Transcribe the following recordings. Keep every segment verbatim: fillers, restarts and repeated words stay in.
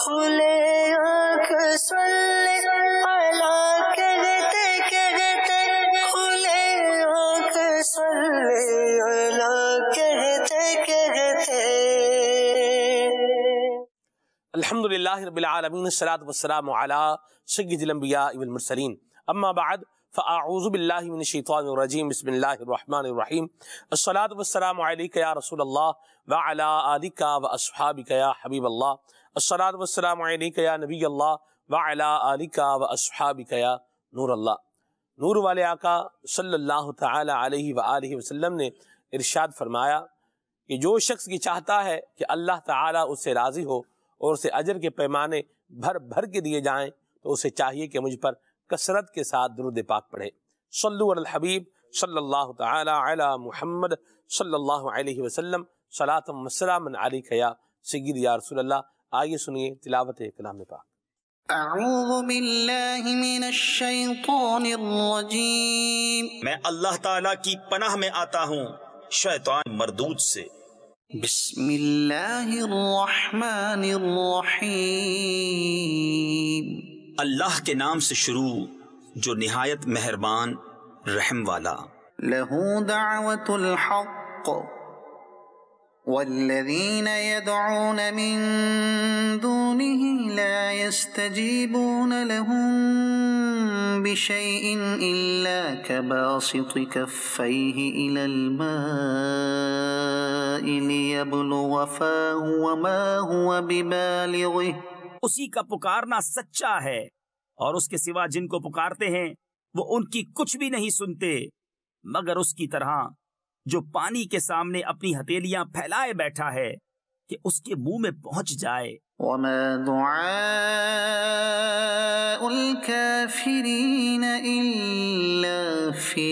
کھلے آنکھ صلی علی کہتے کہتے کھلے آنکھ صلی علی کہتے کہتے. الحمد للہ رب العالمین، الصلاۃ والسلام علی سید الانبیاء والمرسلین، اما بعد فاعوذ باللہ من الشیطان الرجیم، بسم اللہ الرحمن الرحیم. الصلاۃ والسلام علیک یا رسول اللہ وعلی آلک واصحابک یا حبیب اللہ. الصلاۃ والسلام علیک یا نبی اللہ وعلی آلک واصحابک یا نور اللہ. نور والے آقا صلی اللہ تعالی علیہ وآلہ وسلم نے ارشاد فرمایا کہ جو شخص یہ چاہتا ہے کہ اللہ تعالیٰ اس سے راضی ہو اور اسے اجر کے پیمانے بھر بھر کے دیے جائیں تو اسے چاہیے کہ مجھ پر کثرت کے ساتھ درود پاک پڑھے. صلو علی الحبیب صلی اللہ تعالی علی محمد صلی اللہ علیہ وسلم، صلاۃ و سلام علیک یا سید یا رسول اللہ. آئیے سنیے تلاوت کلام پاک. اعوذ باللہ من الشیطان الرجیم، میں اللہ تعالیٰ کی پناہ میں آتا ہوں شیطان مردود سے. بسم اللہ الرحمن الرحیم، اللہ کے نام سے شروع جو نہایت مہربان رحم والا. لہ دعوت الحق والذین یدعون من دونہ لا یستجیبون لهم بشیء الا کباسط کفیہ الی الماء لیبلغ فاہ وما هو ببالغہ. اسی کا پکارنا سچا ہے، اور اس کے سوا جن کو پکارتے ہیں وہ ان کی کچھ بھی نہیں سنتے مگر اس کی طرح جو پانی کے سامنے اپنی ہتھیلیاں پھیلائے بیٹھا ہے کہ اس کے منہ میں پہنچ جائے. وما دعاء الكافرین الا فی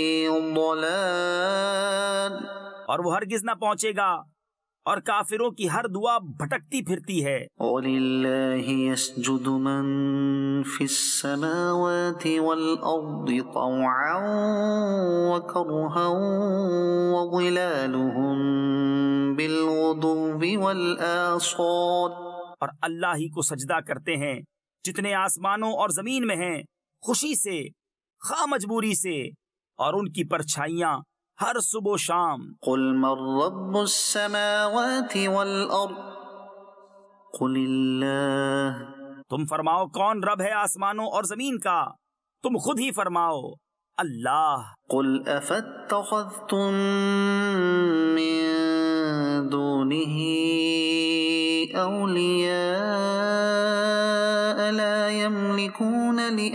ضلال، اور وہ ہرگز نہ پہنچے گا، اور کافروں کی ہر دعا بھٹکتی پھرتی ہے. وَلِلَّهِ يَسْجُدُ مَن فِي السَّمَاوَاتِ وَالْأَرْضِ طَوْعًا وَكَرْهًا وَظِلَالُهُم بِالْغُدُوِّ وَالْآصَالِ. اور اللہ ہی کو سجدہ کرتے ہیں جتنے آسمانوں اور زمین میں ہیں، خوشی سے خواہ مجبوری سے، اور ان کی پرچھائیاں ہر صبح و شام. قل من رب السماوات والارض قل اللہ، تم فرماؤ کون رب ہے آسمانوں اور زمین کا؟ تم خود ہی فرماؤ اللہ. قل افاتخذتم من دونه اولیاء لا يملكون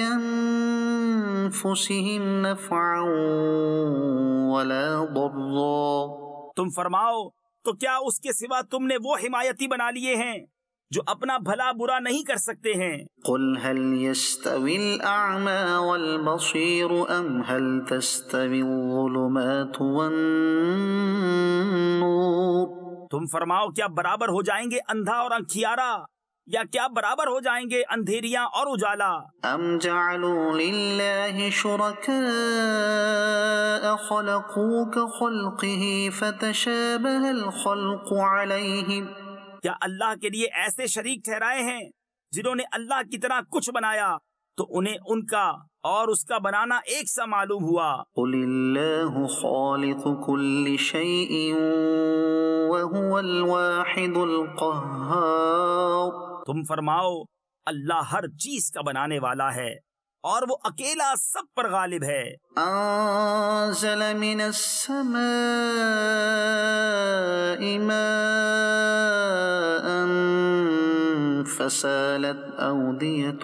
لانفسهم نفعا ولا ضرا. تم فرماؤ تو کیا اس کے سوا تم نے وہ حمایتی بنا لیے ہیں جو اپنا بھلا برا نہیں کر سکتے ہیں؟ قل هل يستوي الأعمى والبصير أم هل تستوي الظلمات والنور. تم فرماؤ کیا برابر ہو جائیں گے اندھا اور انکھیارا، یا کیا برابر ہو جائیں گے اندھیریاں اور اجالا؟ ام جعلوا للہ شرکاء خلقوا كخلقه فتشابه الخلق علیہم. کیا اللہ کے لیے ایسے شریک ٹھہرائے ہیں جنہوں نے اللہ کی طرح کچھ بنایا تو انہیں ان کا اور اس کا بنانا ایک سا معلوم ہوا. قل اللہ خالق كل شیء وهو الواحد القہار. تم فرماؤ اللہ ہر چیز کا بنانے والا ہے اور وہ اکیلا سب پر غالب ہے. انزل من السماء ماء فسالت اودیة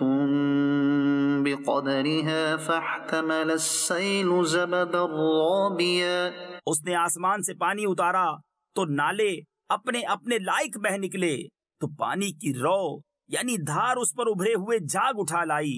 بقدرها فاحتمل السیل زبدا رابیا. اس نے آسمان سے پانی اتارا تو نالے اپنے اپنے لائق بہ نکلے، تو پانی کی رو یعنی دھار اس پر ابھرے ہوئے جھاگ اٹھا لائی.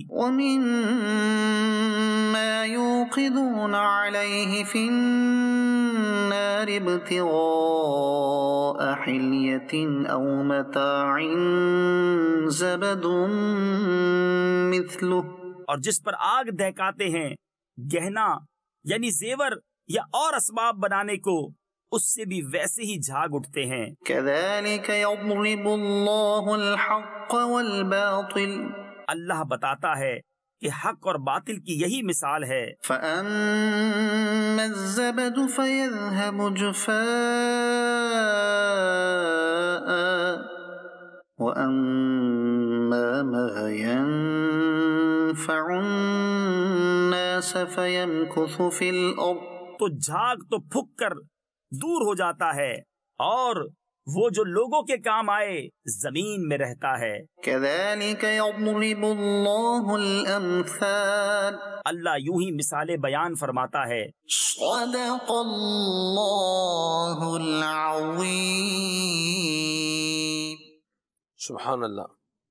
وَمِمَّا يُوقِدُونَ عَلَيْهِ فِي النَّارِ ابْتِغَاءَ حِلْيَةٍ أَوْ مَتَاعٍ زَبَدٌ مِثْلُهُ. اور جس پر آگ دہکاتے ہیں گہنا یعنی زیور یا اور اسباب بنانے کو، اس سے بھی ویسے ہی جھاگ اٹھتے ہیں۔ كذلك يضرب الله الحق والباطل اللہ بتاتا ہے کہ حق اور باطل کی یہی مثال ہے۔ فأما الزبد فيذهب جفاء وأما ما ينفع الناس فيمكث في الأرض تو جھاگ تو پھک کر دور ہو جاتا ہے اور وہ جو لوگوں کے کام آئے زمین میں رہتا ہے۔ كذلك يضرب الله الأمثال اللہ یوں ہی مثالیں بیان فرماتا ہے۔ صدق الله العظيم۔ سبحان اللہ۔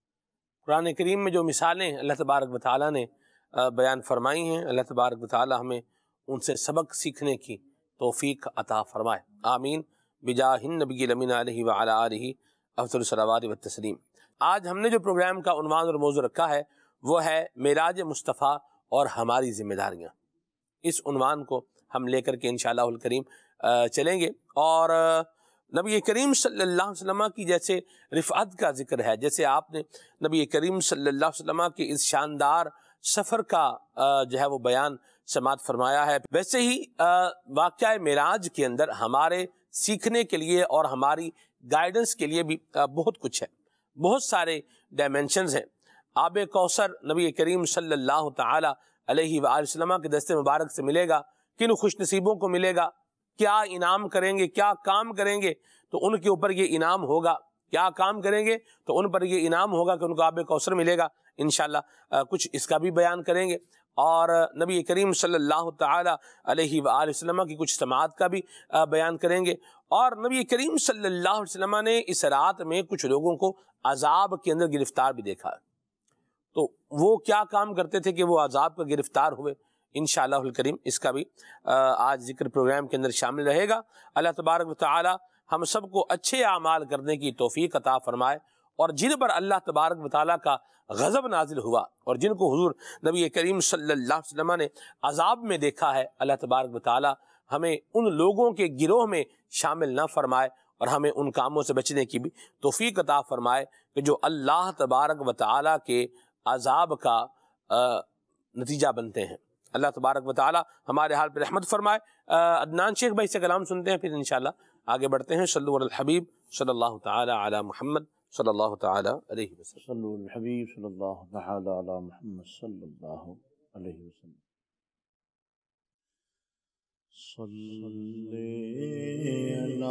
قرآن کریم میں جو مثالیں اللہ تبارک و تعالیٰ نے بیان فرمائی ہیں، اللہ تبارک و تعالیٰ ہمیں ان سے سبق سیکھنے کی توفیق عطا فرمائے، آمین بجاہ النبی الامین علیہ وعلی آلہ افضل الصلوات والتسلیم۔ آج ہم نے جو پروگرام کا عنوان اور موضوع رکھا ہے وہ ہے معراج مصطفیٰ اور ہماری ذمہ داریاں۔ اس عنوان کو ہم لے کر کے انشاءاللہ الکریم چلیں گے، اور نبی کریم صلی اللہ علیہ وسلم کی جیسے رفعت کا ذکر ہے، جیسے آپ نے نبی کریم صلی اللہ علیہ وسلم کے اس شاندار سفر کا جو ہے وہ بیان سماعت فرمایا ہے، ویسے ہی واقعہ معراج کے اندر ہمارے سیکھنے کے لیے اور ہماری گائیڈنس کے لیے بھی بہت کچھ ہے، بہت سارے ڈائمینشنز ہیں۔ آب کوثر نبی کریم صلی اللہ تعالی علیہ وآلہ وسلم کے دست مبارک سے ملے گا، کن خوش نصیبوں کو ملے گا، کیا انعام کریں گے، کیا کام کریں گے تو ان کے اوپر یہ انعام ہوگا، کیا کام کریں گے تو ان پر یہ انعام ہوگا کہ ان کو آب کوثر ملے گا، انشاءاللہ کچھ اس کا بھی بیان کریں گے، اور نبی کریم صلی اللہ تعالی علیہ وآلہ وسلم کی کچھ سماعت کا بھی بیان کریں گے، اور نبی کریم صلی اللہ علیہ وسلم نے اس رات میں کچھ لوگوں کو عذاب کے اندر گرفتار بھی دیکھا، تو وہ کیا کام کرتے تھے کہ وہ عذاب کا گرفتار ہوئے، انشاءاللہ الکریم اس کا بھی آج ذکر پروگرام کے اندر شامل رہے گا۔ اللہ تبارک و تعالی ہم سب کو اچھے اعمال کرنے کی توفیق عطا فرمائے، اور جن پر اللہ تبارک و تعالی کا غضب نازل ہوا اور جن کو حضور نبی کریم صلی اللہ علیہ وسلم نے عذاب میں دیکھا ہے، اللہ تبارک و تعالی ہمیں ان لوگوں کے گروہ میں شامل نہ فرمائے اور ہمیں ان کاموں سے بچنے کی بھی توفیق عطا فرمائے کہ جو اللہ تبارک و تعالی کے عذاب کا نتیجہ بنتے ہیں۔ اللہ تبارک و تعالی ہمارے حال پر رحمت فرمائے۔ عدنان شیخ بھائی سے کلام سنتے ہیں، پھر انشاءاللہ آگے بڑھتے ہیں۔ صلو علی الحبیب صلی اللہ تعالی علی محمد صلی اللہ تعالی علیہ وسلم۔ صلو علی الحبیب صلی اللہ تعالی علی محمد صلی اللہ علیہ وسلم۔ صلی علی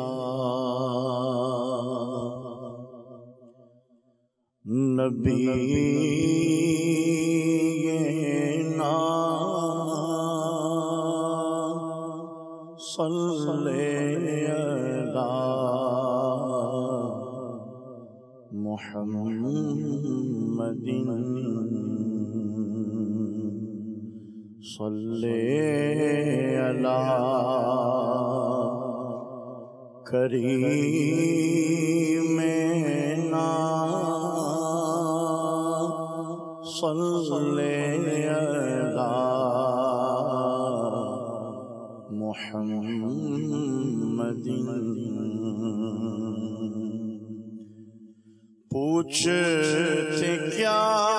نبینا صلی علی محمد صلی علی کریمنا صلی علی محمد۔ پوچھتے کیا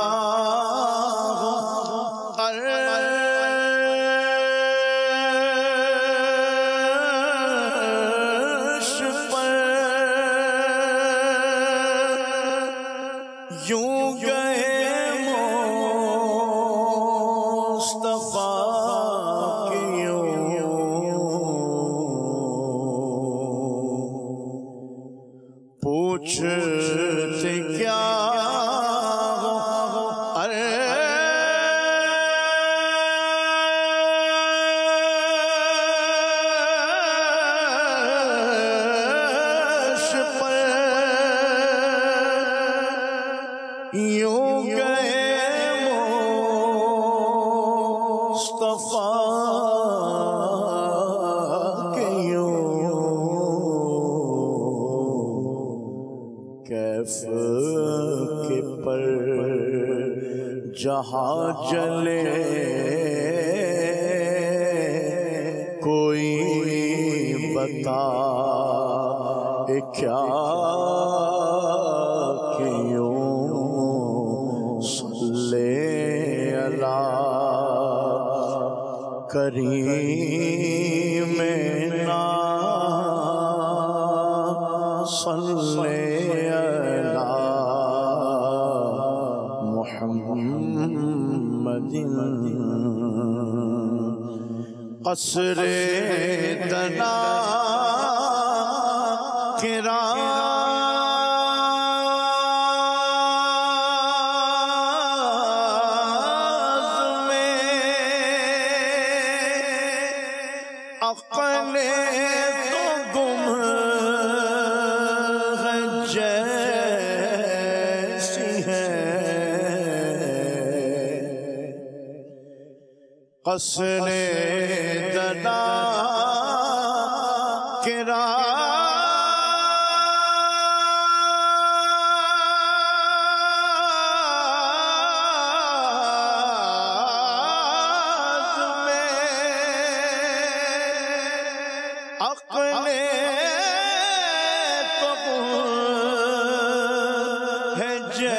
عرش پر یوں گئے مصطفیٰ کے پوچھتے کیا عرش پر یوں گئے مصطفیٰ کے کیف کے پر جہاں جلے کوئی بتا اے کیا کہ یوں صلی علی کریم نا صلی علی محمد قصر دنا راز میں عقل تو گم ہے جیسی ہے قصر دنا کے راز میں عقل تو ہے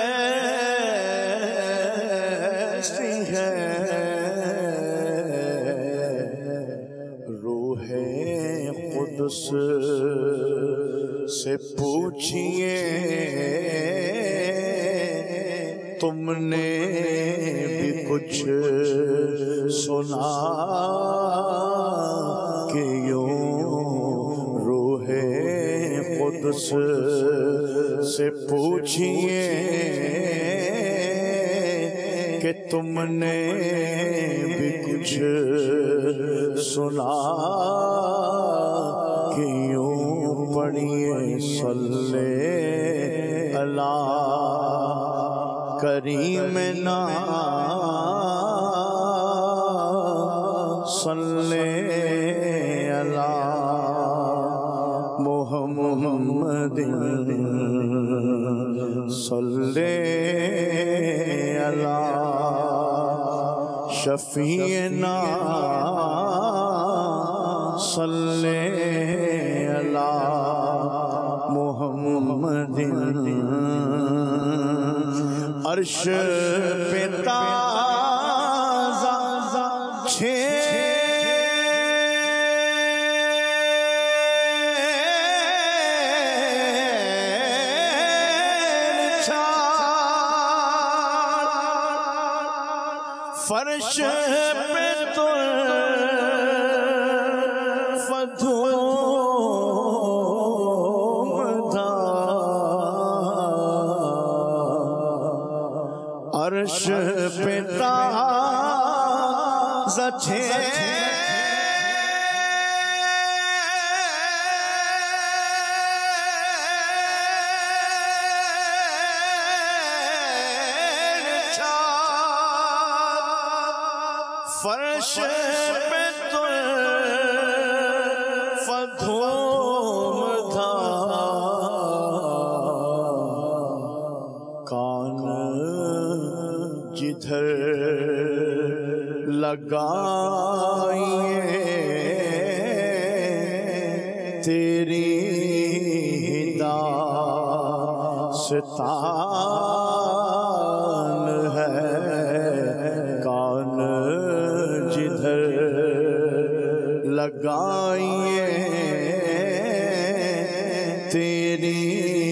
جیسی ہے روح قدس سے پوچھئے تم نے بھی کچھ سنا کہ یوں روح قدس سے پوچھئے کہ تم نے بھی کچھ سنا کہ یوں پڑھیے صلی علی کریم نا صلی علی محمد صلی علی شفیعنا صلی علی محمد عرش پہ تازہ فرش پہ تو فدھوم تھا عرش پہ تازہ فرش پہ تو فدھوم تھا کان جدھر لگائیے تیری داستان ہے کان جدھر لگائیے تیری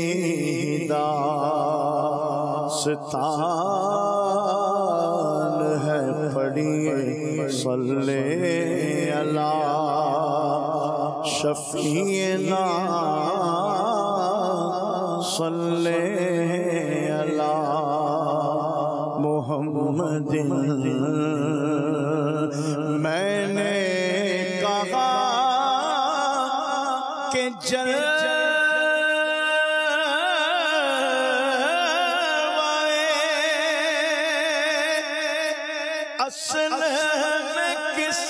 داستان ہے پڑھیے صلی علی شفیعنا صلی علی محمد میں نے کہا کہ جلوائے اصل میں کس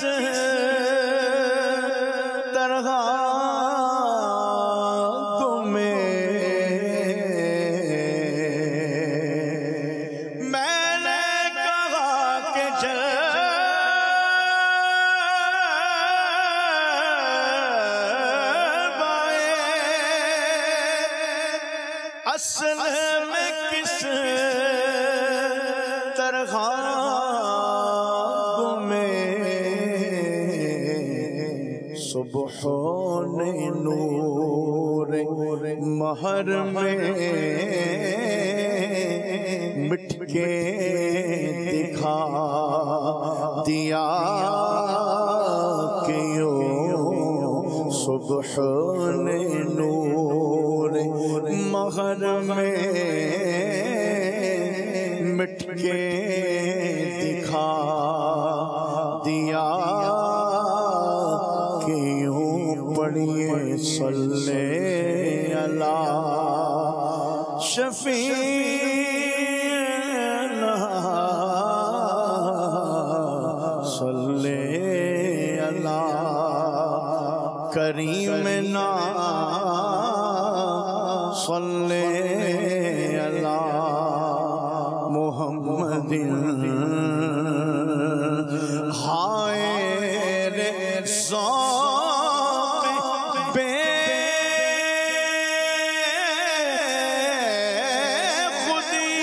طرح خواب میں صبح نے نور مہر میں مٹ کے دکھا دیا کہ یوں صبح نے نور مہر میں مٹ کے دکھا دیا کہ یوں پڑھیے صلی اللہ شفیعنا صلی اللہ کریمنا صلی اللہ محمد ہائے رے ذوق بے خودی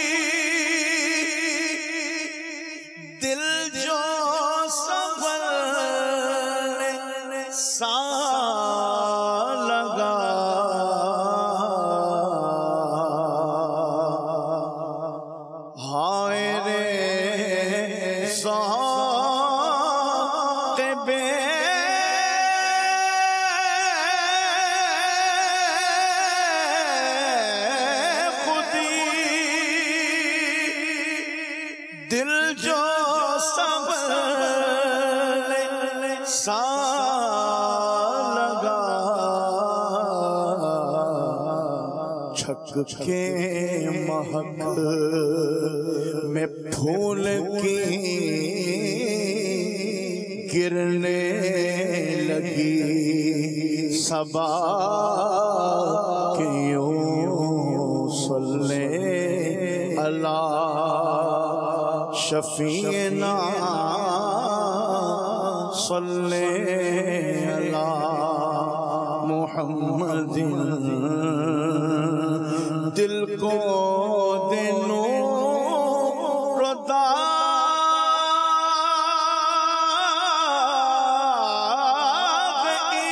دل جو سنبھلنے سا لگا ہائے رے ذوق بے خودی دل جو سنبھلنے سا لگا چھک کے مہک میں پھول کی گرنے لگی صبا کہ یوں صلی اللہ شفیعنا صلی اللہ محمد دل کو دے نور و داغ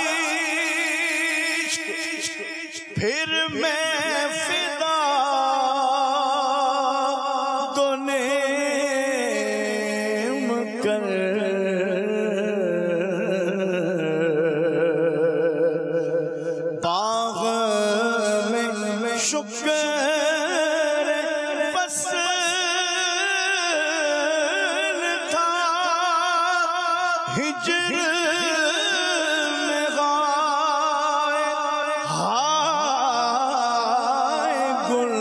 عشق پھر میں فدا تو نیم کر باغ میں شکر بس تھا ہجر میں غائب ہائے گل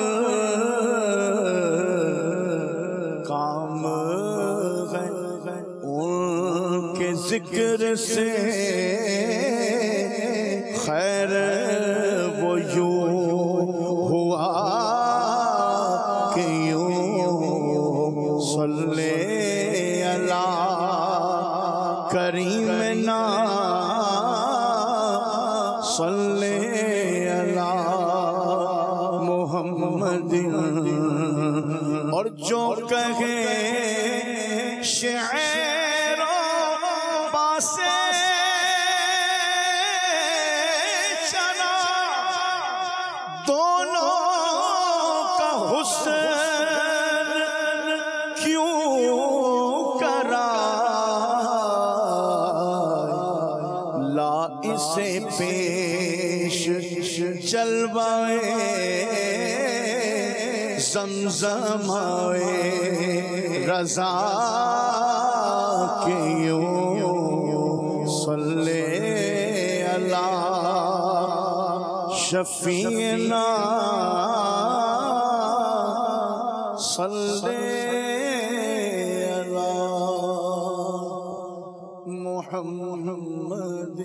کام ہے ان کے ذکر سے خیر وہ یوں ہوا کہ یوں صلی اللہ کریمنا صلی اللہ محمد اور جو کہے شعر و باسے چلا دونوں کا حسن کیوں کرا لا اسے پیش جلوائے زمزم آئے رضا کہ یوں صلی اللہ شفیعنا صلی اللہ محمد.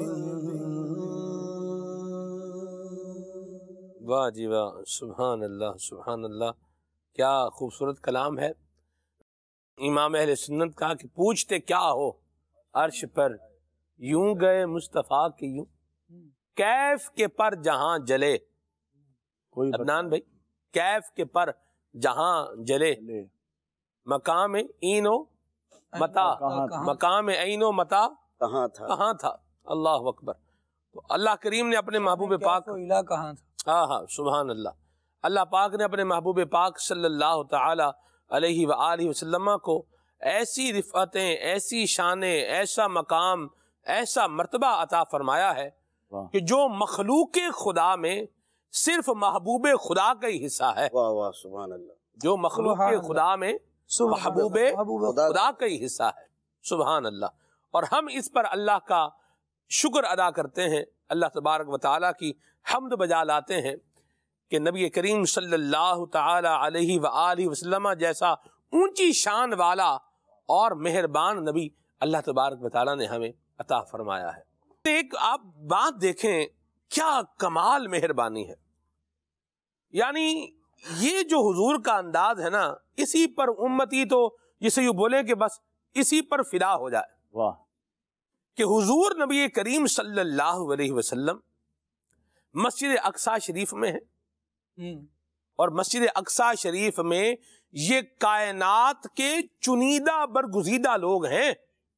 واہ جی واہ، سبحان اللہ سبحان اللہ، کیا خوبصورت کلام ہے. امام اہل سنت کہا کہ پوچھتے کیا ہو عرش پر، یوں گئے مصطفیٰ کے یوں، کیف کے پر جہاں جلے. عدنان بھائی، کیف کے پر جہاں جلے مقام این و متا، مقام این و متا کہاں تھا کہاں تھا؟ اللہ اکبر۔ تو اللہ کریم نے اپنے محبوب پاک، کہاں تھا؟ ہاں ہاں سبحان اللہ، اللہ پاک نے اپنے محبوب پاک صلی اللہ تعالی علیہ وآلہ وسلم کو ایسی رفعتیں، ایسی شانیں، ایسا مقام، ایسا مرتبہ عطا فرمایا ہے کہ جو مخلوق خدا میں صرف محبوب خدا کا ہی حصہ ہے۔ واہ واہ سبحان اللہ۔ جو مخلوق خدا میں محبوب خدا کا ہی حصہ ہے، سبحان اللہ۔ اور ہم اس پر اللہ کا شکر ادا کرتے ہیں، اللہ تبارک و تعالیٰ کی حمد بجا لاتے ہیں کہ نبی کریم صلی اللہ تعالی علیہ وآلہ وسلم جیسا اونچی شان والا اور مہربان نبی اللہ تبارک و تعالیٰ نے ہمیں عطا فرمایا ہے۔ ایک آپ بات دیکھیں، کیا کمال مہربانی ہے، یعنی یہ جو حضور کا انداز ہے نا، اسی پر امتی تو جسے یوں بولے کہ بس اسی پر فدا ہو جائے۔ واہ، کہ حضور نبی کریم صلی اللہ علیہ وسلم مسجد اقصی شریف میں ہے، اور مسجد اقصی شریف میں یہ کائنات کے چنیدہ برگزیدہ لوگ ہیں،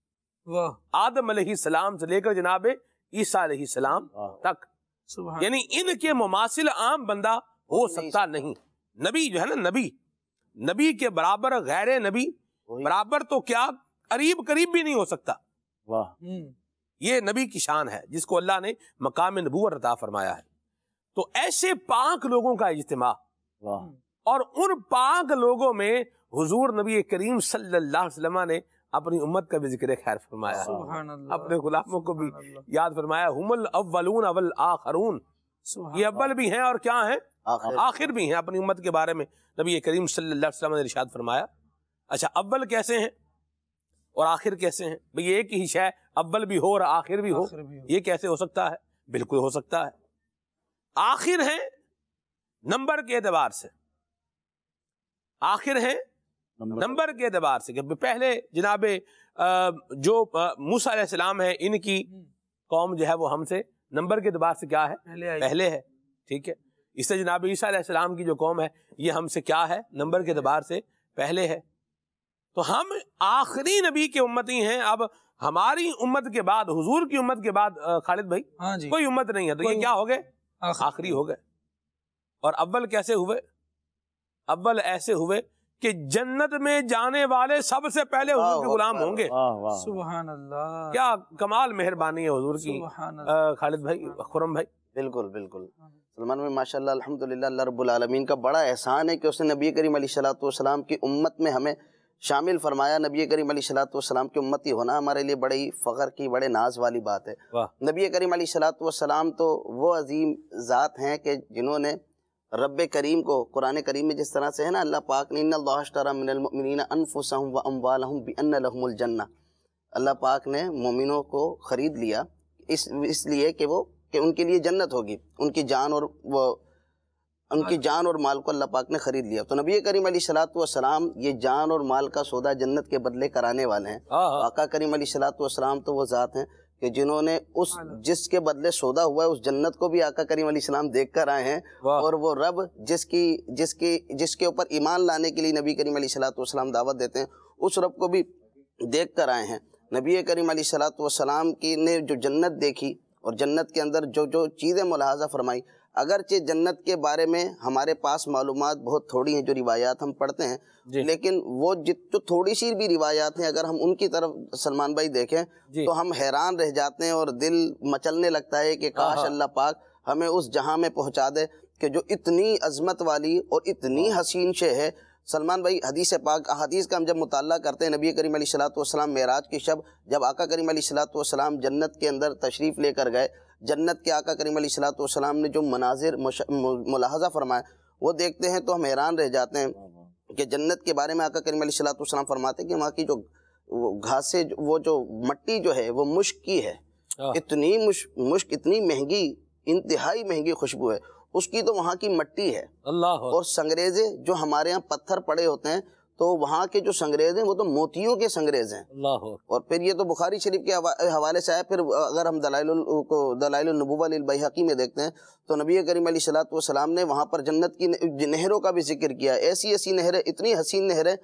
آدم علیہ السلام سے لے کر جناب عیسیٰ علیہ السلام تک، یعنی ان کے مماثل عام بندہ ہو سکتا نہیں۔ نبی جو ہے نا، نبی نبی کے برابر غیر نبی برابر تو کیا قریب قریب بھی نہیں ہو سکتا۔ واہ، یہ نبی کی شان ہے جس کو اللہ نے مقام نبوت عطا فرمایا ہے۔ تو ایسے پاک لوگوں کا اجتماع، واہ، اور ان پاک لوگوں میں حضور نبی کریم صلی اللہ علیہ وسلم نے اپنی امت کا بھی ذکر خیر فرمایا ہے، اپنے غلاموں کو بھی یاد فرمایا، ہم الاولون والآخرون، یہ اول بھی ہیں اور کیا ہیں، آخر بھی ہیں۔ اپنی امت کے بارے میں نبی کریم صلی اللہ علیہ وسلم نے ارشاد فرمایا۔ اچھا، اول کیسے ہیں اور آخر کیسے ہیں؟ بھئی ایک ہی شے اول بھی ہو اور آخر بھی ہو، یہ کیسے ہو سکتا ہے؟ بالکل ہو سکتا ہے۔ آخر ہیں نمبر کے اعتبار سے، آخر ہیں نمبر کے اعتبار سے، کہ پہلے جناب جو موسیٰ علیہ السلام ہے، ان کی قوم جو ہے وہ ہم سے نمبر کے اعتبار سے کیا ہے؟ پہلے ہے، ٹھیک ہے۔ اس سے جناب عیسیٰ علیہ السلام کی جو قوم ہے یہ ہم سے کیا ہے؟ نمبر کے اعتبار سے پہلے ہے۔ تو ہم آخری نبی کے امتی ہیں۔ اب ہماری امت کے بعد، حضور کی امت کے بعد خالد بھائی کوئی امت نہیں ہے، تو یہ کیا ہو گئے؟ آخری ہو گئے۔ اور اول کیسے ہوئے؟ اول ایسے ہوئے کہ جنت میں جانے والے سب سے پہلے حضور کے غلام ہوں گے۔ سبحان اللہ، کیا کمال مہربانی ہے حضور کی خالد بھائی، خرم بھائی۔ بالکل بالکل سلمان میں ماشاء اللہ الحمدللہ، اللہ رب العالمین کا بڑا احسان ہے کہ اس نے نبی کریم علیہ الصلوۃ والسلام کی امت میں ہمیں شامل فرمایا۔ نبی کریم علیہ الصلوۃ والسلام کی امتی ہونا ہمارے لیے بڑے ہی فخر کی، بڑے ناز والی بات ہے۔ نبی کریم علیہ الصلوۃ والسلام تو وہ عظیم ذات ہیں کہ جنہوں نے رب کریم کو قرآن کریم میں جس طرح سے ہے نا، اللہ پاک نے ان اللہ اشتری من المؤمنین انفسهم واموالهم بان لهم الجنہ، اللہ پاک نے مومنوں کو خرید لیا اس اس لیے کہ وہ کہ ان کے لیے جنت ہوگی، ان کی جان اور وہ ان کی جان اور مال کو اللہ پاک نے خرید لیا۔ تو نبی کریم علیہ الصلوۃ والسلام یہ جان اور مال کا سودا جنت کے بدلے کرانے والے ہیں۔ آقا کریم علیہ الصلوۃ والسلام تو وہ ذات ہیں کہ جنہوں نے اس جس کے بدلے سودا ہوا ہے اس جنت کو بھی آقا کریم علیہ السلام دیکھ کر آئے ہیں، اور وہ رب جس کی جس کی جس کے اوپر ایمان لانے کے لیے نبی کریم علیہ الصلوۃ والسلام دعوت دیتے ہیں، اس رب کو بھی دیکھ کر آئے ہیں۔ نبی کریم علیہ الصلوۃ والسلام کی نے جو جنت دیکھی اور جنت کے اندر جو جو چیزیں ملاحظہ فرمائی، اگرچہ جنت کے بارے میں ہمارے پاس معلومات بہت تھوڑی ہیں، جو روایات ہم پڑھتے ہیں، جی، لیکن وہ جو تھوڑی سی بھی روایات ہیں اگر ہم ان کی طرف سلمان بھائی دیکھیں جی، تو ہم حیران رہ جاتے ہیں اور دل مچلنے لگتا ہے کہ کاش اللہ پاک ہمیں اس جہاں میں پہنچا دے کہ جو اتنی عظمت والی اور اتنی حسین شے ہے۔ سلمان بھائی حدیث پاک احادیث کا ہم جب مطالعہ کرتے ہیں، نبی کریم علیہ الصلوۃ والسلام معراج کی شب جب آقا کریم علیہ الصلوۃ والسلام جنت کے اندر تشریف لے کر گئے، جنت کے آقا کریم علیہ الصلوۃ والسلام نے جو مناظر ملاحظہ فرمایا وہ دیکھتے ہیں تو ہم حیران رہ جاتے ہیں کہ جنت کے بارے میں آقا کریم علیہ الصلوۃ والسلام فرماتے ہیں کہ وہاں کی جو گھاسیں، وہ جو مٹی جو ہے وہ مشک کی ہے، اتنی مشک اتنی مہنگی، انتہائی مہنگی خوشبو ہے اس کی، تو وہاں کی مٹی ہے اللہ، اور سنگریزے جو ہمارے ہاں پتھر پڑے ہوتے ہیں تو وہاں کے جو سنگریز ہیں وہ تو موتیوں کے سنگریز ہیں اللہ۔ اور پھر یہ تو بخاری شریف کے حوالے سے ہے، پھر اگر ہم دلائل کو دلائل النبوہ للبیہقی میں دیکھتے ہیں تو نبی کریم علیہ الصلوۃ والسلام نے وہاں پر جنت کی نہروں کا بھی ذکر کیا، ایسی ایسی نہریں، اتنی حسین نہریں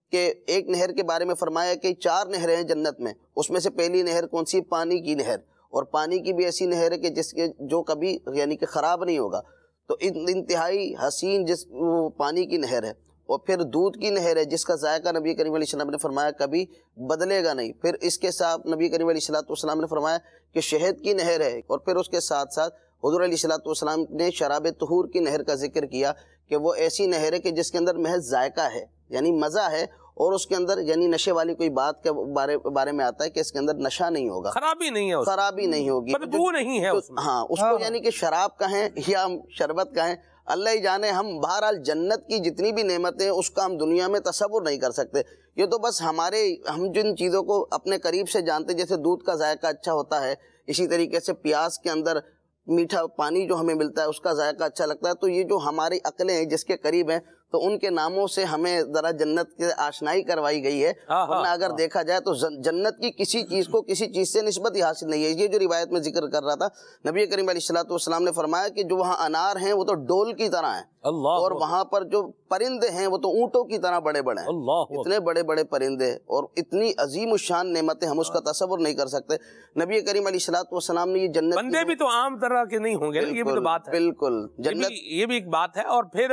کہ ایک نہر کے بارے میں فرمایا کہ چار نہریں ہیں جنت میں، اس میں سے پہلی نہر کون سی؟ پانی کی نہر، اور پانی کی بھی ایسی نہر ہے کہ جس کے جو کبھی یعنی کہ خراب نہیں ہوگا، تو انتہائی حسین جس وہ پانی کی نہر ہے۔ اور پھر دودھ کی نہر ہے جس کا ذائقہ نبی کریم علیہ السلام نے فرمایا کبھی بدلے گا نہیں۔ پھر اس کے ساتھ نبی کریم علیہ السلام نے فرمایا کہ شہد کی نہر ہے، اور پھر اس کے ساتھ ساتھ حضور علیہ السلام نے شراب طہور کی نہر کا ذکر کیا کہ وہ ایسی نہر ہے کہ جس کے اندر محض ذائقہ ہے، یعنی مزہ ہے، اور اس کے اندر یعنی نشے والی کوئی بات کے بارے بارے میں آتا ہے کہ اس کے اندر نشہ نہیں ہوگا، خرابی نہیں ہے، خرابی نہیں ہوگی، بدبو نہیں ہے اس میں۔ ہاں اس کو یعنی کہ شراب کہیں یا شربت کہیں، اللہ ہی جانے۔ ہم بہرحال جنت کی جتنی بھی نعمتیں اس کا ہم دنیا میں تصور نہیں کر سکتے، یہ تو بس ہمارے ہم جن چیزوں کو اپنے قریب سے جانتے، جیسے دودھ کا ذائقہ اچھا ہوتا ہے، اسی طریقے سے پیاس کے اندر میٹھا پانی جو ہمیں ملتا ہے اس کا ذائقہ اچھا لگتا ہے، تو یہ جو ہماری عقلیں ہیں جس کے قریب ہیں، تو ان کے ناموں سے ہمیں ذرا جنت کے آشنائی کروائی گئی ہے، ورنہ اگر دیکھا جائے تو جنت کی کسی چیز کو کسی چیز سے نسبت ہی حاصل نہیں ہے۔ یہ جو روایت میں ذکر کر رہا تھا، نبی کریم علیہ الصلوۃ والسلام نے فرمایا کہ جو وہاں انار ہیں وہ تو ڈول کی طرح ہیں، اور وہاں پر جو پرندے ہیں وہ تو اونٹوں کی طرح بڑے بڑے ہیں، اتنے بڑے بڑے پرندے، اور اتنی عظیم الشان نعمتیں ہم اس کا تصور نہیں کر سکتے۔ نبی کریم علیہ الصلوۃ والسلام نے یہ جنت بندے بھی تو عام طرح کے نہیں ہوں گے، یہ بھی تو بات ہے، بالکل جنت یہ بھی ایک بات ہے۔ اور پھر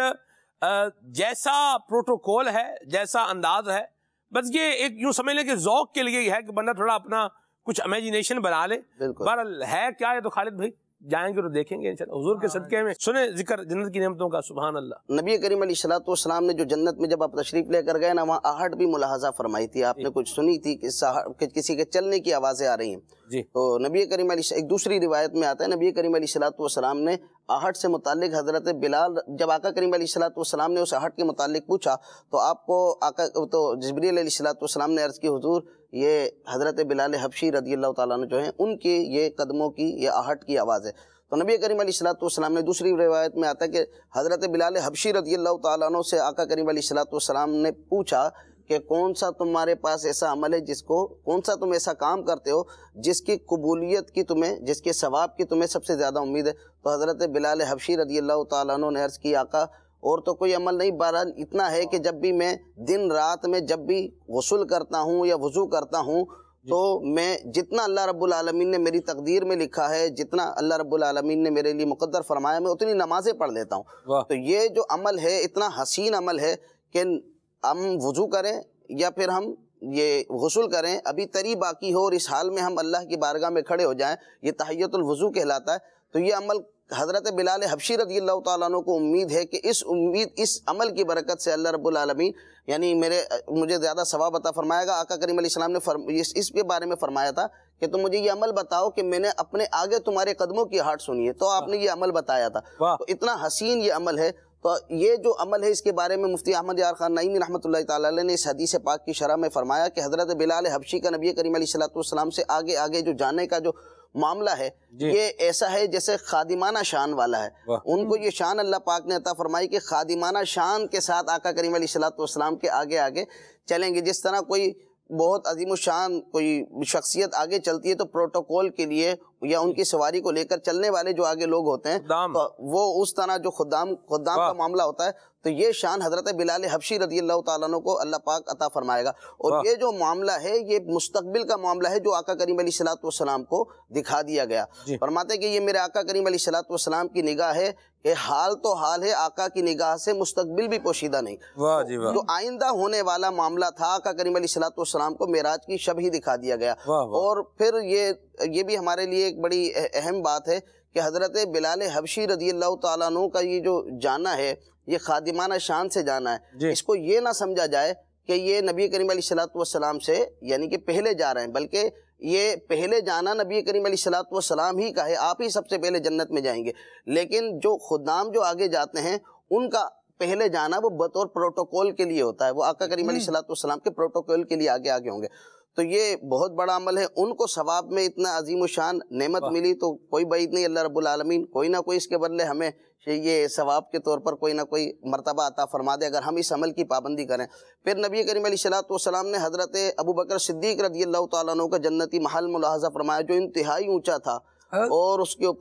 جیسا پروٹوکول ہے، جیسا انداز ہے، بس یہ ایک یوں سمجھ لیں کہ ذوق کے لیے ہی ہے کہ بندہ تھوڑا اپنا کچھ امیجینیشن بنا لے۔ بہرحال ہے کیا ہے تو خالد بھائی جائیں گے تو دیکھیں گے انشاءاللہ حضور کے صدقے میں۔ سنیں ذکر جنت کی نعمتوں کا، سبحان اللہ۔ نبی کریم علیہ الصلوۃ والسلام نے جو جنت میں جب آپ تشریف لے کر گئے نا، وہاں آہٹ بھی ملاحظہ فرمائی تھی، آپ نے کچھ سنی تھی کہ کسی کے چلنے کی آوازیں آ رہی ہیں جی۔ تو نبی کریم علیہ ایک دوسری روایت میں آتا ہے، نبی کریم علیہ الصلوۃ والسلام نے آہٹ سے متعلق حضرت بلال، جب آقا کریم علیہ الصلوۃ والسلام نے اس آہٹ کے متعلق پوچھا تو آپ کو آقا تو جبریل علیہ الصلوۃ والسلام نے عرض کی، حضور یہ حضرت بلال حبشی رضی اللہ تعالیٰ عنہ جو ہیں ان کی یہ قدموں کی یہ آہٹ کی آواز ہے۔ تو نبی کریم علیہ الصلوۃ والسلام نے دوسری روایت میں آتا ہے کہ حضرت بلال حبشی رضی اللہ تعالیٰ عنہ سے آقا کریم علیہ الصلوۃ والسلام نے پوچھا کہ کون سا تمہارے پاس ایسا عمل ہے جس کو کون سا تم ایسا کام کرتے ہو جس کی قبولیت کی تمہیں جس کے ثواب کی تمہیں سب سے زیادہ امید ہے؟ تو حضرت بلال حبشی رضی اللہ تعالیٰ عنہ نے عرض کی، آقا اور تو کوئی عمل نہیں، بہرحال اتنا ہے کہ جب بھی میں دن رات میں جب بھی غسل کرتا ہوں یا وضو کرتا ہوں تو میں جتنا اللہ رب العالمین نے میری تقدیر میں لکھا ہے، جتنا اللہ رب العالمین نے میرے لیے مقدر فرمایا، میں اتنی نمازیں پڑھ لیتا ہوں۔ تو یہ جو عمل ہے اتنا حسین عمل ہے کہ ہم وضو کریں یا پھر ہم یہ غسل کریں، ابھی تری باقی ہو اور اس حال میں ہم اللہ کی بارگاہ میں کھڑے ہو جائیں، یہ تحیۃ الوضو کہلاتا ہے۔ تو یہ عمل حضرت بلال حبشی رضی اللہ تعالیٰ عنہ کو امید ہے کہ اس امید اس عمل کی برکت سے اللہ رب العالمین یعنی میرے مجھے زیادہ ثواب عطا فرمائے گا۔ آقا کریم علیہ السلام نے فرم اس, اس کے بارے میں فرمایا تھا کہ تم مجھے یہ عمل بتاؤ کہ میں نے اپنے آگے تمہارے قدموں کی ہاٹ سنی ہے، تو آپ نے یہ عمل بتایا تھا۔ تو اتنا حسین یہ عمل ہے۔ تو یہ جو عمل ہے اس کے بارے میں مفتی احمد یار خان نعیمی رحمۃ اللہ تعالیٰ علیہ نے اس حدیث پاک کی شرح میں فرمایا کہ حضرت بلال حبشی کا نبی کریم علیہ الصلوۃ والسلام سے آگے آگے جو جانے کا جو معاملہ ہے یہ ایسا ہے جیسے خادمانہ شان والا ہے۔ ان کو یہ شان اللہ پاک نے عطا فرمائی کہ خادمانہ شان کے ساتھ آقا کریم علیہ الصلوۃ والسلام کے آگے آگے چلیں گے۔ جس طرح کوئی بہت عظیم الشان کوئی شخصیت آگے چلتی ہے تو پروٹوکول کے لیے یا ان کی سواری کو لے کر چلنے والے جو آگے لوگ ہوتے ہیں تو وہ اس طرح جو خدام خدام کا معاملہ ہوتا ہے، تو یہ شان حضرت بلال حبشی رضی اللہ تعالیٰ عنہ کو اللہ پاک عطا فرمائے گا۔ اور یہ جو معاملہ ہے یہ مستقبل کا معاملہ ہے جو آقا کریم علیہ الصلوۃ والسلام کو دکھا دیا گیا۔ فرماتے ہیں کہ یہ میرے آقا کریم علیہ الصلوۃ والسلام کی نگاہ ہے کہ حال تو حال ہے، آقا کی نگاہ سے مستقبل بھی پوشیدہ نہیں۔ جو آئندہ ہونے والا معاملہ تھا آقا کریم علیہ الصلوۃ والسلام کو معراج کی شب ہی دکھا دیا گیا۔ اور پھر یہ یہ بھی ہمارے لیے ایک بڑی اہم بات ہے کہ حضرت بلال حبشی رضی اللہ تعالیٰ عنہ کا یہ جو جانا ہے یہ خادمانہ شان سے جانا ہے۔ اس کو یہ نہ سمجھا جائے کہ یہ نبی کریم علیہ الصلوۃ والسلام سے یعنی کہ پہلے جا رہے ہیں، بلکہ یہ پہلے جانا نبی کریم علیہ الصلوۃ والسلام ہی کا ہے، آپ ہی سب سے پہلے جنت میں جائیں گے۔ لیکن جو خدام جو آگے جاتے ہیں ان کا پہلے جانا وہ بطور پروٹوکول کے لیے ہوتا ہے، وہ آقا کریم علیہ الصلوۃ والسلام کے پروٹوکول کے لیے آگے آگے ہوں گے۔ تو یہ بہت بڑا عمل ہے، ان کو ثواب میں اتنا عظیم الشان نعمت ملی تو کوئی بعید نہیں، اللہ رب العالمین کوئی نہ کوئی اس کے بدلے ہمیں یہ ثواب کے طور پر کوئی نہ کوئی مرتبہ عطا فرما دے اگر ہم اس عمل کی پابندی کریں۔ پھر نبی کریم علیہ الصلوۃ والسلام نے حضرت ابو بکر صدیق رضی اللہ تعالیٰ عنہ کا جنتی محل ملاحظہ فرمایا جو انتہائی اونچا تھا، اور اس کے اوپر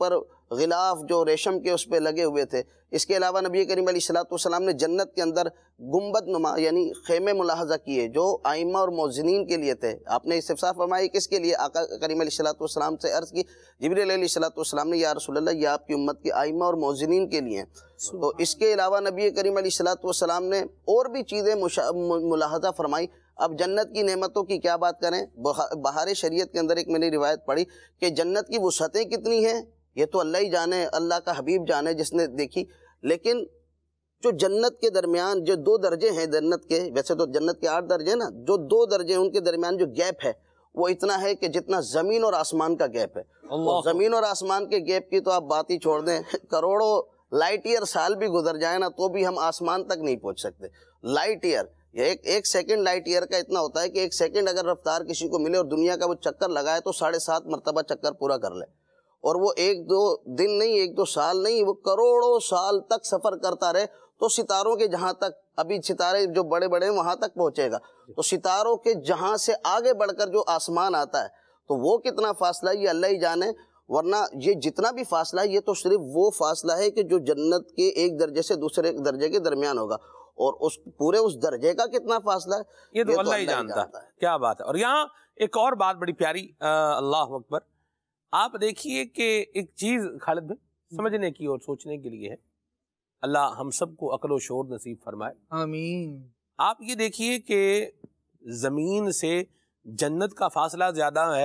غلاف جو ریشم کے اس پہ لگے ہوئے تھے. اس کے علاوہ نبی کریم علیہ الصلوۃ والسلام نے جنت کے اندر گنبد نما یعنی خیمے ملاحظہ کیے جو ائمہ اور مؤذنین کے لیے تھے. آپ نے استفسار فرمایا کس کے لیے؟ آقا کریم علیہ الصلوۃ والسلام سے عرض کی جبریل علیہ الصلوۃ والسلام نے یا رسول اللہ یہ آپ کی امت کے ائمہ اور مؤذنین کے لیے ہیں. تو اس کے علاوہ نبی کریم علیہ الصلوۃ والسلام نے اور بھی چیزیں ملاحظہ فرمائی. اب جنت کی نعمتوں کی کیا بات کریں. بہار شریعت کے اندر ایک میں نے روایت پڑھی کہ جنت کی وسعتیں کتنی ہیں یہ تو اللہ ہی جانے، اللہ کا حبیب جانے جس نے دیکھی. لیکن جو جنت کے درمیان جو دو درجے ہیں جنت کے، ویسے تو جنت کے آٹھ درجے ہیں نا، جو دو درجے ہیں ان کے درمیان جو گیپ ہے وہ اتنا ہے کہ جتنا زمین اور آسمان کا گیپ ہے. زمین اور آسمان کے گیپ کی تو آپ بات ہی چھوڑ دیں، کروڑوں لائٹ ایئر سال بھی گزر جائے نا تو بھی ہم آسمان تک نہیں پہنچ سکتے. لائٹ ایئر ایک ایک سیکنڈ لائٹ ایئر کا اتنا ہوتا ہے کہ ایک سیکنڈ اگر رفتار کسی کو ملے اور دنیا کا وہ چکر لگائے تو ساڑھے سات مرتبہ چکر پورا کر لے. اور وہ ایک دو دن نہیں، ایک دو سال نہیں، وہ کروڑوں سال تک سفر کرتا رہے تو ستاروں کے جہاں تک، ابھی ستارے جو بڑے بڑے ہیں وہاں تک پہنچے گا، تو ستاروں کے جہاں سے آگے بڑھ کر جو آسمان آتا ہے تو وہ کتنا فاصلہ ہے یہ اللہ ہی جانے. ورنہ یہ جتنا بھی فاصلہ ہے یہ تو صرف وہ فاصلہ ہے کہ جو جنت کے ایک درجے سے دوسرے درجے کے درمیان ہوگا، اور اس پورے اس درجے کا کتنا فاصلہ ہے یہ تو اللہ ہی جانتا ہے. کیا بات ہے. اور یہاں ایک اور بات بڑی پیاری، اللہ اکبر. آپ دیکھیے کہ ایک چیز خالد بھائی سمجھنے کی اور سوچنے کے لیے ہے، اللہ ہم سب کو عقل و شعور نصیب فرمائے، آمین. آپ یہ دیکھیے کہ زمین سے جنت کا فاصلہ زیادہ ہے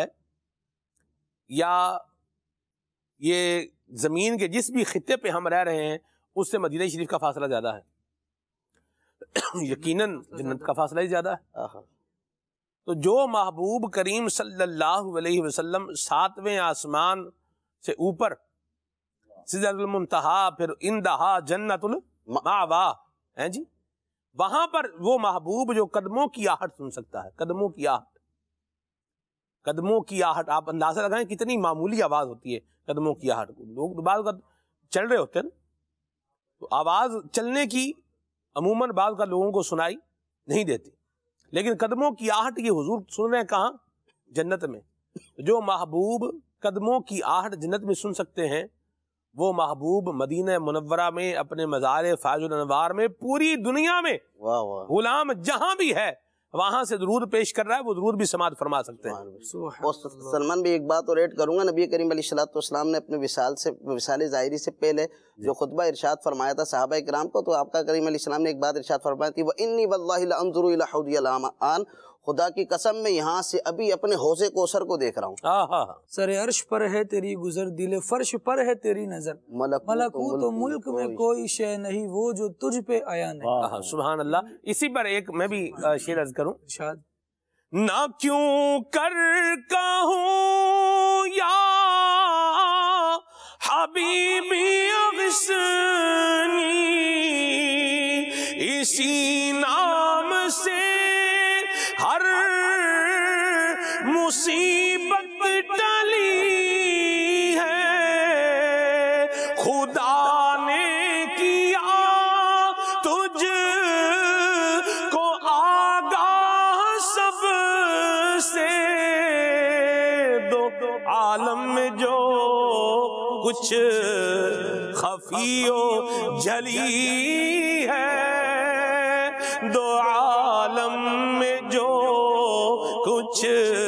یا یہ زمین کے جس بھی خطے پہ ہم رہ رہے ہیں اس سے مدینہ شریف کا فاصلہ زیادہ ہے؟ یقیناً جنت کا فاصلہ ہی زیادہ ہے. تو جو محبوب کریم صلی اللہ علیہ وسلم ساتویں آسمان سے اوپر سدرۃ المنتہا پھر اندہا جنت المأوا ہیں جی، وہاں پر وہ محبوب جو قدموں کی آہٹ سن سکتا ہے. قدموں کی آہٹ، قدموں کی آہٹ آپ اندازہ لگائیں کتنی معمولی آواز ہوتی ہے قدموں کی آہٹ. لوگ بعض اوقات چل رہے ہوتے ہیں تو آواز چلنے کی عموماً بعض کا لوگوں کو سنائی نہیں دیتی، لیکن قدموں کی آہٹ یہ حضور سن رہے ہیں کہاں؟ جنت میں. جو محبوب قدموں کی آہٹ جنت میں سن سکتے ہیں وہ محبوب مدینہ منورہ میں اپنے مزار فیض الانوار میں پوری دنیا میں غلام جہاں بھی ہے وہاں سے درود پیش کر رہا ہے، وہ درود بھی سماعت فرما سکتے ہیں. اور سلمان بھی ایک بات اور ایڈ کروں گا، نبی کریم علیہ الصلوۃ والسلام نے اپنے وصال سے وصال ظاہری سے پہلے جو خطبہ ارشاد فرمایا تھا صحابہ کرام کو، تو آپ کا کریم علیہ السلام نے ایک بات ارشاد فرمائی تھی، وَإِنِّي وَاللَّهِ لَأَنظُرُ إِلَىٰ حَوْضِيَ الْآن، خدا کی قسم میں یہاں سے ابھی اپنے حوض کوثر کو دیکھ رہا ہوں. سر عرش پر ہے تیری گزر، دل فرش پر ہے تیری نظر، ملکوت و ملک میں کوئی شے نہیں وہ جو تجھ پہ آیا نہیں. سبحان اللہ. اسی پر ایک میں بھی شعر عرض کروں. ارشاد. نہ کیوں کر کہوں یا حبیبی اغثنی، اسی نام سے ہر مصیبت ٹلی ہے، خدا نے کیا تجھ کو آگاہ سب سے، دو عالم میں جو کچھ خفی و جلی ہے، دو عالم میں جو کچھ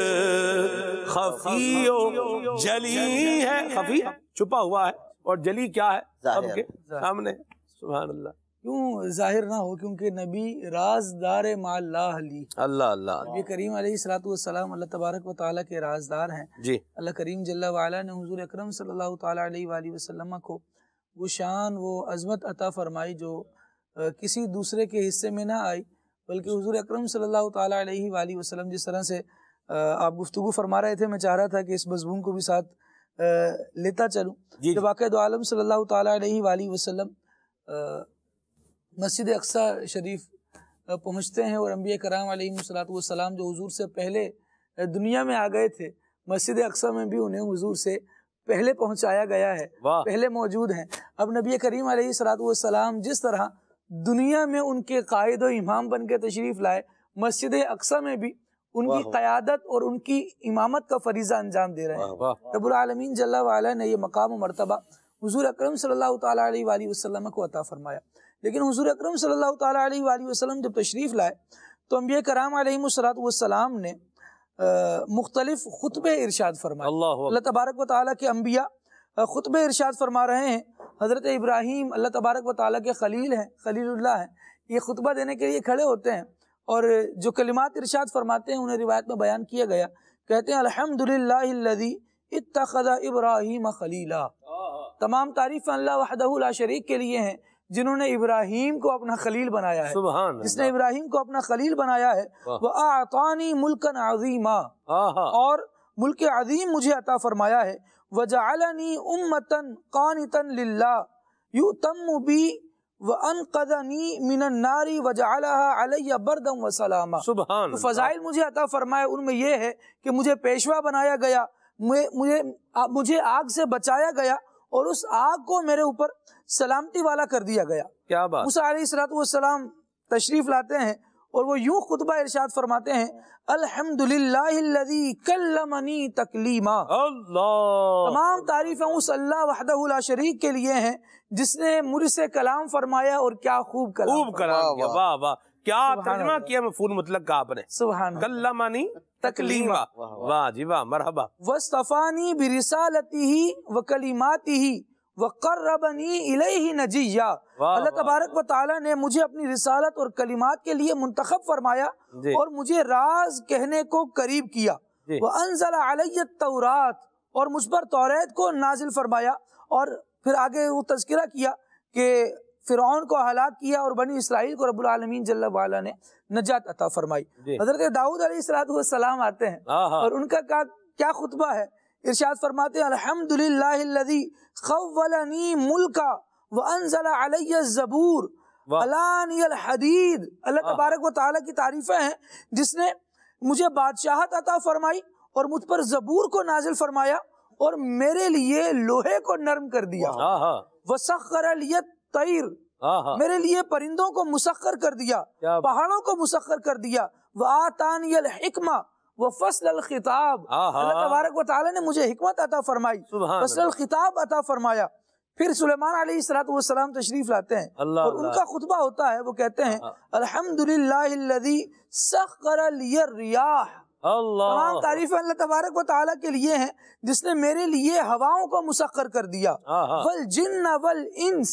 خفی و جلی ہے، خفی چھپا ہوا ہے اور جلی کیا ہے سب کے سامنے. سبحان اللہ. کیوں ظاہر نہ ہو؟ کیونکہ نبی رازدار مع اللہ علی، اللہ اللہ نبی کریم علیہ الصلوۃ والسلام اللہ تبارک و تعالیٰ کے رازدار ہیں. جی. اللہ کریم جل وعلا نے حضور اکرم صلی اللہ تعالیٰ علیہ وآلہ وسلم کو وہ شان وہ عظمت عطا فرمائی جو کسی دوسرے کے حصے میں نہ آئی، بلکہ حضور اکرم صلی اللہ تعالیٰ علیہ وآلہ وسلم جس طرح سے آپ گفتگو فرما رہے تھے، میں چاہ رہا تھا کہ اس مضمون کو بھی ساتھ لیتا چلوں. جب واقع دو عالم صلی اللہ تعالیٰ علیہ وآلہ وسلم مسجد اقصی شریف پہنچتے ہیں اور انبیاء کرام علیہ الصلوۃ والسلام جو حضور سے پہلے دنیا میں آ گئے تھے، مسجد اقصی میں بھی انہیں حضور سے پہلے پہنچایا گیا ہے، پہلے موجود ہیں. اب نبی کریم علیہ الصلوۃ والسلام جس طرح دنیا میں ان کے قائد و امام بن کے تشریف لائے، مسجد اقصی میں بھی ان کی قیادت اور ان کی امامت کا فریضہ انجام دے رہے ہیں. رب العالمین جل وعلا نے یہ مقام و مرتبہ حضور اکرم صلی اللہ تعالیٰ علیہ وآلہ وسلم کو عطا فرمایا۔ لیکن حضور اکرم صلی اللہ تعالیٰ علیہ وآلہ وسلم جب تشریف لائے تو انبیاء کرام علیہ الصلوۃ والسلام نے مختلف خطبے ارشاد فرمائے۔ اللہ اللہ تبارک و تعالیٰ کے انبیاء خطبے ارشاد فرما رہے ہیں۔ حضرت ابراہیم اللہ تبارک و تعالیٰ کے خلیل ہیں، خلیل اللہ ہیں، یہ خطبہ دینے کے لیے کھڑے ہوتے ہیں اور جو کلمات ارشاد فرماتے ہیں انہیں روایت میں بیان کیا گیا، کہتے ہیں الحمدللہ الذی اتخذ ابراہیم خلیلا۔ تمام تعریفیں اللہ وحدہ لا شریک کے لیے ہیں جنہوں نے ابراہیم کو اپنا خلیل بنایا ہے، سبحان جس نے ابراہیم کو اپنا خلیل بنایا ہے۔ وَأَعْطَانِي مُلْكًا عَظِيمًا، اور ملک عظیم مجھے عطا فرمایا ہے۔ وَجَعَلَنِي أُمَّةً قَانِتًا لِلَّهِ يُؤْتَمُّ بِي وَأَنْقَذَنِي مِنَ النَّارِ وَجَعَلَهَا عَلَيَّ بَرْدًا وَسَلَامًا۔ سبحان تو فضائل مجھے عطا فرمائے، ان میں یہ ہے کہ مجھے پیشوا بنایا گیا، مجھے مجھے آگ سے بچایا گیا اور اس آگ کو میرے اوپر سلامتی والا کر دیا گیا۔ کیا بات۔ موسیٰ علیہ الصلوۃ والسلام تشریف لاتے ہیں اور وہ یوں خطبہ ارشاد فرماتے ہیں الحمدللہ الذی کلمنی تکلیما۔ اللہ، تمام تعریفیں اس اللہ وحدہ لا شریک کے لیے ہیں جس نے مجھ سے کلام فرمایا، اور کیا خوب کلام خوب کلام کیا، واہ واہ، کیا ترجمہ اللہ۔ کیا مفعول مطلق کا آپ نے، سبحان اللہ۔ کلمنی تکلیما، واہ جی واہ، مرحبا۔ وَاصْطَفَانِي بِرِسَالَتِهِ وَكَلِمَاتِهِ وَقَرَّبَنِي إِلَيْهِ نَجِيًّا۔ اللہ تبارک و تعالیٰ نے مجھے اپنی رسالت اور کلمات کے لیے منتخب فرمایا اور مجھے راز کہنے کو قریب کیا۔ وَأَنزَلَ عَلَيَّ التَّوْرَاةَ، اور مجھ پر توریت کو نازل فرمایا، اور پھر آگے وہ تذکرہ کیا کہ فرعون کو ہلاک کیا اور بنی اسرائیل کو رب العالمین جل وعلا نے نجات عطا فرمائی۔ حضرت داؤد علیہ السلام آتے ہیں اور ان کا کیا خطبہ ہے، ارشاد فرماتے ہیں الحمدللہ الذی خولنی ملکا وانزل علی الزبور علانی الحدید۔ اللہ تبارک و تعالیٰ کی تعریفیں ہیں جس نے مجھے بادشاہت عطا فرمائی اور مجھ پر زبور کو نازل فرمایا اور میرے لیے لوہے کو نرم کر دیا۔ وسخر لی الطیر، میرے لیے پرندوں کو مسخر کر دیا، پہاڑوں کو مسخر کر دیا۔ وآتانی الحکمہ وفصل الخطاب، اللہ تبارک و تعالیٰ نے مجھے حکمت عطا فرمائی، فصل الخطاب عطا فرمایا۔ پھر سلیمان علیہ الصلوۃ والسلام تشریف لاتے ہیں اور ان کا خطبہ ہوتا ہے، وہ کہتے ہیں الحمدللہ الذی سخر لی الریاح۔ تمام تعریفیں اللہ تبارک و تعالیٰ کے لیے ہیں جس نے میرے لیے ہواؤں کو مسخر کر دیا۔ والجن والانس،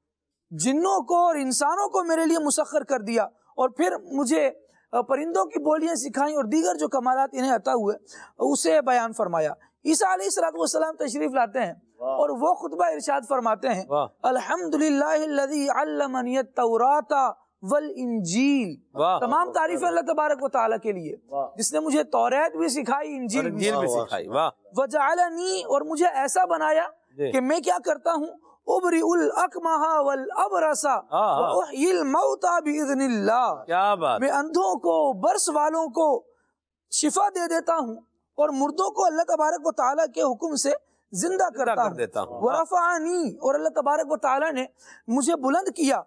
جنوں کو اور انسانوں کو میرے لیے مسخر کر دیا، اور پھر مجھے پرندوں کی بولیاں سکھائیں اور دیگر جو کمالات انہیں عطا ہوئے اسے بیان فرمایا۔ عیسیٰ علیہ الصلوۃ والسلام تشریف لاتے ہیں اور وہ خطبہ ارشاد فرماتے ہیں الحمدللہ الذی علمنی التوراۃ والانجیل۔ تمام تعریفیں اللہ تبارک و تعالیٰ کے لیے جس نے مجھے توریت بھی سکھائی، انجیل بھی سکھائی۔ وجعلنی، اور مجھے ایسا بنایا کہ میں کیا کرتا ہوں، ابری الاکمہ والابرص واحیی الموتى باذن اللہ، کیا بات، میں اندھوں کو، برس والوں کو شفا دے دیتا ہوں اور مردوں کو اللہ تبارک و تعالیٰ کے حکم سے زندہ کرتا ہوں۔ ورفعنی، اور اللہ تبارک و تعالیٰ نے مجھے بلند کیا۔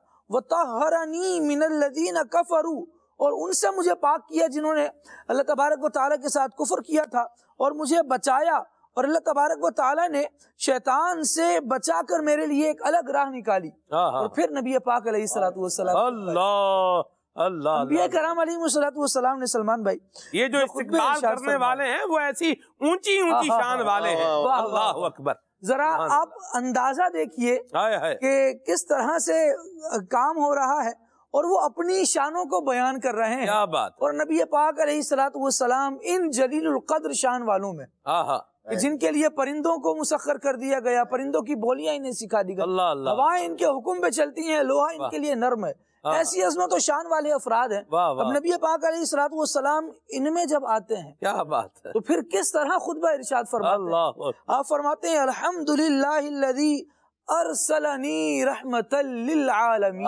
وطہرنی من الذین کفروا، اور ان سے مجھے پاک کیا جنہوں نے اللہ تبارک و تعالیٰ کے ساتھ کفر کیا تھا، اور مجھے بچایا، اور اللہ تبارک و تعالیٰ نے شیطان سے بچا کر میرے لیے ایک الگ راہ نکالی۔ اور پھر نبی پاک علیہ الصلوۃ والسلام، اللہ اللہ، انبیاء کرام علیہ الصلوۃ والسلام نے، سلمان بھائی یہ جو استقبال کرنے والے ہیں وہ ایسی اونچی اونچی شان والے ہیں، اللہ اکبر۔ ذرا آپ اندازہ دیکھیے کہ کس طرح سے کام ہو رہا ہے، اور وہ اپنی شانوں کو بیان کر رہے ہیں۔ کیا بات، اور نبی پاک علیہ الصلوۃ والسلام ان جلیل القدر شان والوں میں جن کے لیے پرندوں کو مسخر کر دیا گیا، پرندوں کی بولیاں انہیں سکھا دی گئی، ہوائیں ان کے حکم پہ چلتی ہیں، لوہا ان کے لیے نرم ہے، ایسی عظمت و شان والے افراد ہیں۔ اب نبی پاک علیہ الصلوۃ والسلام ان میں جب آتے ہیں، کیا بات ہے، تو پھر کس طرح خطبہ ارشاد فرماتے ہیں؟ آپ فرماتے ہیں الحمدللہ الذی ارسلنی رحمت للعالمین۔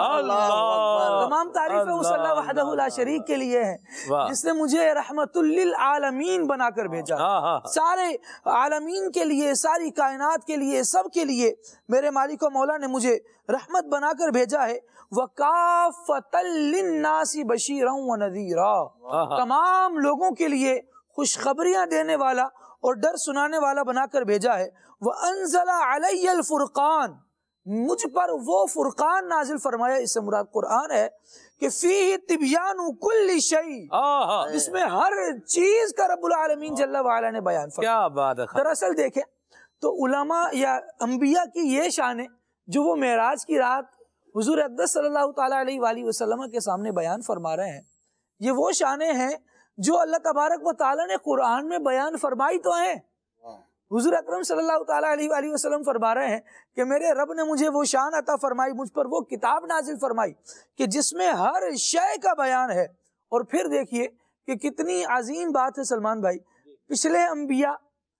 تمام تعریفیں اس اللہ وحدہ لا شریک کے لیے ہیں جس نے مجھے رحمت للعالمین بنا کر بھیجا، سارے عالمین کے لیے، ساری کائنات کے لیے، سب کے لیے میرے مالک و مولا نے مجھے رحمت بنا کر بھیجا ہے۔ وَكَافَةً لِلنَّاسِ بَشِيرًا وَنَذِيرًا، تمام لوگوں کے لیے خوشخبریاں دینے والا اور ڈر سنانے والا بنا کر بھیجا ہے۔ وَأَنزَلَ عَلَيَّ الْفُرْقَانَ، مجھ پر وہ فرقان نازل فرمایا، اس سے مراد قرآن ہے، کہ فیہ تبیان کل شیء، جس میں ہر چیز کا رب العالمین جل وعلا نے بیان فرمایا۔ کیا بات ہے۔ دراصل دیکھیں تو علماء یا انبیاء کی یہ شان ہے جو وہ معراج کی رات حضور اقدس صلی اللہ تعالیٰ علیہ وآلہ وسلم کے سامنے بیان فرما رہے ہیں، یہ وہ شانیں ہیں جو اللہ تبارک و تعالیٰ نے قرآن میں بیان فرمائی تو ہیں۔ حضور اکرم صلی اللہ تعالیٰ علیہ وآلہ وسلم فرما رہے ہیں کہ میرے رب نے مجھے وہ شان عطا فرمائی، مجھ پر وہ کتاب نازل فرمائی کہ جس میں ہر شے کا بیان ہے۔ اور پھر دیکھیے کہ کتنی عظیم بات ہے سلمان بھائی، پچھلے انبیاء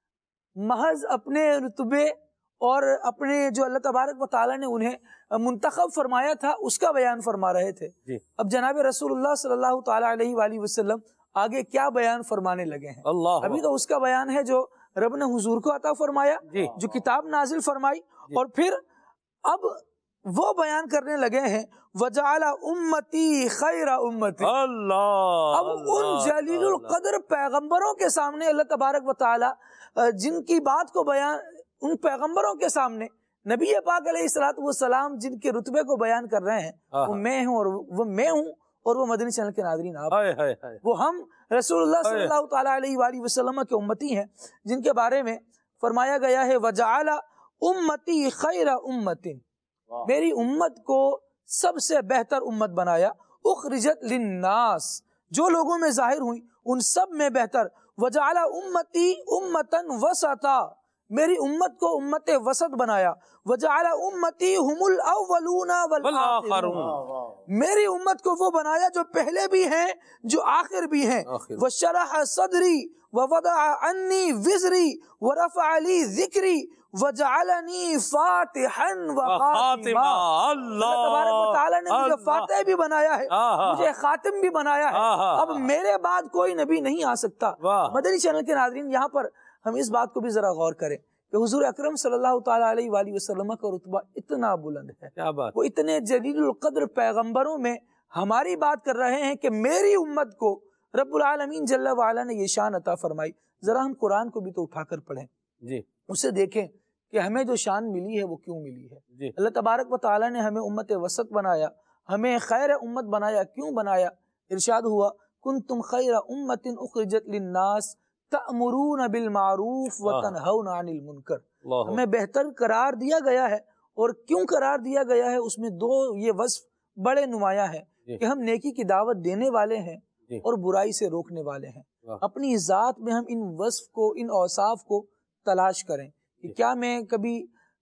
محض اپنے رتبے اور اپنے جو اللہ تبارک و تعالیٰ نے انہیں منتخب فرمایا تھا اس کا بیان فرما رہے تھے۔ اب جناب رسول اللہ صلی اللہ تعالیٰ علیہ وآلہ وسلم آگے کیا بیان فرمانے لگے ہیں؟ اللہ، ابھی تو اس کا بیان ہے جو رب نے حضور کو عطا فرمایا، جو کتاب نازل فرمائی، اور پھر اب وہ بیان کرنے لگے ہیں وَجَعَلَ أُمَّتِي خَيْرَ أُمَّتِ۔ اللہ، اب ان جلیل القدر پیغمبروں کے سامنے اللہ تبارک و تعالی جن کی بات کو بیان، ان پیغمبروں کے سامنے نبی پاک علیہ الصلوۃ والسلام جن کے رتبے کو بیان کر رہے ہیں، وہ میں ہوں اور وہ میں ہوں اور وہ مدنی چینل کے ناظرین آپ، وہ ہم رسول اللہ صلی اللہ تعالیٰ علیہ وآلہ وسلم کے امتی ہیں جن کے بارے میں فرمایا گیا ہے وَجَعَلَ أُمَّتِي خَيْرَ أُمَّةٍ، میری امت کو سب سے بہتر امت بنایا، اخرجت للناس، جو لوگوں میں ظاہر ہوئی ان سب میں بہتر، وَجَعَلَ أُمَّتِي أُمَّةً وَسَطًا، میری امت کو امت وسط بنایا، وَجَعَلَ أُمَّتِي هُمُ الْأَوَّلُونَ وَالْآخِرُونَ، میری امت کو وہ بنایا جو پہلے بھی ہیں جو آخر بھی ہیں، وَشَرَحَ صَدْرِي وَوَضَعَ عَنِّي وِزْرِي وَرَفَعَ لِي ذِكْرِي وَجَعَلَنِي فَاتِحًا وَخَاتِمًا، اللہ تبارک و تعالیٰ نے مجھے فاتح بھی بنایا ہے، مجھے خاتم بھی بنایا ہے، اب میرے بعد کوئی نبی نہیں آ سکتا۔ مدنی چینل کے ناظرین، یہاں پر ہم اس بات کو بھی ذرا غور کریں کہ حضور اکرم صلی اللہ تعالیٰ علیہ وآلہ وسلم کا رتبہ اتنا بلند ہے، وہ اتنے جلیل القدر پیغمبروں میں ہماری بات کر رہے ہیں کہ میری امت کو رب العالمین جل وعلا نے یہ شان عطا فرمائی۔ ذرا ہم قرآن کو بھی تو اٹھا کر پڑھیں، جی اسے دیکھیں کہ ہمیں جو شان ملی ہے وہ کیوں ملی ہے۔ جی اللہ تبارک و تعالیٰ نے ہمیں امت وسط بنایا، ہمیں خیر امت بنایا، کیوں بنایا؟ ارشاد ہوا کنتم خیر امت اخرجت للناس تأمرون بالمعروف وتنہون عن المنکر، ہمیں بہتر قرار دیا گیا ہے، اور کیوں قرار دیا گیا ہے؟ اس میں دو یہ وصف بڑے نمایاں ہیں کہ ہم نیکی کی دعوت دینے والے ہیں اور برائی سے روکنے والے ہیں۔ اپنی ذات میں ہم ان وصف کو، ان اوصاف کو تلاش کریں کہ کیا میں کبھی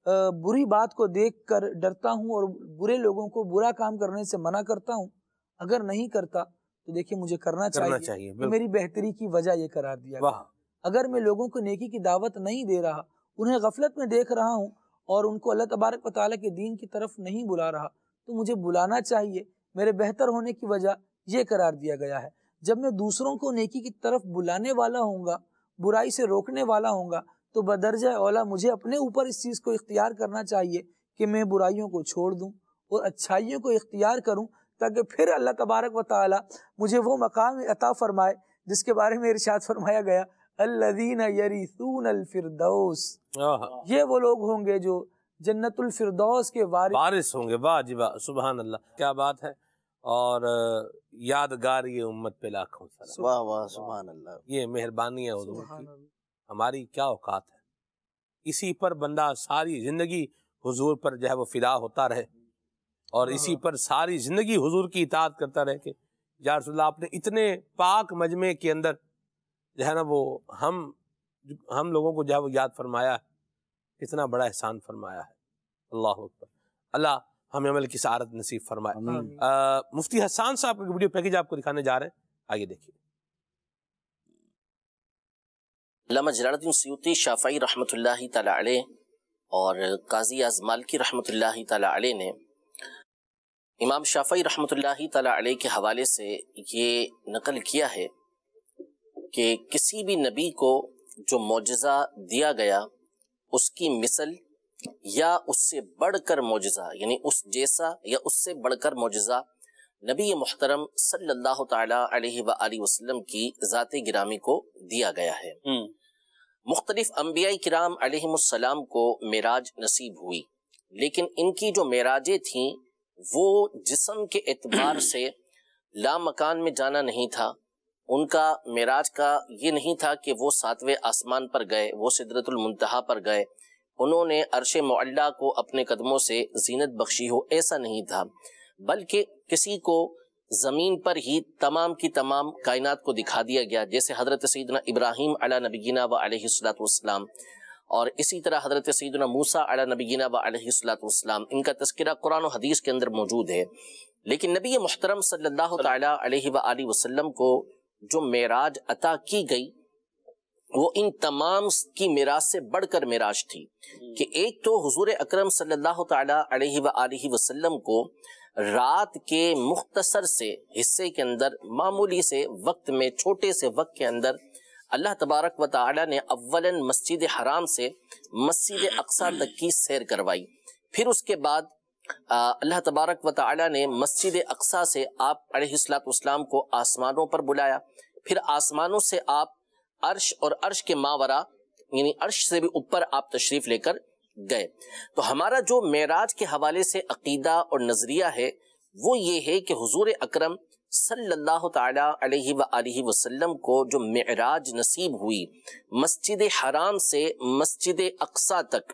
بری بات کو دیکھ کر ڈرتا ہوں اور برے لوگوں کو برا کام کرنے سے منع کرتا ہوں؟ اگر نہیں کرتا تو دیکھیں مجھے کرنا چاہیے, چاہیے تو میری بہتری کی وجہ یہ قرار دیا گیا. اگر میں لوگوں کو نیکی کی دعوت نہیں دے رہا, انہیں غفلت میں دیکھ رہا ہوں اور ان کو اللہ تبارک و تعالیٰ کے دین کی طرف نہیں بلا رہا, تو مجھے بلانا چاہیے. میرے بہتر ہونے کی وجہ یہ قرار دیا گیا ہے. جب میں دوسروں کو نیکی کی طرف بلانے والا ہوں گا, برائی سے روکنے والا ہوں گا, تو بدرجہ اولا مجھے اپنے اوپر اس چیز کو اختیار کرنا چاہیے کہ میں برائیوں کو چھوڑ دوں اور اچھائیوں کو اختیار کروں, تاکہ پھر اللہ تبارک و تعالی مجھے وہ مقام عطا فرمائے جس کے بارے میں ارشاد فرمایا گیا, الذین یریثون الفردوس, یہ وہ لوگ ہوں گے جو جنت الفردوس کے وارث ہوں گے. واہ جی واہ, سبحان اللہ, کیا بات ہے. اور یادگار یہ امت پہ لاکھوں سلام. واہ واہ, سبحان اللہ. یہ مہربانی ہے حضور کی, ہماری کیا اوقات ہے. اسی پر بندہ ساری زندگی حضور پر جو ہے وہ فدا ہوتا رہے, اور اسی پر ساری زندگی حضور کی اطاعت کرتا رہے کہ یا رسول اللہ آپ نے اتنے پاک مجمع کے اندر جو ہے نا وہ ہم ہم لوگوں کو جو ہے وہ یاد فرمایا ہے, کتنا بڑا احسان فرمایا ہے. اللہ اکبر. اللہ ہمیں عمل کی سعادت نصیب فرمائے. مفتی حسان صاحب کا ویڈیو پیکیج آپ کو دکھانے جا رہے ہیں, آئیے دیکھیے. علامہ جلال الدین سیوطی شافعی رحمۃ اللہ تعالی علیہ اور قاضی اعظم مالکی رحمۃ اللہ تعالی علیہ نے امام شافعی رحمۃ اللہ تعالی علیہ کے حوالے سے یہ نقل کیا ہے کہ کسی بھی نبی کو جو معجزہ دیا گیا اس کی مثل یا اس سے بڑھ کر معجزہ, یعنی اس جیسا یا اس سے بڑھ کر معجزہ نبی محترم صلی اللہ تعالی علیہ وآلہ وسلم کی ذات گرامی کو دیا گیا ہے. مختلف انبیاء کرام علیہم السلام کو معراج نصیب ہوئی، لیکن ان کی جو معراجیں تھیں وہ جسم کے اعتبار سے لامکان میں جانا نہیں تھا. ان کا معراج کا یہ نہیں تھا کہ وہ ساتویں آسمان پر گئے، وہ سدرۃ المنتہا پر گئے، انہوں نے عرش معلیٰ کو اپنے قدموں سے زینت بخشی ہو، ایسا نہیں تھا، بلکہ کسی کو زمین پر ہی تمام کی تمام کائنات کو دکھا دیا گیا، جیسے حضرت سیدنا ابراہیم علی نبینا و علیہ الصلوۃ والسلام، اور اسی طرح حضرت سیدنا موسیٰ علی نبینا و علیہ الصلوۃ والسلام. ان کا تذکرہ قرآن و حدیث کے اندر موجود ہے. لیکن نبی محترم صلی اللہ تعالی علیہ وآلہ وسلم کو جو معراج عطا کی گئی وہ ان تمام کی معراج سے بڑھ کر معراج تھی، کہ ایک تو حضور اکرم صلی اللہ تعالی علیہ وآلہ وسلم کو رات کے مختصر سے حصے کے اندر، معمولی سے وقت میں، چھوٹے سے وقت کے اندر اللہ تبارک و تعالی نے اولاً مسجد حرام سے مسجد اقصیٰ تک کی سیر کروائی. پھر اس کے بعد اللہ تبارک و تعالی نے مسجد اقصیٰ سے آپ علیہ الصلوۃ والسلام کو آسمانوں پر بلایا. پھر آسمانوں سے آپ عرش اور عرش کے ماورا، یعنی عرش سے بھی اوپر آپ تشریف لے کر گئے. تو ہمارا جو معراج کے حوالے سے عقیدہ اور نظریہ ہے وہ یہ ہے کہ حضور اکرم صلی اللہ تعالی علیہ وآلہ وسلم کو جو معراج نصیب ہوئی مسجد حرام سے مسجد اقصیٰ تک،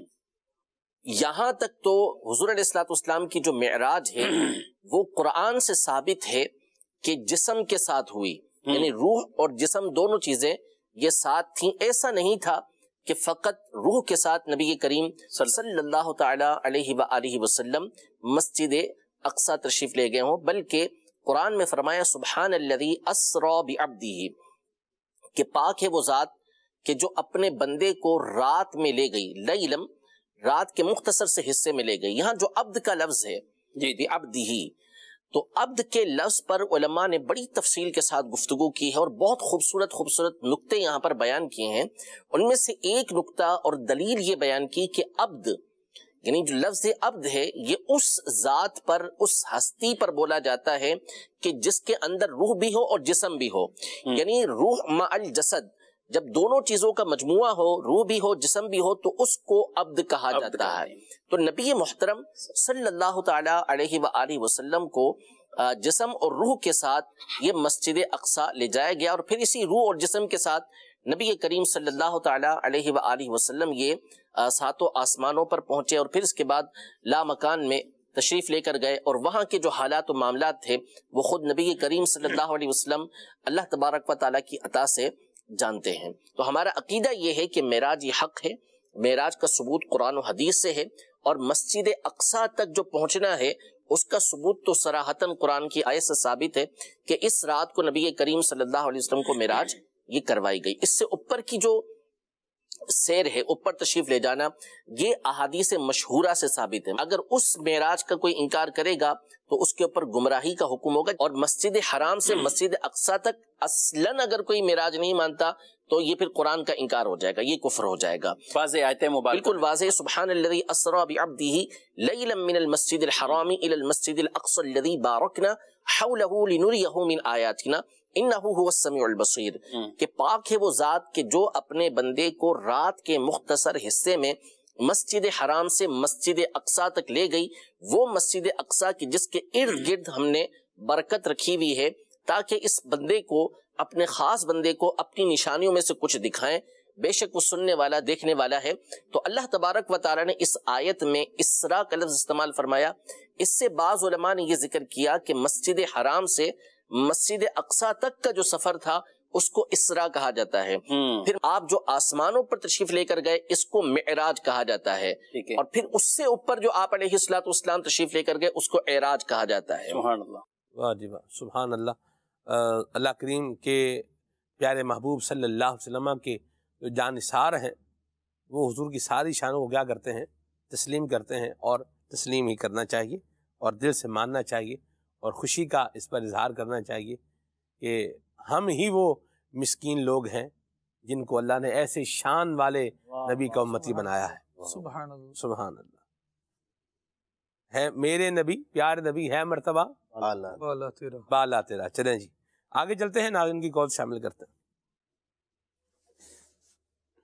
یہاں تک تو حضور علیہ الصلوۃ والسلام کی جو معراج ہے وہ قرآن سے ثابت ہے کہ جسم کے ساتھ ہوئی، یعنی روح اور جسم دونوں چیزیں یہ ساتھ تھیں. ایسا نہیں تھا کہ فقط روح کے ساتھ نبی کریم صلی اللہ تعالی علیہ وآلہ وسلم مسجد اقصیٰ تشریف لے گئے ہوں، بلکہ قرآن میں فرمایا سبحان الذی اسری بعبدہ، کہ پاک ہے وہ ذات کہ جو اپنے بندے کو رات میں لے گئی، لیلم رات کے مختصر سے حصے میں لے گئی. یہاں جو عبد کا لفظ ہے جی بعبدہ، تو عبد کے لفظ پر علماء نے بڑی تفصیل کے ساتھ گفتگو کی ہے اور بہت خوبصورت خوبصورت نقطے یہاں پر بیان کیے ہیں. ان میں سے ایک نقطہ اور دلیل یہ بیان کی کہ عبد، یعنی جو لفظ عبد ہے یہ اس ذات پر، اس ہستی پر بولا جاتا ہے کہ جس کے اندر روح بھی ہو اور جسم بھی ہو. یعنی روح مع الجسد، جب دونوں چیزوں کا مجموعہ ہو، روح بھی ہو جسم بھی ہو، تو اس کو عبد کہا جاتا ہے. تو نبی محترم صلی اللہ تعالی علیہ وآلہ وسلم کو جسم اور روح کے ساتھ یہ مسجد اقصیٰ لے جایا گیا، اور پھر اسی روح اور جسم کے ساتھ نبی کریم صلی اللہ تعالی علیہ وآلہ وسلم یہ ساتوں آسمانوں پر پہنچے، اور پھر اس کے بعد لامکان میں تشریف لے کر گئے، اور وہاں کے جو حالات و معاملات تھے وہ خود نبی کریم صلی اللہ علیہ وسلم اللہ تبارک و تعالیٰ کی عطا سے جانتے ہیں. تو ہمارا عقیدہ یہ ہے کہ معراج یہ حق ہے، معراج کا ثبوت قرآن و حدیث سے ہے، اور مسجد اقصیٰ تک جو پہنچنا ہے اس کا ثبوت تو صراحتاً قرآن کی آیت سے ثابت ہے کہ اس رات کو نبی کریم صلی اللہ علیہ وسلم کو معراج یہ کروائی گئی. اس سے اوپر کی جو سیر ہے، اوپر تشریف لے جانا، یہ احادیث مشہورہ سے ثابت ہے. اگر اس معراج کا کوئی انکار کرے گا تو اس کے اوپر گمراہی کا حکم ہوگا. اور مسجد حرام سے مسجد اقصیٰ تک اصلاً اگر کوئی معراج نہیں مانتا تو یہ پھر قرآن کا انکار ہو جائے گا، یہ کفر ہو جائے گا. واضح آیت مبارکہ، بالکل واضح. سبحان الذی اسری بعبدہ لیلا من المسجد الحرام الی المسجد الاقصی الذی بارکنا حولہ لنریہ من آیاتنا انہ هو السمیع البصیر، کہ پاک ہے وہ ذات کہ جو اپنے بندے کو رات کے مختصر حصے میں مسجد حرام سے مسجد اقصیٰ تک لے گئی، وہ مسجد اقصیٰ کی جس کے ارد گرد ہم نے برکت رکھی ہوئی ہے تاکہ اس بندے کو، اپنے خاص بندے کو اپنی نشانیوں میں سے کچھ دکھائیں. بے شک وہ سننے والا دیکھنے والا ہے. تو اللہ تبارک و تعالیٰ نے اس آیت میں اسراء کا لفظ استعمال فرمایا. اس سے بعض علماء نے یہ ذکر کیا کہ مسجد حرام سے مسجد اقصیٰ تک کا جو سفر تھا اس کو اسراء کہا جاتا ہے. پھر آپ جو آسمانوں پر تشریف لے کر گئے اس کو معراج کہا جاتا ہے. اور پھر اس سے اوپر جو آپ علیہ الصلوۃ والسلام تشریف لے کر گئے اس کو اعراج کہا جاتا ہے. سبحان اللہ. واہ جی واہ، سبحان اللہ. اللہ کریم کے پیارے محبوب صلی اللہ علیہ وسلم کے جو جانثار ہیں وہ حضور کی ساری شانوں کو کیا کرتے ہیں؟ تسلیم کرتے ہیں، اور تسلیم ہی کرنا چاہیے اور دل سے ماننا چاہیے اور خوشی کا اس پر اظہار کرنا چاہیے کہ ہم ہی وہ مسکین لوگ ہیں جن کو اللہ نے ایسے شان والے نبی کا امتی بنایا ہے. سبحان اللہ، سبحان اللہ. ہے میرے نبی، پیارے نبی ہے مرتبہ بالا تیرا بالا تیرا. چلیں جی آگے چلتے ہیں، ناظرین کی کال شامل کرتے ہیں.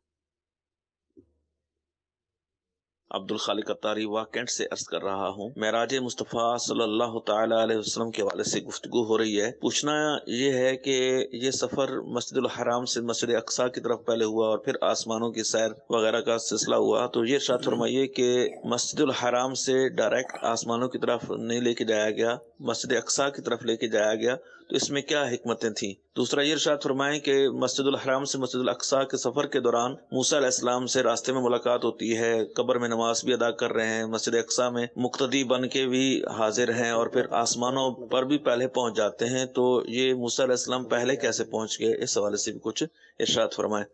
عبد الخالق اتاری وا کینٹ سے عرض کر رہا ہوں۔ معراج مصطفیٰ صلی اللہ تعالی علیہ وسلم کے حوالے سے گفتگو ہو رہی ہے۔ پوچھنا یہ ہے کہ یہ سفر مسجد الحرام سے مسجد اقصیٰ کی طرف پہلے ہوا اور پھر آسمانوں کی سیر وغیرہ کا سلسلہ ہوا، تو یہ ارشاد فرمائیے کہ مسجد الحرام سے ڈائریکٹ آسمانوں کی طرف نہیں لے کے جایا گیا، مسجد اقصیٰ کی طرف لے کے جایا گیا، تو اس میں کیا حکمتیں تھیں؟ دوسرا یہ ارشاد فرمائیں کہ مسجد الحرام سے مسجد الاقصیٰ کے سفر کے دوران موسیٰ علیہ السلام سے راستے میں ملاقات ہوتی ہے، قبر میں نماز بھی ادا کر رہے ہیں، مسجد اقصیٰ میں مقتدی بن کے بھی حاضر ہیں اور پھر آسمانوں پر بھی پہلے پہنچ جاتے ہیں، تو یہ موسیٰ علیہ السلام پہلے کیسے پہنچ گئے؟ اس حوالے سے بھی کچھ ارشاد فرمائیں۔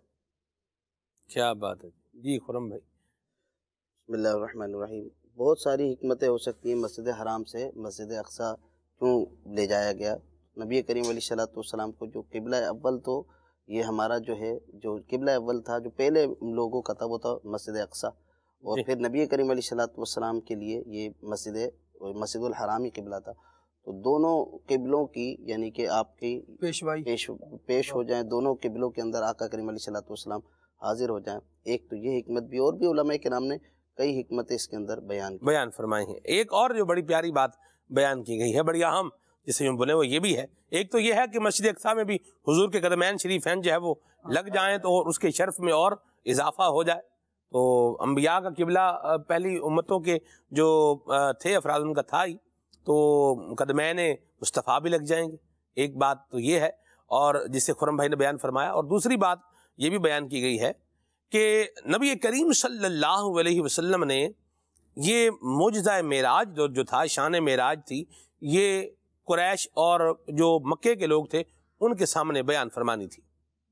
کیا بات ہے جی خرم بھائی۔ بسم اللہ الرحمن الرحیم۔ بہت ساری حکمتیں ہو سکتی ہیں مسجد حرام سے مسجد اقصیٰ کیوں لے جایا گیا۔ نبی کریم علیہ الصلوۃ والسلام کو جو قبلہ اول، تو یہ ہمارا جو ہے جو قبلہ اول تھا، جو پہلے لوگوں کا تھا، وہ تھا مسجد اقصیٰ، اور پھر نبی کریم علیہ الصلوۃ والسلام کے لیے یہ مسجد مسجد الحرام ہی قبلہ تھا۔ تو دونوں قبلوں کی یعنی کہ آپ کی پیشوائی پیش پیش ہو جائیں، دونوں قبلوں کے اندر آقا کریم علیہ الصلوۃ والسلام حاضر ہو جائیں، ایک تو یہ حکمت بھی، اور بھی علماء کرام نے کئی حکمتیں اس کے اندر بیان کی بیان فرمائی ہیں۔ ایک اور جو بڑی پیاری بات بیان کی گئی ہے، بڑی اہم جسے ہم بولے، وہ یہ بھی ہے، ایک تو یہ ہے کہ مسجد اقصیٰ میں بھی حضور کے قدمین شریفین جو ہے وہ لگ جائیں تو اس کے شرف میں اور اضافہ ہو جائے۔ تو انبیاء کا قبلہ پہلی امتوں کے جو تھے افراد ان کا تھا ہی، تو قدمین مصطفیٰ بھی لگ جائیں گے، ایک بات تو یہ ہے، اور جسے خرم بھائی نے بیان فرمایا۔ اور دوسری بات یہ بھی بیان کی گئی ہے کہ نبی کریم صلی اللہ علیہ وسلم نے یہ معجزہ معراج جو جو تھا، شان معراج تھی، یہ قریش اور جو مکے کے لوگ تھے ان کے سامنے بیان فرمانی تھی،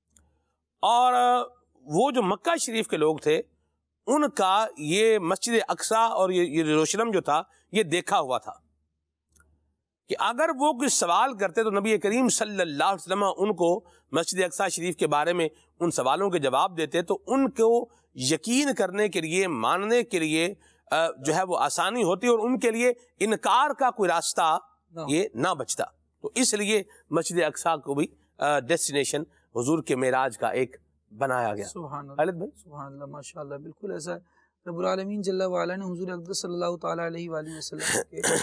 اور وہ جو مکہ شریف کے لوگ تھے ان کا یہ مسجد اقصیٰ اور یہ یروشلم جو تھا یہ دیکھا ہوا تھا کہ اگر وہ کچھ سوال کرتے تو نبی کریم صلی اللہ علیہ وسلم ان کو مسجد اقصیٰ شریف کے بارے میں ان سوالوں کے جواب دیتے، تو ان کو یقین کرنے کے لیے، ماننے کے لیے جو ہے وہ آسانی ہوتی اور ان کے لیے انکار کا کوئی راستہ یہ نہ بچتا۔ تو اس لیے مسجد اقصیٰ کو بھی ڈیسٹینیشن حضور کے معراج کا ایک بنایا گیا۔ سبحان اللہ خالد بھائی۔ سبحان اللہ، ماشاء اللہ، بالکل ایسا ہے۔ رب العالمین جل وعلا نے حضور اقدس صلی اللہ تعالیٰ علیہ وآلہ وسلم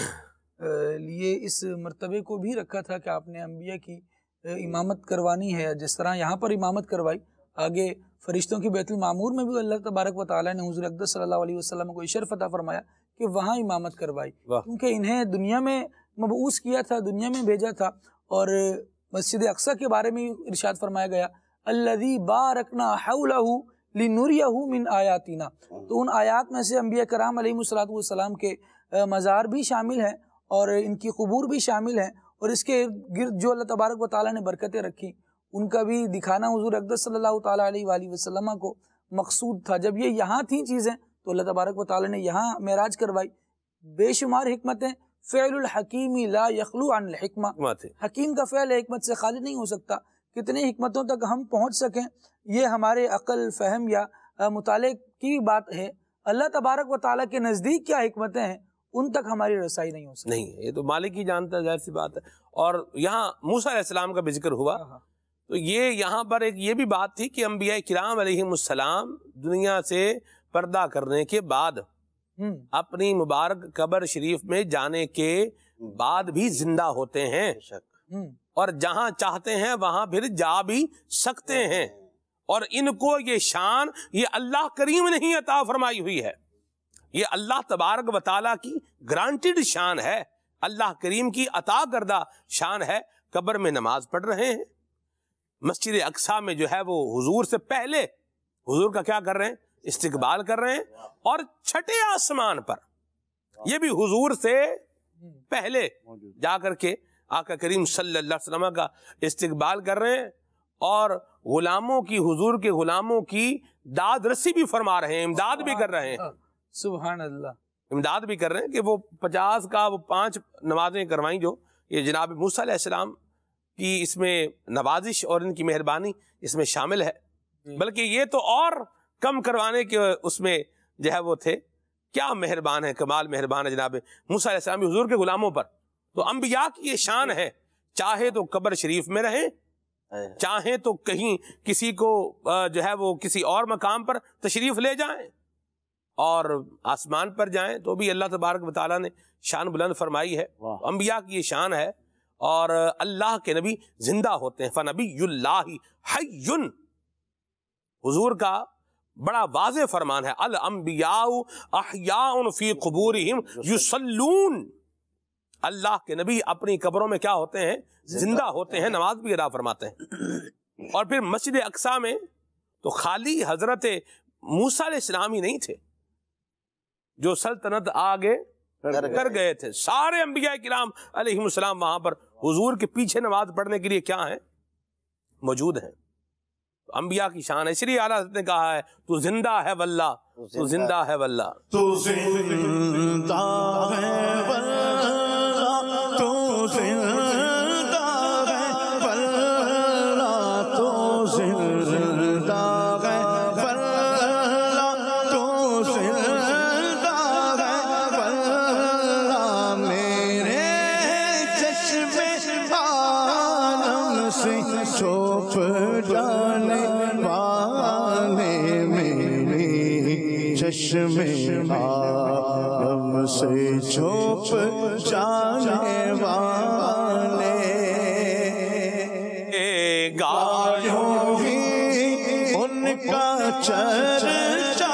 کے لیے اس مرتبے کو بھی رکھا تھا کہ آپ نے انبیاء کی امامت کروانی ہے، جس طرح یہاں پر امامت کروائی، آگے فرشتوں کی بیت المعمور میں بھی اللہ تبارک و تعالیٰ نے حضور اقدس صلی اللہ علیہ وسلم کو شرف عطا فرمایا کہ وہاں امامت کروائی، کیونکہ انہیں دنیا میں مبعوث کیا تھا، دنیا میں بھیجا تھا۔ اور مسجد اقصیٰ کے بارے میں ارشاد فرمایا گیا، الذی بارکنا حولہ لنریہ من آیاتنا، تو ان آیات میں سے انبیاء کرام علیہ الصلوۃ والسلام کے مزار بھی شامل ہیں اور ان کی قبور بھی شامل ہیں، اور اس کے گرد جو اللہ تبارک و تعالیٰ نے برکتیں رکھی ان کا بھی دکھانا حضور اقدس صلی اللہ تعالیٰ علیہ وآلہ وسلم کو مقصود تھا۔ جب یہ یہاں تھیں چیزیں تو اللہ تبارک و تعالیٰ نے یہاں معراج کروائی۔ بے شمار حکمتیں، فعل الحکیم لا یخلو عن الحکمہ، حکیم کا فعل حکمت سے خالی نہیں ہو سکتا۔ کتنی حکمتوں تک ہم پہنچ سکیں یہ ہمارے عقل، فہم یا مطالعے کی بات ہے، اللہ تبارک و تعالیٰ کے نزدیک کیا حکمتیں ہیں ان تک ہماری رسائی نہیں ہو سکتی۔ نہیں، یہ تو مالک ہی جانتا ہے، ظاہر سی بات ہے۔ اور یہاں موسیٰ علیہ السلام کا بھی ذکر ہوا، تو یہ یہاں پر ایک یہ بھی بات تھی کہ انبیاء کرام علیہ السلام دنیا سے پردہ کرنے کے بعد اپنی مبارک قبر شریف میں جانے کے بعد بھی زندہ ہوتے ہیں، اور جہاں چاہتے ہیں وہاں پھر جا بھی سکتے ہیں، اور ان کو یہ شان یہ اللہ کریم نے ہی عطا فرمائی ہوئی ہے، یہ اللہ تبارک و تعالیٰ کی گرانٹیڈ شان ہے، اللہ کریم کی عطا کردہ شان ہے۔ قبر میں نماز پڑھ رہے ہیں، مسجد اقصیٰ میں جو ہے وہ حضور سے پہلے حضور کا کیا کر رہے ہیں؟ استقبال کر رہے ہیں، اور چھٹے آسمان پر یہ بھی حضور سے پہلے جا کر کے آقا کریم صلی اللہ علیہ وسلم کا استقبال کر رہے ہیں، اور غلاموں کی، حضور کے غلاموں کی داد رسی بھی فرما رہے ہیں، امداد بھی کر رہے ہیں۔ سبحان اللہ، امداد بھی کر رہے ہیں کہ وہ پچاس کا وہ پانچ نمازیں کروائیں جو یہ جناب موسیٰ علیہ السلام کی اس میں نوازش اور ان کی مہربانی اس میں شامل ہے، بلکہ یہ تو اور کم کروانے کے اس میں جو ہے وہ تھے۔ کیا مہربان ہے، کمال مہربان ہے جناب موسیٰ علیہ السلام حضور کے غلاموں پر۔ تو انبیاء کی یہ شان ہے، چاہے تو قبر شریف میں رہیں، چاہیں تو کہیں کسی کو جو ہے وہ کسی اور مقام پر تشریف لے جائیں، اور آسمان پر جائیں تو بھی اللہ تبارک و تعالیٰ نے شان بلند فرمائی ہے. انبیاء کی یہ شان ہے. اور اللہ کے نبی زندہ ہوتے ہیں. فنبی اللہ حی، حضور کا بڑا واضح فرمان ہے، الانبیاء احیاء فی قبورہم یصلون. اللہ کے نبی اپنی قبروں میں کیا ہوتے ہیں؟ زندہ ہوتے ہیں، نماز بھی ادا فرماتے ہیں. اور پھر مسجد اقصی میں تو خالی حضرت موسیٰ علیہ السلام ہی نہیں تھے جو سلطنت آگے کر گئے تھے. سارے انبیاء کرام علیہ السلام وہاں پر حضور کے پیچھے نماز پڑھنے کے لیے کیا ہیں؟ موجود ہیں. انبیاء کی شان ہے. اس لیے اعلیٰ حضرت نے کہا ہے تو زندہ ہے واللہ، تو زندہ ہے واللہ، تو زندہ ہے واللہ، تو زندہ ہے واللہ، تو زندہ ہے واللہ، تو زندہ ہے واللہ. میرے چشم عالم سے چھوپ جانے والے، میری چشم عالم سے چھوپ جانے والے، گایوں ہی ان کا چرچا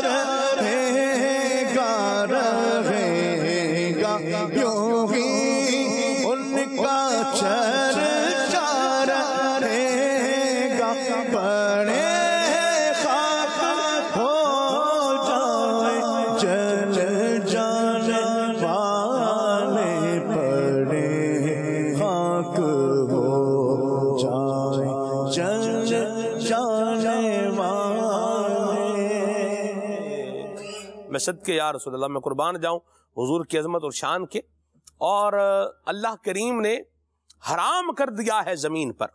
رہے گا، رہے گا یوں ہی ان کا چرچا رہے گا. پڑے خاک ہو جائے جل جانے والے، پڑے خاک ہو جائے جل جانے والے. میں صدقے یا رسول اللہ میں قربان جاؤں حضور کی عظمت اور شان کے. اور اللہ کریم نے حرام کر دیا ہے زمین پر،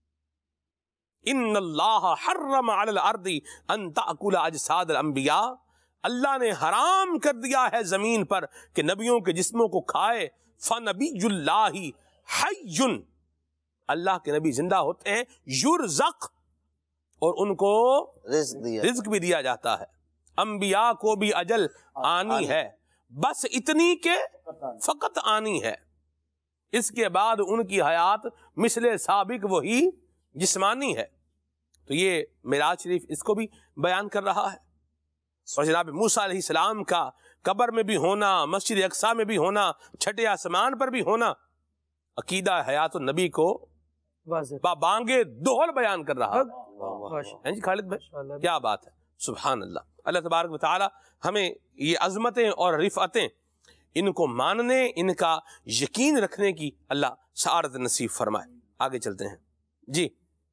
ان اللہ حرم علی الارض ان تأکل اجساد الانبیاء، اللہ نے حرام کر دیا ہے زمین پر کہ نبیوں کے جسموں کو کھائے. فنبی اللہ حی، اللہ کے نبی زندہ ہوتے ہیں. یرزق، اور ان کو رزق دیا، رزق بھی دیا جاتا ہے. انبیاء کو بھی اجل آنی ہے، بس اتنی کہ فقط آنی ہے. اس کے بعد ان کی حیات مثل سابق وہی جسمانی ہے. تو یہ معراج شریف اس کو بھی بیان کر رہا ہے. اور جناب موسیٰ علیہ السلام کا قبر میں بھی ہونا، مسجد اقصی میں بھی ہونا، چھٹے آسمان پر بھی ہونا، عقیدہ حیات النبی کو با بانگے دوہل بیان کر رہا ہے. جی خالد بھائی کیا بات ہے، سبحان اللہ. اللہ تبارک و تعالی ہمیں یہ عظمتیں اور رفعتیں ان کو ماننے، ان کا یقین رکھنے کی اللہ سعادت نصیب فرمائے. آگے چلتے ہیں جی.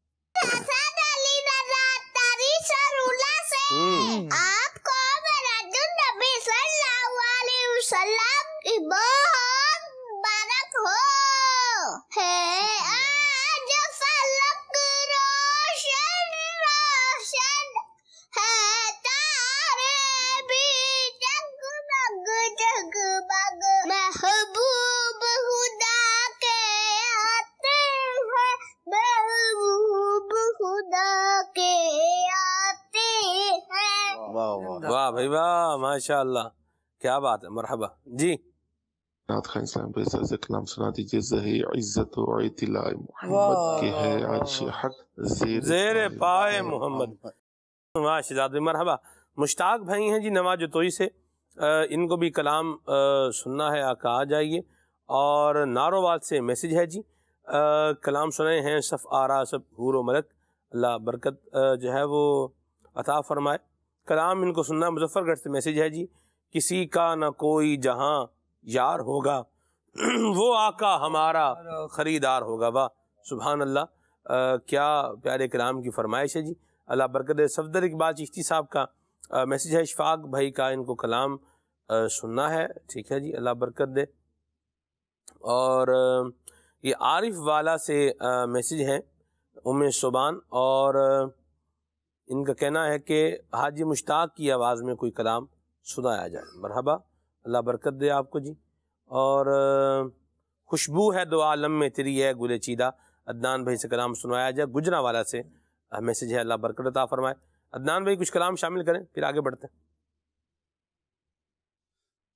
آپ کو میرا نبی صلی اللہ علیہ وسلم کی بہت مبارک ہو. ہے آج فلک روشن روشن، ہے تارے بھی جگمگ جگمگ، محبوب خدا کے آتے ہیں، محبوب خدا کے آتے ہیں. واہ بھائی واہ، ماشاء اللہ، کیا بات ہے. مرحبا جی. نعت خان اسلام پہ سے کلام سنا دیجیے. زہی عزت و اطلاع محمد کے ہے عرش حق زیر پائے محمد. ماشاء اللہ، مرحبا. مشتاق بھائی ہیں جی نواز جتوئی سے، ان کو بھی کلام سننا ہے، آقا آ جائیے. اور نارووال سے میسج ہے جی، کلام سنے ہیں صف آرا سب حور و ملک، اللہ برکت جو ہے وہ عطا فرمائے. کلام ان کو سننا. مظفر گڑھ سے میسج ہے جی، کسی کا نہ کوئی جہاں یار ہوگا، وہ آقا ہمارا خریدار ہوگا. واہ سبحان اللہ، کیا پیارے کلام کی فرمائش ہے جی. اللہ برکت دے. صفدر اقبال چشتی صاحب کا میسج ہے، اشفاق بھائی کا ان کو کلام سننا ہے. ٹھیک ہے جی، اللہ برکت دے. اور یہ عارف والا سے میسج ہے ام صبان، اور ان کا کہنا ہے کہ حاجی مشتاق کی آواز میں کوئی کلام سنایا جائے. مرحبا، اللہ برکت دے آپ کو جی. اور خوشبو ہے دو عالم میں تیری ہے گل چیدہ، عدنان بھائی سے کلام سنوایا جائے. گجرا والا سے میسج ہے، اللہ برکت عطا فرمائے. عدنان بھائی کچھ کلام شامل کریں پھر آگے بڑھتے ہیں.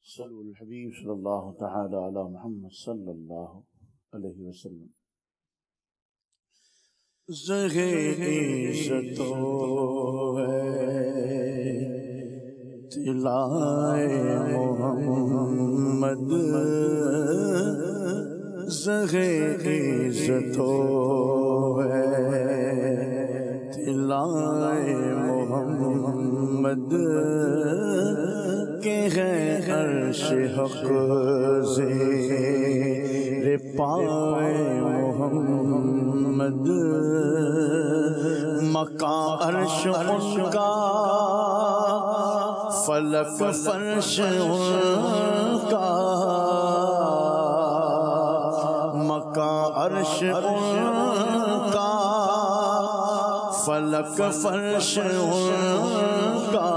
صلو الحبیب صلی اللہ تعالی علی محمد صلی اللہ علیہ وسلم. زہے عزتو ہے طلائے محمد، زہے عزتو ہے طلائے محمد، کہ ہے عرش حق زیر پائے محمد، مکان عرش ان کا فلک فرش ان کا، مکان عرش ان کا فلک فرش ان کا،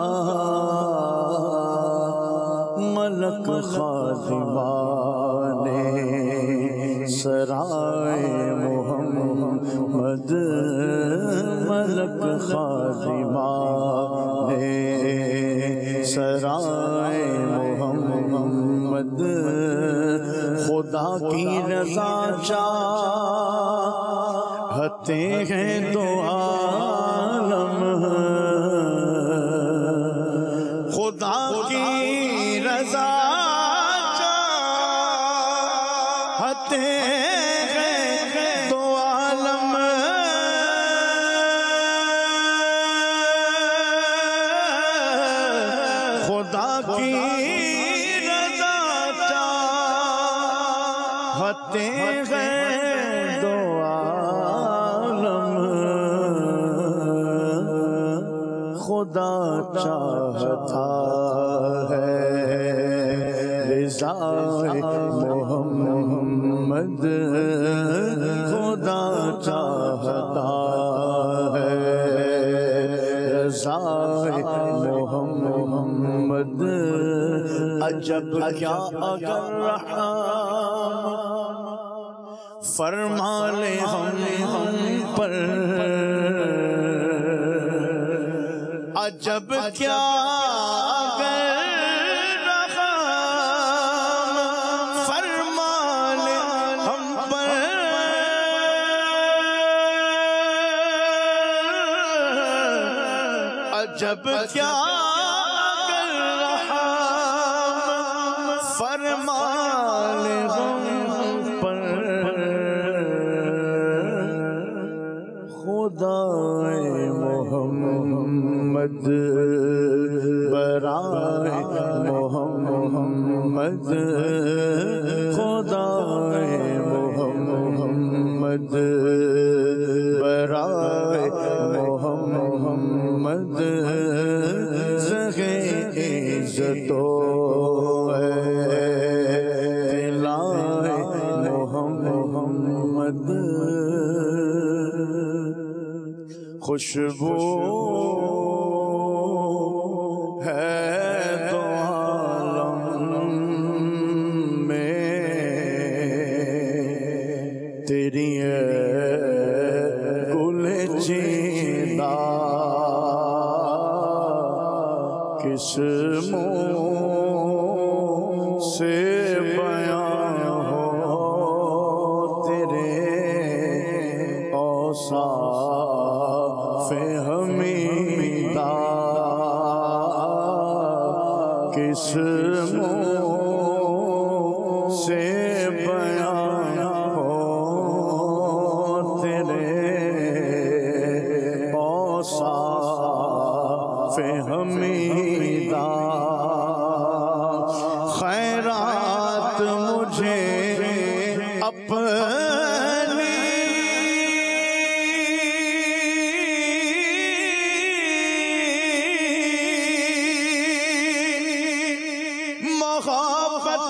ملک خادمان سرائے محمد، ملک خادمان سرائے محمد، خدا کی رضا چاہتے ہیں دو عالم، خدا کی رضا چاہتے ہیں دو عالم، خدا کی رضا چاہتے ہیں دو عالم، خدا چاہتا محمد، خدا چاہتا ہے رضائے محمد، عجب کیا اگر رحم فرما لے ہم ہم پر، عجب کیا اگر جب کیا کر رہا فرما لے ہم پر، خدائے محمد برائے محمد، خدائے محمد برائے محمد، زہے عزتو ہے طلائے محمد، خوشبو ہے تو عالم میں تیری گل چیندہ، کس منہ سے بیان ہو تیرے اوصاف حمیدہ، کس منہ سے بیان ہو تیرے اوصاف حمیدہ، خیرات مجھے اپنی محبت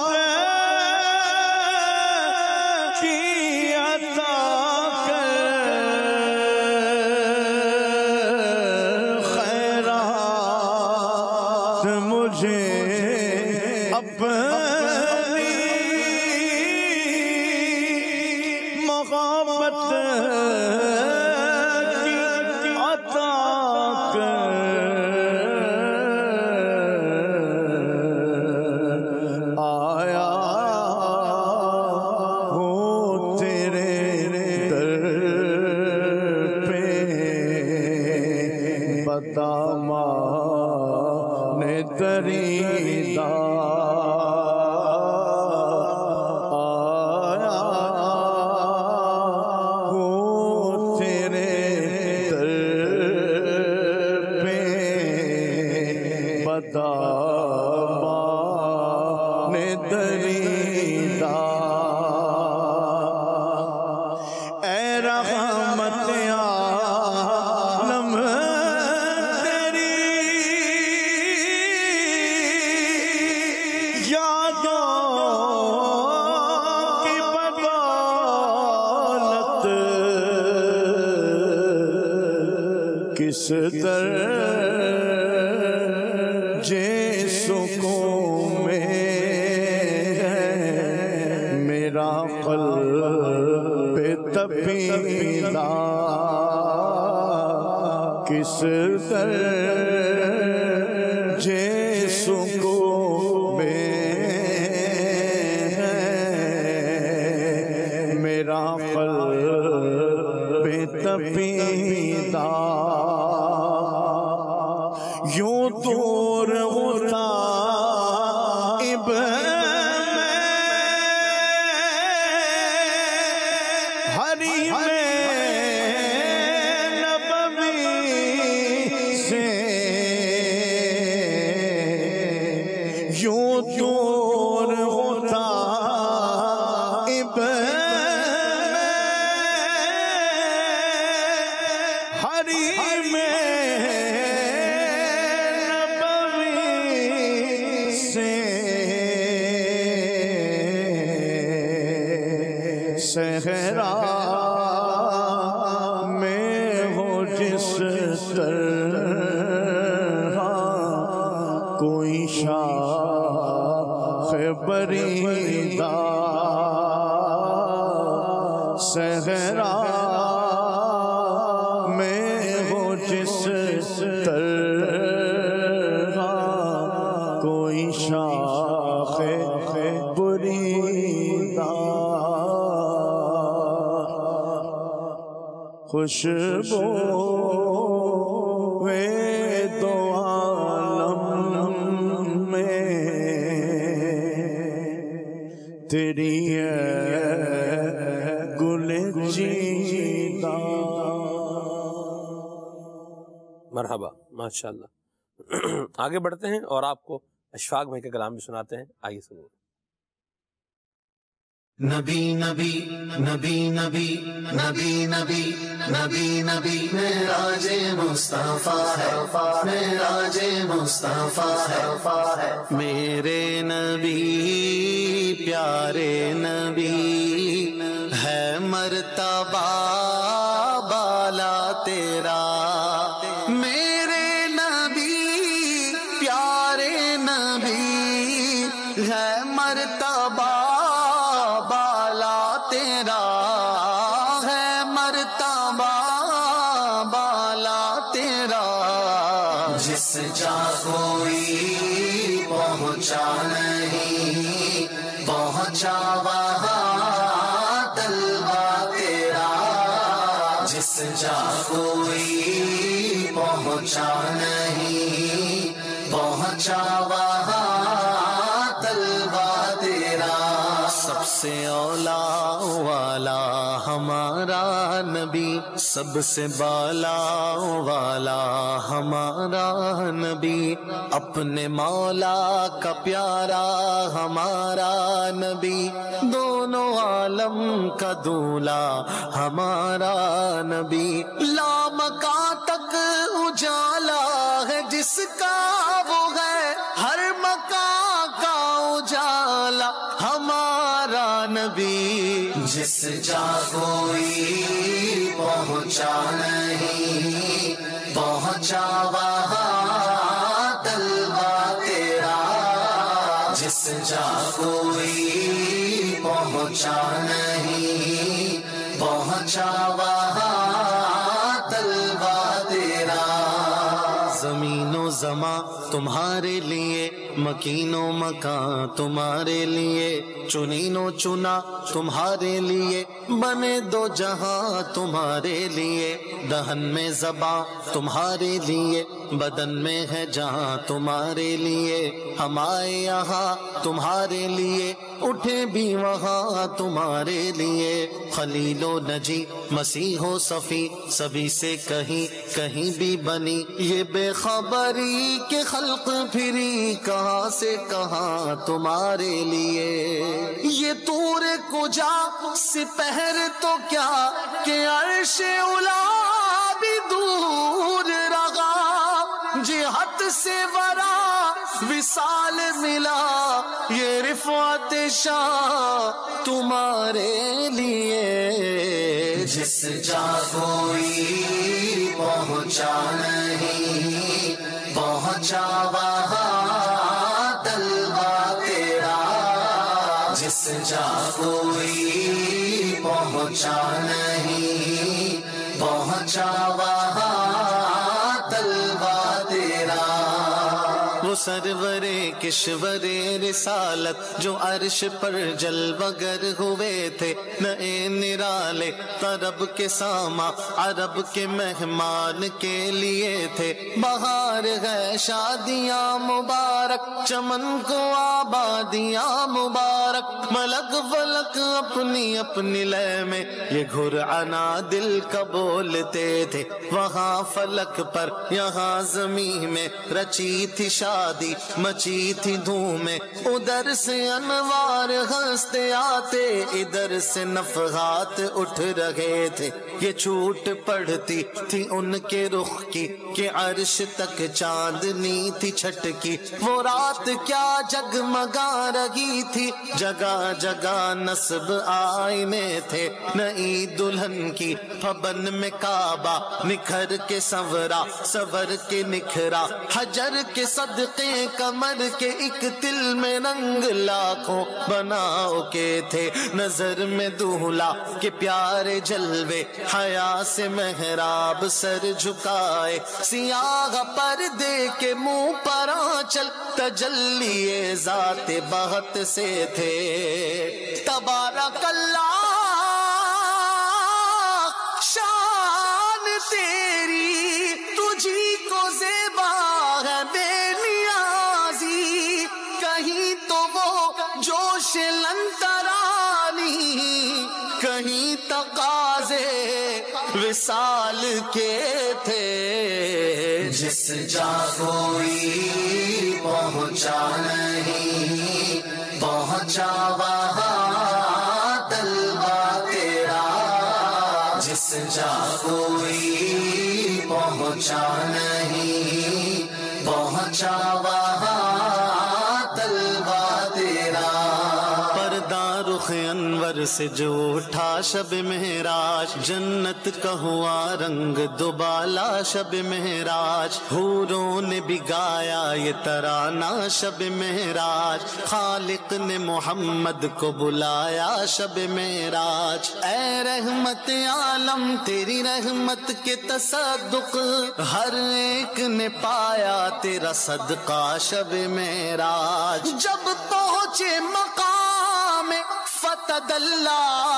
کی عطا کر، خیرات مجھے اپنی محبت کی عطا کر، بدامان دریدہ آیا ہوں تیرے در پہ بدامان دریدہ اے رحمت عالم تیری یادوں کی بدولت کس درجے سکون میں ہے میرا قلب تپیدہ کس درجے سکون میں ہے میرا قلب تپیدہ یوں دور ہوتا اب ہری میں نبوی سے یوں دور ہوتا اب ہری میں نبوی سے صحرا میں ہو جس طرح کوئی شاخ بریدہ صحرا میں ہو جس طرح کوئی شاخ بریدہ خوشبو وے دو عالم میں تیری گل جیدہ. مرحبا ماشاءاللہ. آگے بڑھتے ہیں اور آپ کو اشفاق بھائی کا کلام بھی سناتے ہیں. آئیے سنیں. نبی نبی نبی نبی نبی نبی نبی نبی معراج مصطفیٰ ہے معراج مصطفیٰ ہے میرے نبی پیارے نبی ہے مرتبہ بالا تیرا میرے نبی پیارے نبی ہے مرتبہ تیرا ہے مرتبہ بالا تیرا جس جا کوئی پہنچا نہیں پہنچا وہاں طلبہ تیرا جس جا کوئی پہنچا نہیں پہنچا وہاں طلبہ تیرا سب سے اولا والا ہمارا نبی سب سے بالا والا ہمارا نبی اپنے مولا کا پیارا ہمارا نبی دونوں عالم کا دولا ہمارا نبی لامکاں تک اجالا ہے جس کا وہ ہے ہر مکان کا اجالا ہمارا نبی جس جا کوئی پہنچا نہیں پہنچا وہاں طلبہ تیرا جس جا کوئی پہنچا نہیں پہنچا وہاں طلبہ تیرا زمین و زمان تمہارے لیے مکین و مکان تمہارے لیے، چنین و چنا تمہارے لیے، بنے دو جہاں تمہارے لیے، دہن میں زباں تمہارے لیے، بدن میں ہے جہاں تمہارے لیے، ہم آئے یہاں تمہارے لیے، اٹھے بھی وہاں تمہارے لیے، خلیل و نجی مسیح و صفی سبھی سے کہیں کہیں بھی بنی، یہ بے خبری کے خلق پھری کہاں سے کہاں تمہارے لیے، یہ طور کجا سپہر تو کیا کہ عرش اولا بھی دور رہا، جہت سے ورا وصال ملا، یہ رفعت شاہ تمہارے لیے، جس جا کوئی پہنچا نہیں پہنچا وہاں طلبہ تیرا، جس جا کوئی پہنچا نہیں پہنچا وہاں طلبہ تیرا، وہ سرور کشور رسالت جو عرش پر جلوہ گر ہوئے تھے، نئے نرالے طرب کے ساما عرب کے مہمان کے لیے تھے، بہار ہے شادیاں مبارک چمن کو آبادیاں مبارک، ملک فلک اپنی اپنی لے میں یہ گھر انا دل کا بولتے تھے، وہاں فلک پر یہاں زمین میں رچی تھی شادی مچی تھی دھومیں، ادھر سے انوار ہنستے آتے ادھر سے نفحات اٹھ رہے تھے، یہ چھوٹ پڑتی تھی ان کے رخ کی کہ عرش تک چاندنی تھی چھٹکی، وہ رات کیا جگمگا رہی تھی، جگہ جگہ نصب آئینے تھے، نئی دلہن کی پھبن میں کعبہ نکھر کے سنورا سور کے نکھرا، حجر کے صدقے کمر کے ایک دل میں رنگ لاکھوں بناؤ کے تھے، نظر میں دولہا کے پیارے جلوے، حیا سے محراب سر جھکائے، سیاہ پردے کے منہ پر آنچل تجلی ذات بہت سے تھے، تبارک اللہ شان تیری تجھی کو زیبا ہے بے نیازی، کہیں تو وہ جوش لنترانی کہیں تقاضے وصال کے تھے، جس جا کوئی پہنچا نہیں پہنچا وہاں طلبہ تیرا، جس جا کوئی پہنچا نہیں پہنچا وہاں طلبہ تیرا، پردہ رخ انور سے جو اٹھا شب مہراج، جنت کا ہوا رنگ دوبالا شب مہراج، حوروں نے بھی گایا یہ ترانہ شب مہراج، خالق نے محمد کو بلایا شب مہراج، اے رحمت عالم تیری رحمت کے تصدق ہر ایک نے پایا تیرا صدقہ شب مہراج، جب پہنچے مقام فتدلی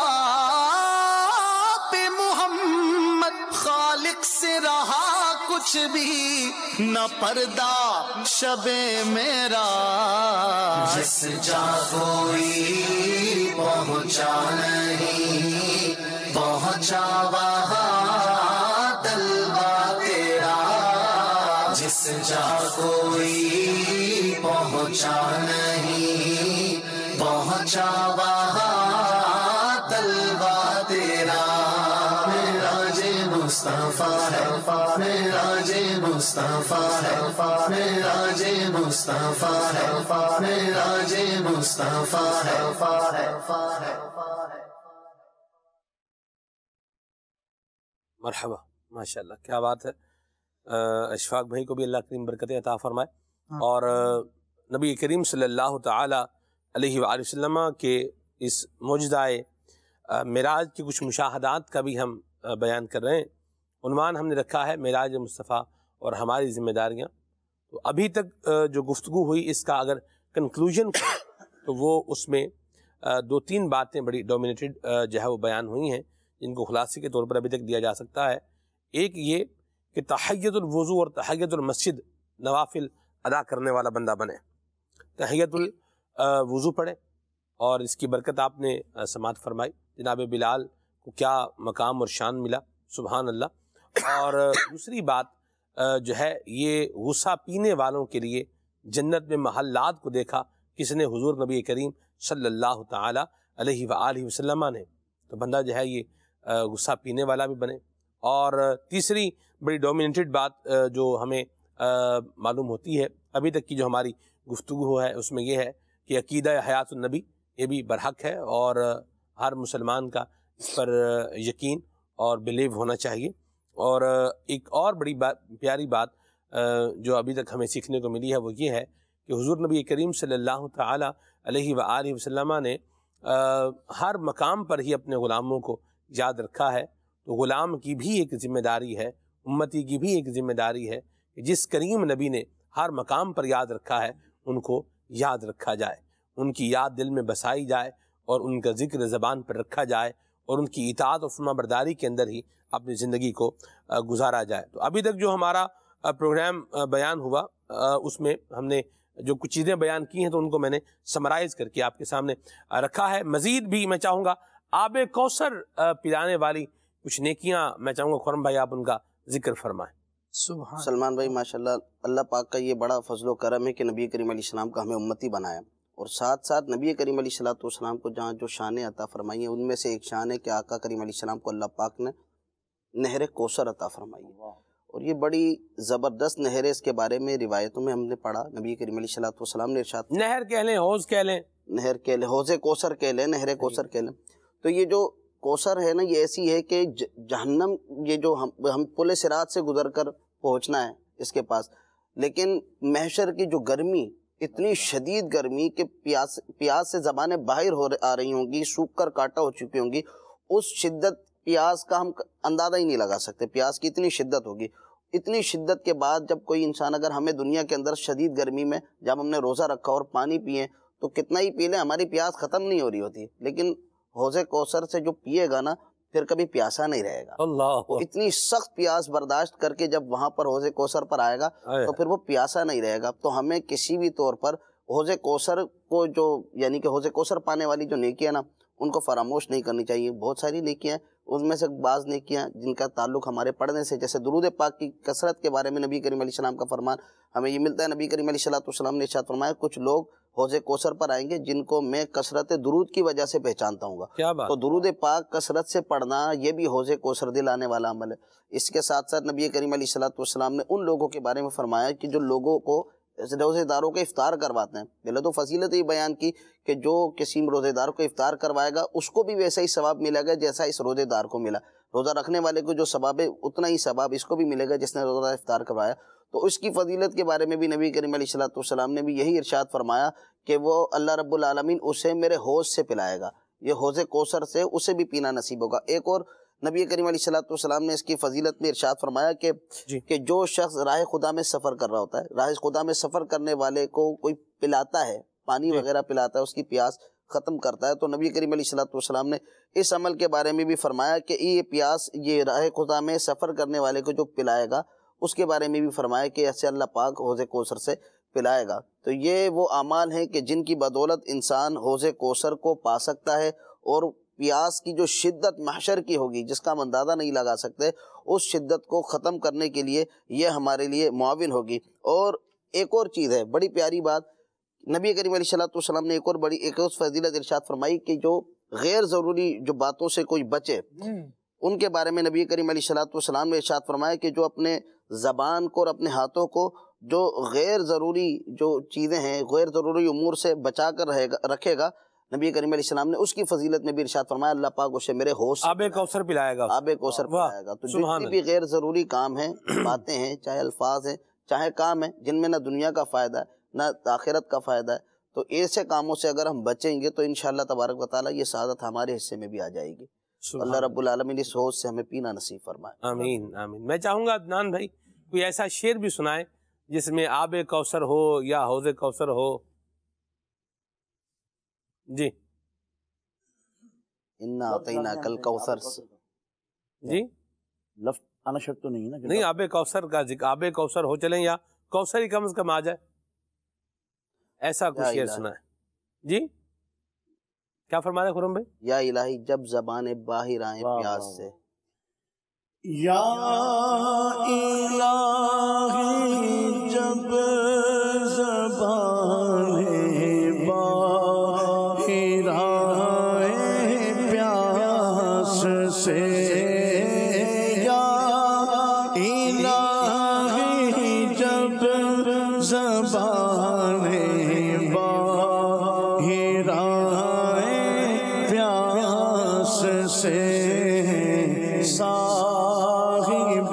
پہ محمد خالق سے رہا کچھ بھی نہ پردہ شب میرا، جس جا کوئی پہنچا نہیں پہنچا وہاں طلبہ تیرا، جس جا کوئی پہنچا نہیں پہنچا وہاں طلبہ تیرا، معراج مصطفیٰ ہے معراج مصطفیٰ ہے معراج مصطفیٰ ہے معراج مصطفیٰ ہے، مرحبا ماشاءاللہ کیا بات ہے، اشفاق بھائی کو بھی اللہ کریم برکتیں عطا فرمائے، اور نبی کریم صلی اللہ تعالی علیہ وآلہ وسلم کے اس معجزہ معراج کے کچھ مشاہدات کا بھی ہم بیان کر رہے ہیں، عنوان ہم نے رکھا ہے معراج مصطفیٰ اور ہماری ذمہ داریاں، تو ابھی تک جو گفتگو ہوئی اس کا اگر کنکلوژن تو وہ اس میں دو تین باتیں بڑی ڈومینیٹڈ جو ہے وہ بیان ہوئی ہیں جن کو خلاصے کے طور پر ابھی تک دیا جا سکتا ہے. ایک یہ کہ تحیت الوضو اور تحیت المسجد نوافل ادا کرنے والا بندہ بنے. تحیت الوضو پڑھے اور اس کی برکت آپ نے سماعت فرمائی. جناب بلال کو کیا مقام اور شان ملا، سبحان اللہ. اور دوسری بات جو ہے یہ غصہ پینے والوں کے لیے جنت میں محلات کو دیکھا کس نے؟ حضور نبی کریم صلی اللہ تعالی علیہ وآلہ وسلم نے. تو بندہ جو ہے یہ غصہ پینے والا بھی بنے. اور تیسری بڑی ڈومینیٹڈ بات جو ہمیں معلوم ہوتی ہے ابھی تک کی جو ہماری گفتگو ہے اس میں یہ ہے کہ عقیدہ حیات النبی یہ بھی برحق ہے اور ہر مسلمان کا اس پر یقین اور بلیو ہونا چاہیے. اور ایک اور بڑی بات پیاری بات جو ابھی تک ہمیں سیکھنے کو ملی ہے وہ یہ ہے کہ حضور نبی کریم صلی اللہ تعالی علیہ وآلہ وسلم نے ہر مقام پر ہی اپنے غلاموں کو یاد رکھا ہے. تو غلام کی بھی ایک ذمہ داری ہے، امتی کی بھی ایک ذمہ داری ہے کہ جس کریم نبی نے ہر مقام پر یاد رکھا ہے ان کو یاد رکھا جائے، ان کی یاد دل میں بسائی جائے اور ان کا ذکر زبان پر رکھا جائے اور ان کی اطاعت و فرما برداری کے اندر ہی اپنی زندگی کو گزارا جائے. تو ابھی تک جو ہمارا پروگرام بیان ہوا اس میں ہم نے جو کچھ چیزیں بیان کی ہیں تو ان کو میں نے سمرائز کر کے آپ کے سامنے رکھا ہے. مزید بھی میں چاہوں گا آب کوثر پلانے والی کچھ نیکیاں میں چاہوں گا خرم بھائی آپ ان کا ذکر فرمائیں. سبحان سلمان بھائی ماشاءاللہ اللہ پاک کا یہ بڑا فضل و کرم ہے کہ نبی کریم علیہ السلام کا ہمیں امتی بنایا اور ساتھ ساتھ نبی کریم علیہ الصلوۃ والسلام کو جہاں جو شانیں عطا فرمائی ہیں ان میں سے ایک شان ہے کہ آقا کریم علیہ السلام کو اللہ پاک نے نہر کوثر عطا فرمائی ہے. اور یہ بڑی زبردست نہر ہے. اس کے بارے میں روایتوں میں ہم نے پڑھا نبی کریم علیہ الصلوۃ والسلام نے ارشاد نہر کہہ لیں حوض کہہ لیں نہر کہہ لیں حوض کوثر کہہ لیں نہر کوثر کہہ لیں. تو یہ جو کوثر ہے نا یہ ایسی ہے کہ جہنم یہ جو ہم ہم پل صراط سے گزر کر پہنچنا ہے اس کے پاس، لیکن محشر کی جو گرمی اتنی شدید گرمی کہ پیاس پیاس سے زبانیں باہر ہو آ رہی ہوں گی، سوکھ کر کاٹا ہو چکی ہوں گی. اس شدت پیاس کا ہم اندازہ ہی نہیں لگا سکتے. پیاس کی اتنی شدت ہوگی. اتنی شدت کے بعد جب کوئی انسان اگر ہمیں دنیا کے اندر شدید گرمی میں جب ہم نے روزہ رکھا اور پانی پیے تو کتنا ہی پی لیں ہماری پیاس ختم نہیں ہو رہی ہوتی، لیکن حوض کوثر سے جو پیے گا نا پھر کبھی پیاسا نہیں رہے گا. اللہ اتنی سخت پیاس برداشت کر کے جب وہاں پر حوض کوثر پر آئے گا تو پھر وہ پیاسا نہیں رہے گا. تو ہمیں کسی بھی طور پر حوض کوثر کو جو یعنی کہ حوض کوثر پانے والی جو نیکیاں نا ان کو فراموش نہیں کرنی چاہیے. بہت ساری نیکیاں ان میں سے بعض نیکیاں جن کا تعلق ہمارے پڑھنے سے، جیسے درود پاک کی کثرت کے بارے میں نبی کریم علیہ السلام کا فرمان ہمیں یہ ملتا ہے. نبی کریم علیہ الصلوۃ والسلام نے ارشاد فرمایا کچھ لوگ حوض کوثر پر آئیں گے جن کو میں کثرت درود کی وجہ سے پہچانتا ہوں گا. تو درود پاک کثرت سے پڑھنا یہ بھی حوض کوثر دلانے والا عمل ہے. اس کے ساتھ ساتھ نبی کریم علیہ الصلوۃ والسلام نے ان لوگوں کے بارے میں فرمایا کہ جو لوگوں کو روزے داروں کا افطار کرواتے ہیں. پہلے تو فضیلت یہ بیان کی کہ جو کسی روزے دار کو افطار کروائے گا اس کو بھی ویسا ہی ثواب ملے گا جیسا اس روزے دار کو ملا. روزہ رکھنے والے کو جو ثواب ہے اتنا ہی ثواب اس کو بھی ملے گا جس نے روزہ افطار کروایا. تو اس کی فضیلت کے بارے میں بھی نبی کریم علیہ الصلوۃ والسلام نے بھی یہی ارشاد فرمایا کہ وہ اللہ رب العالمین اسے میرے حوض سے پلائے گا. یہ حوض کوثر سے اسے بھی پینا نصیب ہوگا. ایک اور نبی کریم علیہ الصلوۃ والسلام نے اس کی فضیلت میں ارشاد فرمایا کہ جی. کہ جو شخص راہ خدا میں سفر کر رہا ہوتا ہے، راہ خدا میں سفر کرنے والے کو کوئی پلاتا ہے، پانی جی. وغیرہ پلاتا ہے، اس کی پیاس ختم کرتا ہے، تو نبی کریم علیہ الصلوۃ والسلام نے اس عمل کے بارے میں بھی فرمایا کہ یہ پیاس یہ راہ خدا میں سفر کرنے والے کو جو پلائے گا اس کے بارے میں بھی فرمایا کہ ایسے اللہ پاک حوض کوثر سے پلائے گا. تو یہ وہ اعمال ہیں کہ جن کی بدولت انسان حوض کوثر کو پا سکتا ہے اور پیاس کی جو شدت محشر کی ہوگی جس کا ہم اندازہ نہیں لگا سکتے اس شدت کو ختم کرنے کے لیے یہ ہمارے لیے معاون ہوگی. اور ایک اور چیز ہے بڑی پیاری بات، نبی کریم علیہ الصلوۃ والسلام نے ایک اور بڑی ایک اور فضیلت ارشاد فرمائی کہ جو غیر ضروری جو باتوں سے کوئی بچے ان کے بارے میں نبی کریم علیہ الصلوۃ والسلام نے ارشاد فرمایا کہ جو اپنے زبان کو اور اپنے ہاتھوں کو جو غیر ضروری جو چیزیں ہیں غیر ضروری امور سے بچا کر رہے گا رکھے گا نبی کریم علیہ السلام نے اس کی فضیلت میں بھی ارشاد فرمایا اللہ پاک اسے میرے حوض آب کوثر پلائے گا آب کوثر پلائے گا. تو جتنی بھی غیر ضروری کام ہیں باتیں ہیں چاہے الفاظ ہیں چاہے کام ہیں جن میں نہ دنیا کا فائدہ ہے نہ آخرت کا فائدہ ہے، تو ایسے کاموں سے اگر ہم بچیں گے تو انشاءاللہ تبارک و تعالیٰ یہ سعادت ہمارے حصے میں بھی آ جائے گی. اللہ رب العالمین اس حوض سے ہمیں پینا نصیب فرمائے. آمین آمین. میں چاہوں گا عدنان بھائی کوئی ایسا شعر بھی سنائے جس میں آب کوثر ہو یا حوض کوثر ہو؟ جی انا اعطیناک الکوثر. جی لفظ آنا شرط تو نہیں ہے نا؟ نہیں، آب کوثر کا ذکر، آب کوثر ہو چلیں یا کوثر ہی کم از کم آ جائے، ایسا کچھ شعر سنا ہے. جی کیا فرما رہے خرم بھائی؟ یا الہی جب زبان باہر آئیں پیاس سے. یا الہی جب زبان باہر آئیں پیاس سے، یا الہی جب زبان باہر آئیں پیاس سے، صاحب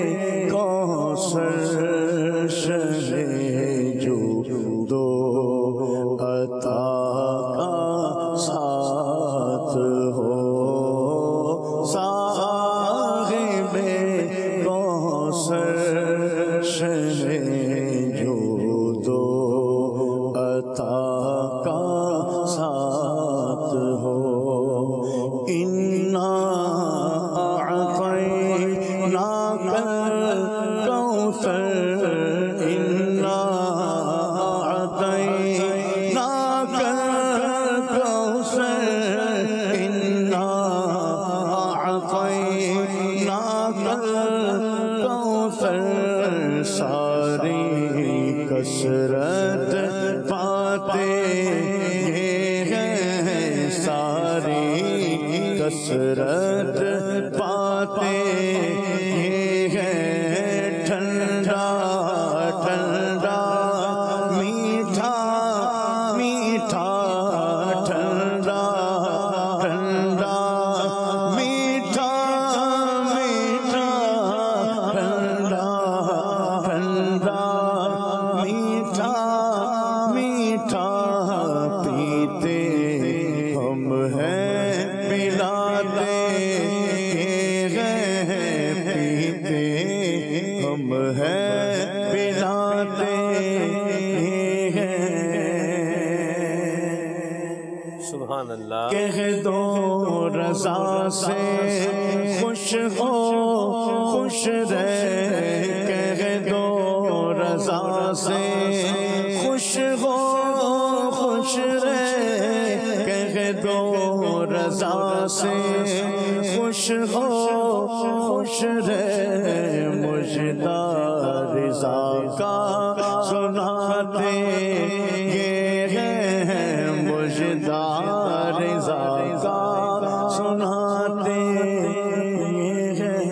کوثر شہ جود و عطا کا ساتھ ہو، صاحب کوثر شہ جود و عطا کا ساتھ ہو. انا اعطیناک الکوثر، انا اعطیناک الکوثر، انا اعطیناک الکوثر. ساری کثرت پاتے ہیں، ساری کثرت پاتے ہیں، ٹھنڈا ٹھنڈا میٹھا میٹھا، ٹھنڈا ٹھنڈا میٹھا میٹھا، ٹھنڈا ٹھنڈا میٹھا میٹھا. پیتے ہم ہیں پلاتے ہیں، پیتے ہم ہیں پلاتے ہیں. سبحان اللہ. کہہ دو رضا سے خوش ہو خوش رہ، کہہ دو رضا سے خوش ہو خوش رہ، کہہ دو رضا سے خوش ہو خوش رہ. مجدہ رضا کا سناتے ہیں، مجدہ رضا کا سناتے ہیں.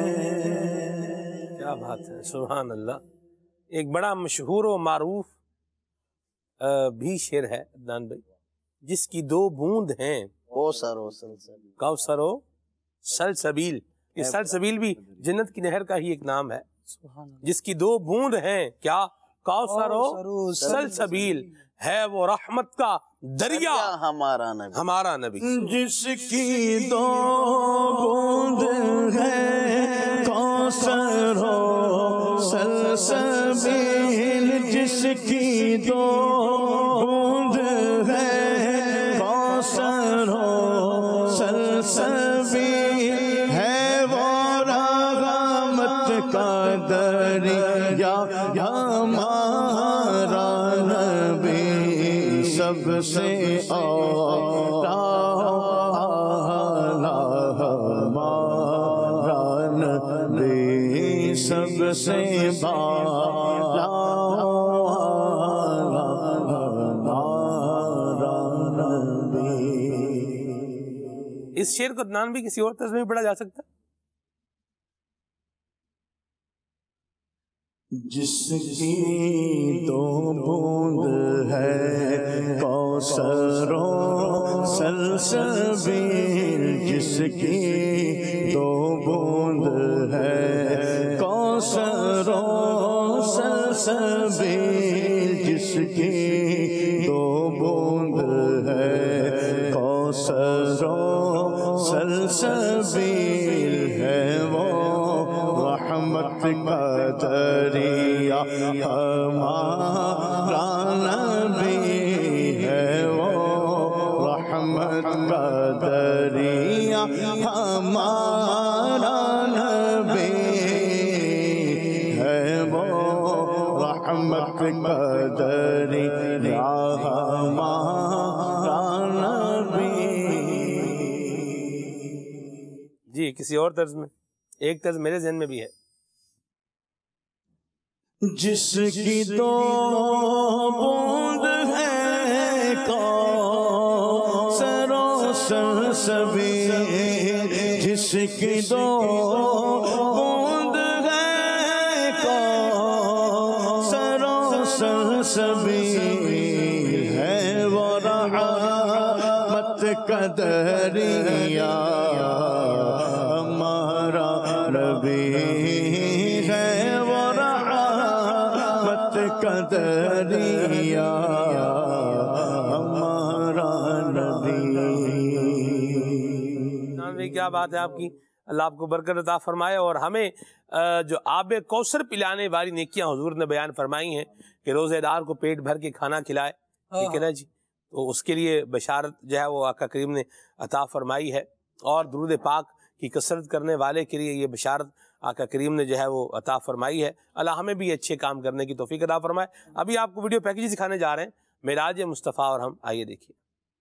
کیا بات ہے، سبحان اللہ. ایک بڑا مشہور و معروف بھی شعر ہے عدنان بھائی، جس کی دو بوند ہیں، کوثر و سلسبیل، کوثر و سلسبیل. یہ سلسبیل بھی جنت کی نہر کا ہی ایک نام ہے. جس کی دو بوند ہیں، کیا؟ کوثر و سلسبیل، ہے وہ رحمت کا دریا ہمارا نبی، ہمارا نبی. جس کی دو بوند ہے کوثر و سلسبیل، جس کی دو بوند ہے کوثر و سلسبیل، ہے وہ رحمت کا دریا ہمارا نبی. سب سے اعلیٰ ہمارا نبی، سب سے بالا ہمارا نبی. اس شعر کو عدنان بھی کسی اور طرز میں پڑھا جا سکتا ہے؟ جس کی دو بوند ہے کوثر و سلسبیل، جس کی دو بوند ہے کوثر و سلسبیل، جس کی دو بوند ہے کوثر و سلسبیل، ہے وہ رحمت رحمت کا ذریعہ ہمارا نبی ہے وہ، رحمت کا ذریعہ ہمارا نبی ہے وہ، رحمت کا ذریعہ ہمارا نبی۔ جی کسی اور طرز میں، ایک طرز میرے ذہن میں بھی ہے۔ جس کی دو بوند ہے کوثر و سلسبیل، جس کی دو بوند ہے کوثر و سلسبیل، ہے وہ رحمت کا دریا ہمارا نبی ہے، وہ رحمت کا دریا ہمارا نبی۔ کیا بات ہے آپ کی، اللہ آپ کو برکت عطا فرمائے، اور ہمیں جو آب کوثر پلانے والی نیکیاں حضور نے بیان فرمائی ہیں کہ روزے دار کو پیٹ بھر کے کھانا کھلائے، ٹھیک ہے نا جی، تو اس کے لیے بشارت جو ہے وہ آقا کریم نے عطا فرمائی ہے، اور درود پاک کی کثرت کرنے والے کے لیے یہ بشارت آقا کریم نے جو ہے وہ عطا فرمائی ہے۔ اللہ ہمیں بھی اچھے کام کرنے کی توفیق عطا فرمائے۔ ابھی آپ کو ویڈیو پیکیج دکھانے جا رہے ہیں معراج مصطفیٰ، اور ہم آئیے دیکھیے۔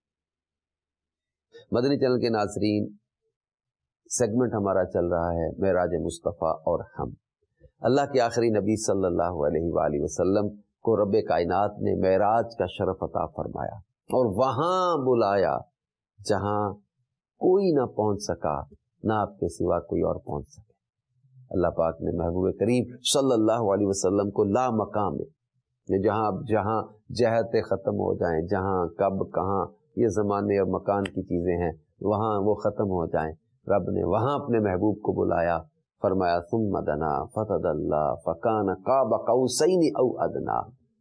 مدنی چینل کے ناظرین، سیگمنٹ ہمارا چل رہا ہے معراج مصطفیٰ اور ہم۔ اللہ کے آخری نبی صلی اللہ علیہ وآلہ وسلم کو رب کائنات نے معراج کا شرف عطا فرمایا اور وہاں بلایا جہاں کوئی نہ پہنچ سکا، نہ آپ کے سوا کوئی اور پہنچ سکے۔ اللہ پاک نے محبوب کریم صلی اللہ علیہ وسلم کو لا مقام میں، جہاں جہاں جہتیں ختم ہو جائیں، جہاں کب کہاں یہ زمانے اور مکان کی چیزیں ہیں وہاں وہ ختم ہو جائیں، رب نے وہاں اپنے محبوب کو بلایا، فرمایا ثم دنا فتدلی فکان قاب قوسین او ادنا،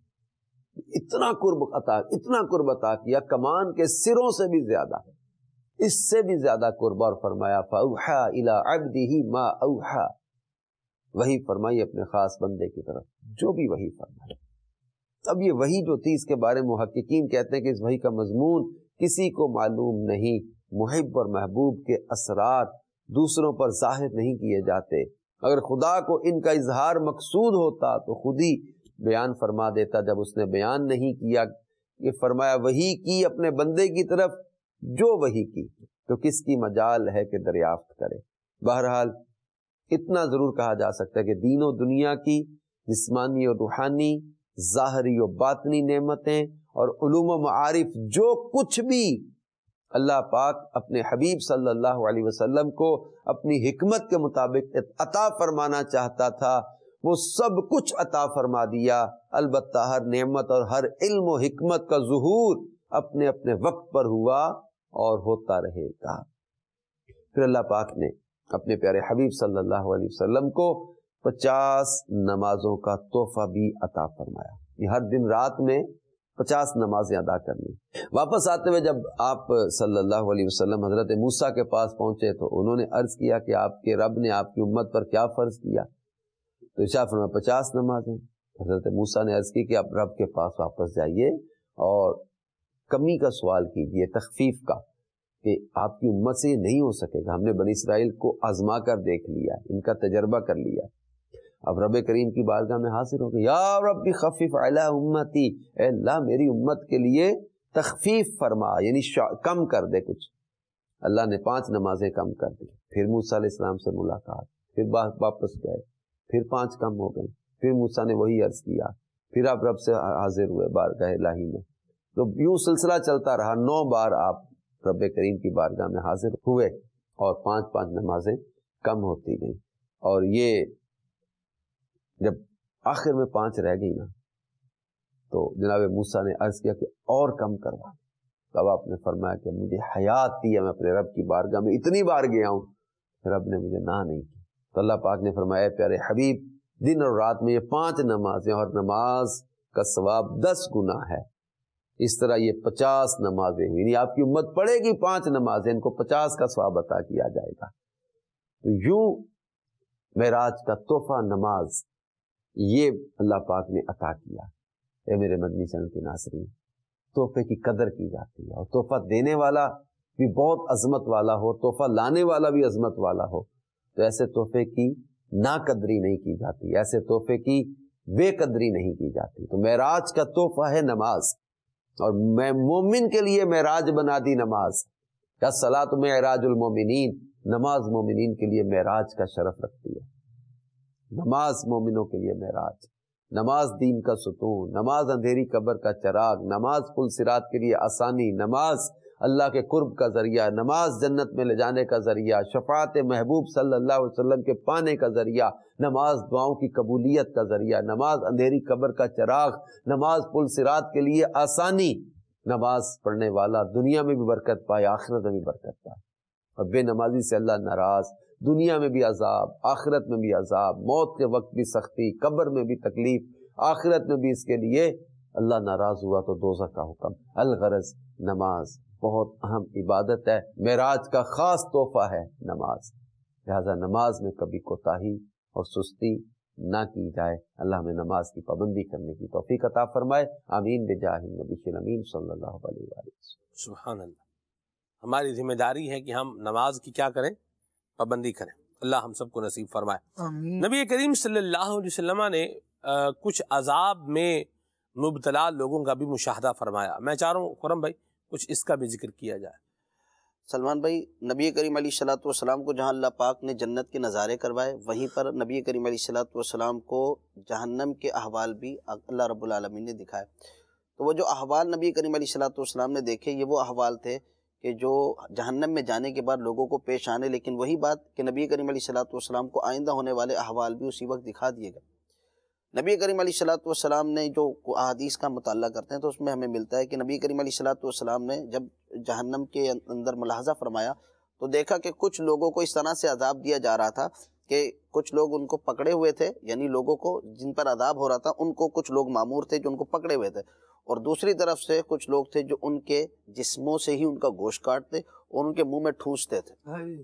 اتنا قرب عطا اتنا قرب عطا کیا کمان کے سروں سے بھی زیادہ، اس سے بھی زیادہ قرب، اور فرمایا فاوحا الی عبدہ ما اوحا، وہی فرمائی اپنے خاص بندے کی طرف جو بھی وہی فرمایا۔ اب یہ وہی جو تھی اس کے بارے میں محققین کہتے ہیں کہ اس وحی کا مضمون کسی کو معلوم نہیں، محب اور محبوب کے اثرات دوسروں پر ظاہر نہیں کیے جاتے، اگر خدا کو ان کا اظہار مقصود ہوتا تو خود ہی بیان فرما دیتا، جب اس نے بیان نہیں کیا، یہ فرمایا وحی کی اپنے بندے کی طرف جو وحی کی، تو کس کی مجال ہے کہ دریافت کرے۔ بہرحال اتنا ضرور کہا جا سکتا ہے کہ دین و دنیا کی جسمانی اور روحانی، ظاہری و باطنی نعمتیں اور علوم و معارف جو کچھ بھی اللہ پاک اپنے حبیب صلی اللہ علیہ وسلم کو اپنی حکمت کے مطابق عطا فرمانا چاہتا تھا وہ سب کچھ عطا فرما دیا، البتہ ہر نعمت اور ہر علم و حکمت کا ظہور اپنے اپنے وقت پر ہوا اور ہوتا رہے گا۔ پھر اللہ پاک نے اپنے پیارے حبیب صلی اللہ علیہ وسلم کو پچاس نمازوں کا تحفہ بھی عطا فرمایا، یہ ہر دن رات میں پچاس نمازیں ادا کرنی۔ واپس آتے ہوئے جب آپ صلی اللہ علیہ وسلم حضرت موسیٰ کے پاس پہنچے تو انہوں نے عرض کیا کہ آپ کے رب نے آپ کی امت پر کیا فرض کیا، تو ارشاد فرمایا پچاس نمازیں۔ حضرت موسیٰ نے عرض کی کہ آپ رب کے پاس واپس جائیے اور کمی کا سوال کیجئے، تخفیف کا، کہ آپ کی امت سے یہ نہیں ہو سکے گا، ہم نے بنی اسرائیل کو آزما کر دیکھ لیا، ان کا تجربہ کر لیا، اب رب کریم کی بارگاہ میں حاضر ہو گئے، یا رب خفف علی امتی، اے اللہ میری امت کے لیے تخفیف فرما، یعنی کم کر دے کچھ۔ اللہ نے پانچ نمازیں کم کر دی، پھر موسیٰ علیہ السلام سے ملاقات، پھر واپس گئے، پھر پانچ کم ہو گئی، پھر موسیٰ نے وہی عرض کیا، پھر آپ رب سے حاضر ہوئے بارگاہ الہی میں، تو یوں سلسلہ چلتا رہا، نو بار آپ رب کریم کی بارگاہ میں حاضر ہوئے اور پانچ پانچ نمازیں کم ہوتی گئیں، اور یہ جب آخر میں پانچ رہ گئی نا تو جناب موسیٰ نے عرض کیا کہ اور کم کروا، تب آپ نے فرمایا کہ مجھے حیات دی ہے، میں اپنے رب کی بارگاہ میں اتنی بار گیا ہوں، رب نے مجھے نہ نہیں کی، تو اللہ پاک نے فرمایا پیارے حبیب دن اور رات میں یہ پانچ نمازیں اور نماز کا ثواب دس گنا ہے، اس طرح یہ پچاس نمازیں ہوئی، یعنی آپ کی امت پڑھے گی پانچ نمازیں، ان کو پچاس کا ثواب عطا کیا جائے گا۔ تو یوں معراج کا تحفہ نماز یہ اللہ پاک نے عطا کیا۔ اے میرے مدنی چینل کے ناظرین، تحفے کی قدر کی جاتی ہے، اور تحفہ دینے والا بھی بہت عظمت والا ہو، تحفہ لانے والا بھی عظمت والا ہو، تو ایسے تحفے کی نا قدری نہیں کی جاتی، ایسے تحفے کی بے قدری نہیں کی جاتی۔ تو معراج کا تحفہ ہے نماز، اور میں مومن کے لیے معراج بنا دی نماز۔ الصلاۃ معراج المومنین، نماز مومنین کے لیے معراج کا شرف رکھتی ہے۔ نماز مومنوں کے لیے معراج، نماز دین کا ستون، نماز اندھیری قبر کا چراغ، نماز پل صراط کے لیے آسانی، نماز اللہ کے قرب کا ذریعہ، نماز جنت میں لے جانے کا ذریعہ، شفاعت محبوب صلی اللہ علیہ وسلم کے پانے کا ذریعہ، نماز دعاؤں کی قبولیت کا ذریعہ، نماز اندھیری قبر کا چراغ، نماز پل صراط کے لیے آسانی۔ نماز پڑھنے والا دنیا میں بھی برکت پائے، آخرت میں بھی برکت پائے۔ اور بے نمازی سے اللہ ناراض، دنیا میں بھی عذاب، آخرت میں بھی عذاب، موت کے وقت بھی سختی، قبر میں بھی تکلیف، آخرت میں بھی اس کے لیے اللہ ناراض ہوا تو دوزخ کا حکم۔ الغرض نماز بہت اہم عبادت ہے، معراج کا خاص تحفہ ہے نماز، لہذا نماز میں کبھی کوتاہی اور سستی نہ کی جائے۔ اللہ ہمیں نماز کی پابندی کرنے کی توفیق عطا فرمائے، آمین بجاہ النبی الامین صلی اللہ علیہ وسلم۔ سبحان اللہ، ہماری ذمہ داری ہے کہ ہم نماز کی کیا کریں؟ پابندی کریں۔ اللہ ہم سب کو نصیب فرمائے۔ آمین۔ نبی کریم صلی اللہ علیہ وسلم نے کچھ عذاب میں مبتلا لوگوں کا بھی مشاہدہ فرمایا، میں چاہ رہا ہوں خرم بھائی کچھ اس کا بھی ذکر کیا جائے۔ سلمان بھائی، نبی کریم علیہ الصلوۃ والسلام کو جہاں اللہ پاک نے جنت کے نظارے کروائے، وہیں پر نبی کریم علیہ الصلوۃ والسلام کو جہنم کے احوال بھی اللہ رب العالمین نے دکھائے۔ تو وہ جو احوال نبی کریم علیہ الصلوۃ والسلام نے دیکھے، یہ وہ احوال تھے کہ جو جہنم میں جانے کے بعد لوگوں کو پیش آنے، لیکن وہی بات کہ نبی کریم علیہ الصلوۃ والسلام کو آئندہ ہونے والے احوال بھی اسی وقت دکھا دیے گئے۔ نبی کریم علیہ الصلوۃ والسلام نے جو احادیث کا مطالعہ کرتے ہیں تو اس میں ہمیں ملتا ہے کہ نبی کریم علیہ الصلوۃ والسلام نے جب جہنم کے اندر ملاحظہ فرمایا تو دیکھا کہ کچھ لوگوں کو اس طرح سے عذاب دیا جا رہا تھا کہ کچھ لوگ ان کو پکڑے ہوئے تھے، یعنی لوگوں کو جن پر عذاب ہو رہا تھا ان کو کچھ لوگ مامور تھے جو ان کو پکڑے ہوئے تھے، اور دوسری طرف سے کچھ لوگ تھے جو ان کے جسموں سے ہی ان کا گوشت کاٹتے اور ان کے منہ میں ٹھونستے تھے۔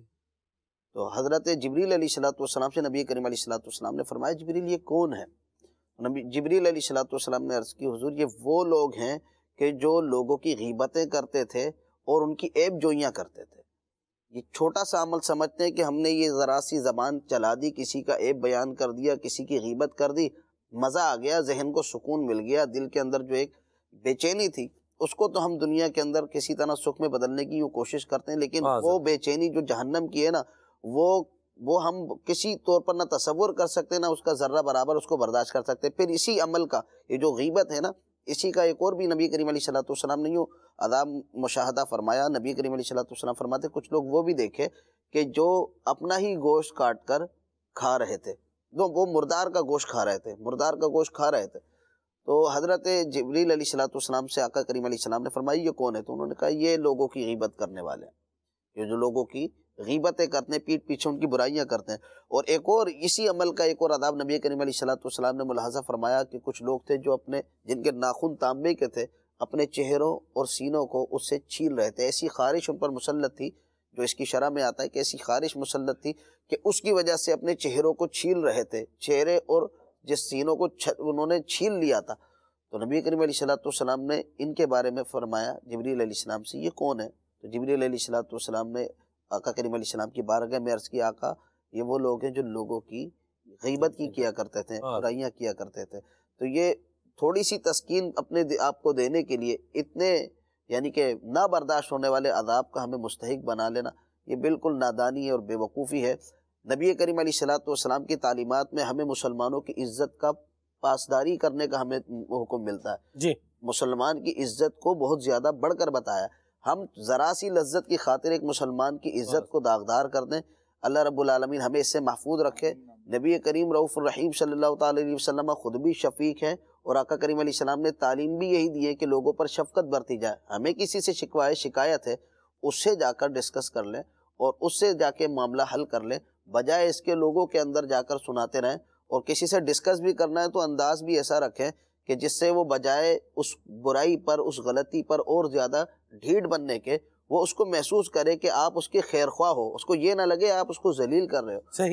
تو حضرت جبریل علیہ الصلوۃ والسلام سے نبی کریم علیہ الصلوۃ والسلام نے فرمایا، جبریل یہ کون ہے؟ نبی جبریل علیہ الصلوۃ والسلام نے عرض کی، حضور یہ وہ لوگ ہیں کہ جو لوگوں کی غیبتیں کرتے تھے اور ان کی عیب جوئیاں کرتے تھے۔ یہ چھوٹا سا عمل سمجھتے ہیں کہ ہم نے یہ ذرا سی زبان چلا دی، کسی کا عیب بیان کر دیا، کسی کی غیبت کر دی، مزہ آ گیا، ذہن کو سکون مل گیا، دل کے اندر جو ایک بے چینی تھی اس کو تو ہم دنیا کے اندر کسی طرح سکھ میں بدلنے کی کوشش کرتے ہیں، لیکن وہ بے چینی جو جہنم کی ہے نا، وہ وہ ہم کسی طور پر نہ تصور کر سکتے، نہ اس کا ذرہ برابر اس کو برداشت کر سکتے۔ پھر اسی عمل کا یہ جو غیبت ہے نا، اسی کا ایک اور بھی نبی کریم علیہ الصلوۃ والسلام نے یوں عذاب مشاہدہ فرمایا۔ نبی کریم علیہ الصلوۃ والسلام فرماتے کچھ لوگ وہ بھی دیکھے کہ جو اپنا ہی گوشت کاٹ کر کھا رہے تھے، وہ مردار کا گوشت کھا رہے تھے مردار کا گوشت کھا رہے تھے تو حضرت جبریل علیہ الصلوۃ والسلام سے آقا کریم علیہ السلام نے فرمایا یہ کون ہے؟ تو انہوں نے کہا یہ لوگوں کی غیبت کرنے والے ہیں، یہ جو لوگوں کی غیبتیں کرتے ہیں، پیٹ پیچھے ان کی برائیاں کرتے ہیں۔ اور ایک اور اسی عمل کا ایک اور عذاب نبی کریم علیہ الصلوۃ والسلام نے ملاحظہ فرمایا کہ کچھ لوگ تھے جو اپنے جن کے ناخن تانبے کے تھے، اپنے چہروں اور سینوں کو اس سے چھیل رہے تھے، ایسی خارش ان پر مسلط تھی، جو اس کی شرح میں آتا ہے کہ ایسی خارش مسلط تھی کہ اس کی وجہ سے اپنے چہروں کو چھیل رہے تھے، چہرے اور جس سینوں کو انہوں نے چھیل لیا تھا۔ تو نبی کریم علیہ الصلوۃ والسلام نے ان کے بارے میں فرمایا جبریل علیہ السلام سے یہ کون ہے؟ تو جبریل علیہ الصلوۃ والسلام نے آقا کریم علیہ السلام کی بارگاہ میں عرض کی، آقا یہ وہ لوگ ہیں جو لوگوں کی غیبت کی کیا کرتے تھے، برائیاں کیا کرتے تھے۔ تو یہ تھوڑی سی تسکین اپنے آپ کو دینے کے لیے اتنے یعنی کہ نہ برداشت ہونے والے عذاب کا ہمیں مستحق بنا لینا، یہ بالکل نادانی ہے اور بے وقوفی ہے۔ نبی کریم علیہ الصلوۃ والسلام کی تعلیمات میں ہمیں مسلمانوں کی عزت کا پاسداری کرنے کا ہمیں حکم ملتا ہے، جی مسلمان کی عزت کو بہت زیادہ بڑھ کر بتایا۔ ہم ذرا سی لذت کی خاطر ایک مسلمان کی عزت کو داغدار کر دیں، اللہ رب العالمین ہمیں اس سے محفوظ رکھے۔ نبی کریم رؤوف الرحیم صلی اللہ تعالی علیہ وسلم خود بھی شفیق ہیں، اور آقا کریم علیہ السلام نے تعلیم بھی یہی دی ہے کہ لوگوں پر شفقت برتی جائے۔ ہمیں کسی سے شکوائے شکایت ہے، اس سے جا کر ڈسکس کر لیں اور اس سے جا کے معاملہ حل کر لیں، بجائے اس کے لوگوں کے اندر جا کر سناتے رہیں۔ اور کسی سے ڈسکس بھی کرنا ہے تو انداز بھی ایسا رکھیں کہ جس سے وہ بجائے اس برائی پر، اس غلطی پر اور زیادہ ڈھیٹ بننے کے، وہ اس کو محسوس کرے کہ آپ اس کے خیر خواہ ہو، اس کو یہ نہ لگے آپ اس کو ذلیل کر رہے ہو۔ صحیح۔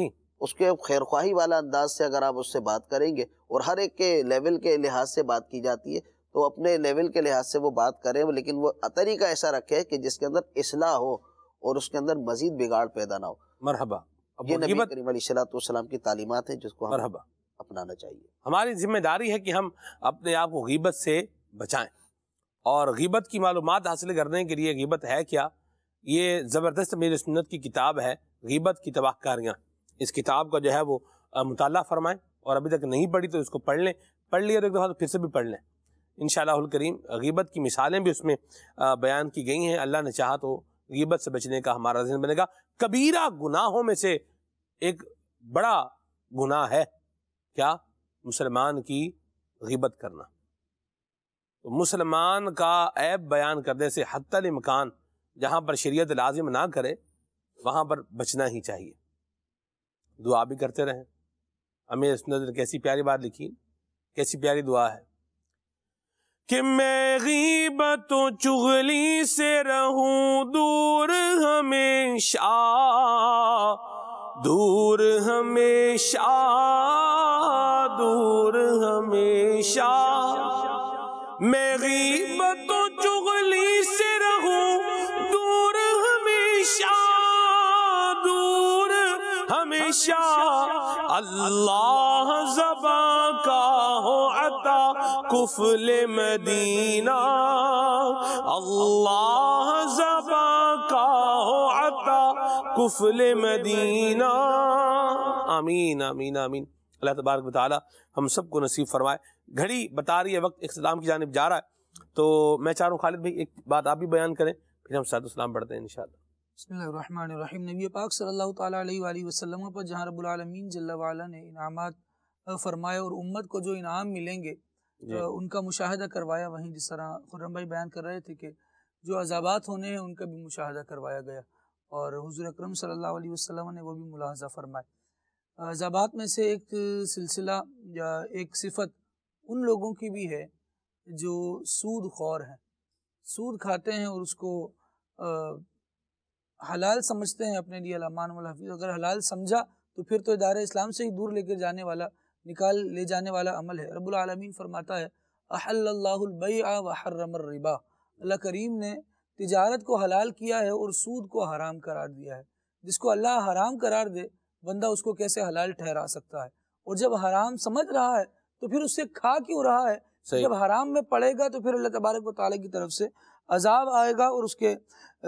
اس کے خیر خواہی والا انداز سے اگر آپ اس سے بات کریں گے، اور ہر ایک کے لیول کے لحاظ سے بات کی جاتی ہے، تو اپنے لیول کے لحاظ سے وہ بات کریں، لیکن وہ طریقہ ایسا رکھے کہ جس کے اندر اصلاح ہو اور اس کے اندر مزید بگاڑ پیدا نہ ہو۔ مرحبا۔ یہ نبی کریم علیہ الصلوۃ والسلام کی تعلیمات ہیں جس کو ہم مرحبا اپنانا چاہیے۔ ہماری ذمہ داری ہے کہ ہم اپنے آپ کو غیبت سے بچائیں، اور غیبت کی معلومات حاصل کرنے کے لیے غیبت ہے کیا، یہ زبردست میری سنت کی کتاب ہے غیبت کی تباہ کاریاں۔ اس کتاب کا جو ہے وہ مطالعہ فرمائیں، اور ابھی تک نہیں پڑھی تو اس کو پڑھ لیں، پڑھ لیا تو ایک دفعہ تو پھر سے بھی پڑھ لیں انشاءاللہ الکریم۔ غیبت کی مثالیں بھی اس میں بیان کی گئی ہیں۔ اللہ نے چاہا تو غیبت سے بچنے کا ہمارا ذہن بنے گا۔ کبیرہ گناہوں میں سے ایک بڑا گناہ ہے کیا؟ مسلمان کی غیبت کرنا۔ تو مسلمان کا عیب بیان کرنے سے حتی الامکان جہاں پر شریعت لازم نہ کرے وہاں پر بچنا ہی چاہیے۔ دعا بھی کرتے رہیں۔ امیر سنت نے کیسی پیاری بات لکھی، کیسی پیاری دعا ہے کہ میں غیبت و چغلی سے رہوں دور ہمیشہ، دور ہمیشہ، دور ہمیشہ۔ میں غیبت و چغلی سے رہوں دور ہمیشہ، دور ہمیشہ۔ اللہ زباں کا ہو عطا کفل مدینہ، اللہ زباں کا ہو عطا کفل مدینہ۔ آمین آمین آمین۔ اللہ تبارک و تعالی ہم سب کو نصیب فرمائے۔ گھڑی بتا رہی ہے وقت اختتام کی جانب جا رہا ہے، تو میں چاہ رہا ہوں خالد بھائی ایک بات آپ بھی بیان کریں، پھر ہم صلاۃ السلام پڑھتے ہیں انشاءاللہ۔ بسم اللہ الرحمن الرحیم۔ نبی پاک صلی اللہ تعالیٰ علیہ وآلہ وسلم پر جہاں رب العالمین جل وعلا نے انعامات فرمائے اور امت کو جو انعام ملیں گے جی۔ ان کا مشاہدہ کروایا، وہیں جس طرح خرم بھائی بیان کر رہے تھے کہ جو عذابات ہونے ہیں ان کا بھی مشاہدہ کروایا گیا، اور حضور اکرم صلی اللہ علیہ وسلم نے وہ بھی ملاحظہ فرمائے۔ عذابات میں سے ایک سلسلہ یا ایک صفت ان لوگوں کی بھی ہے جو سود خور ہیں، سود کھاتے ہیں اور اس کو حلال سمجھتے ہیں اپنے لیے۔ الامان والحفیظ، اگر حلال سمجھا تو پھر تو ادارہ اسلام سے ہی دور لے کر جانے والا، نکال لے جانے والا عمل ہے۔ رب العالمین فرماتا ہے احل اللہ البیع وحرم الربا، اللہ کریم نے تجارت کو حلال کیا ہے اور سود کو حرام قرار دیا ہے۔ جس کو اللہ حرام قرار دے بندہ اس کو کیسے حلال ٹھہرا سکتا ہے؟ اور جب حرام سمجھ رہا ہے تو پھر اس سے کھا کیوں رہا ہے؟ جب حرام میں پڑے گا تو پھر اللہ تبارک و تعالیٰ کی طرف سے عذاب آئے گا اور اس کے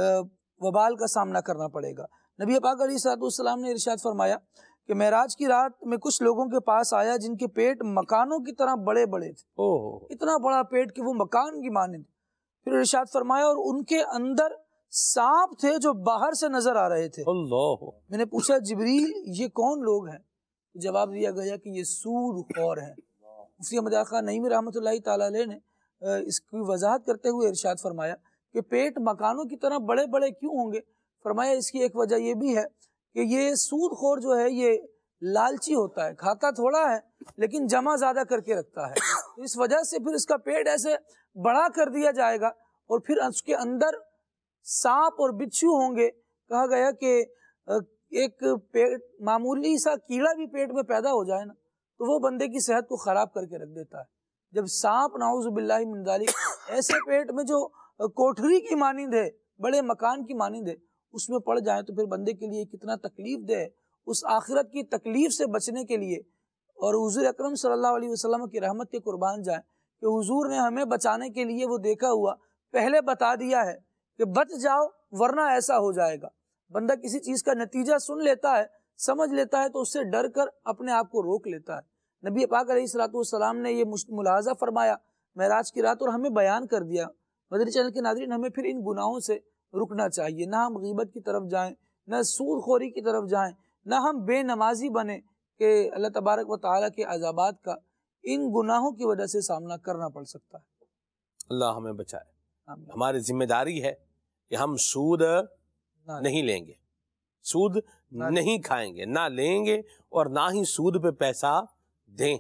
وبال کا سامنا کرنا پڑے گا۔ نبی پاک علیہ الصلوۃ والسلام نے ارشاد فرمایا کہ معراج کی رات میں کچھ لوگوں کے پاس آیا جن کے پیٹ مکانوں کی طرح بڑے بڑے تھے، اتنا بڑا پیٹ کہ وہ مکان کی مانند۔ پھر ارشاد فرمایا اور ان کے اندر سانپ تھے جو باہر سے نظر آ رہے تھے۔ اللہ، میں نے پوچھا جبریل یہ کون لوگ ہیں؟ جواب دیا گیا کہ یہ سود خور ہیں۔ مفتی احمد خان نعیمی رحمۃ اللہ تعالیٰ علیہ نے اس کی وضاحت کرتے ہوئے ارشاد فرمایا کہ پیٹ مکانوں کی طرح بڑے بڑے کیوں ہوں گے؟ فرمایا اس کی ایک وجہ یہ بھی ہے کہ یہ سود خور جو ہے یہ لالچی ہوتا ہے، کھاتا تھوڑا ہے لیکن جمع زیادہ کر کے رکھتا ہے، اس وجہ سے پھر اس کا پیٹ ایسے بڑا کر دیا جائے گا اور پھر اس کے اندر سانپ اور بچھو ہوں گے۔ کہا گیا کہ ایک پیٹ معمولی سا کیڑا بھی پیٹ میں پیدا ہو جائے نا تو وہ بندے کی صحت کو خراب کر کے رکھ دیتا ہے۔ جب سانپ نعوذ باللہ من ذالک ایسے پیٹ میں جو کوٹھری کی مانند ہے، بڑے مکان کی مانند ہے، اس میں پڑ جائیں تو پھر بندے کے لیے کتنا تکلیف دہ ہے۔ اس آخرت کی تکلیف سے بچنے کے لیے اور حضور اکرم صلی اللہ علیہ وسلم کی رحمت کے قربان جائیں کہ حضور نے ہمیں بچانے کے لیے وہ دیکھا ہوا پہلے بتا دیا ہے کہ بچ جاؤ ورنہ ایسا ہو جائے گا۔ بندہ کسی چیز کا نتیجہ سن لیتا ہے، سمجھ لیتا ہے تو اس سے ڈر کر اپنے آپ کو روک لیتا ہے۔ نبی پاک علیہ الصلوۃ والسلام نے یہ ملاحظہ فرمایا معراج کی رات اور ہمیں بیان کر دیا۔ مدنی چینل کے ناظرین، ہمیں پھر ان گناہوں سے رکنا چاہیے، نہ ہم غیبت کی طرف جائیں، نہ سود خوری کی طرف جائیں، نہ ہم بے نمازی بنیں کہ اللہ تبارک و تعالیٰ کے عذابات کا ان گناہوں کی وجہ سے سامنا کرنا پڑ سکتا ہے۔ اللہ ہمیں بچائے۔ ہماری ذمہ داری ہے کہ ہم سود نہیں لیں گے، سود نہیں کھائیں گے، نہ لیں گے اور نہ ہی سود پہ پیسہ دیں۔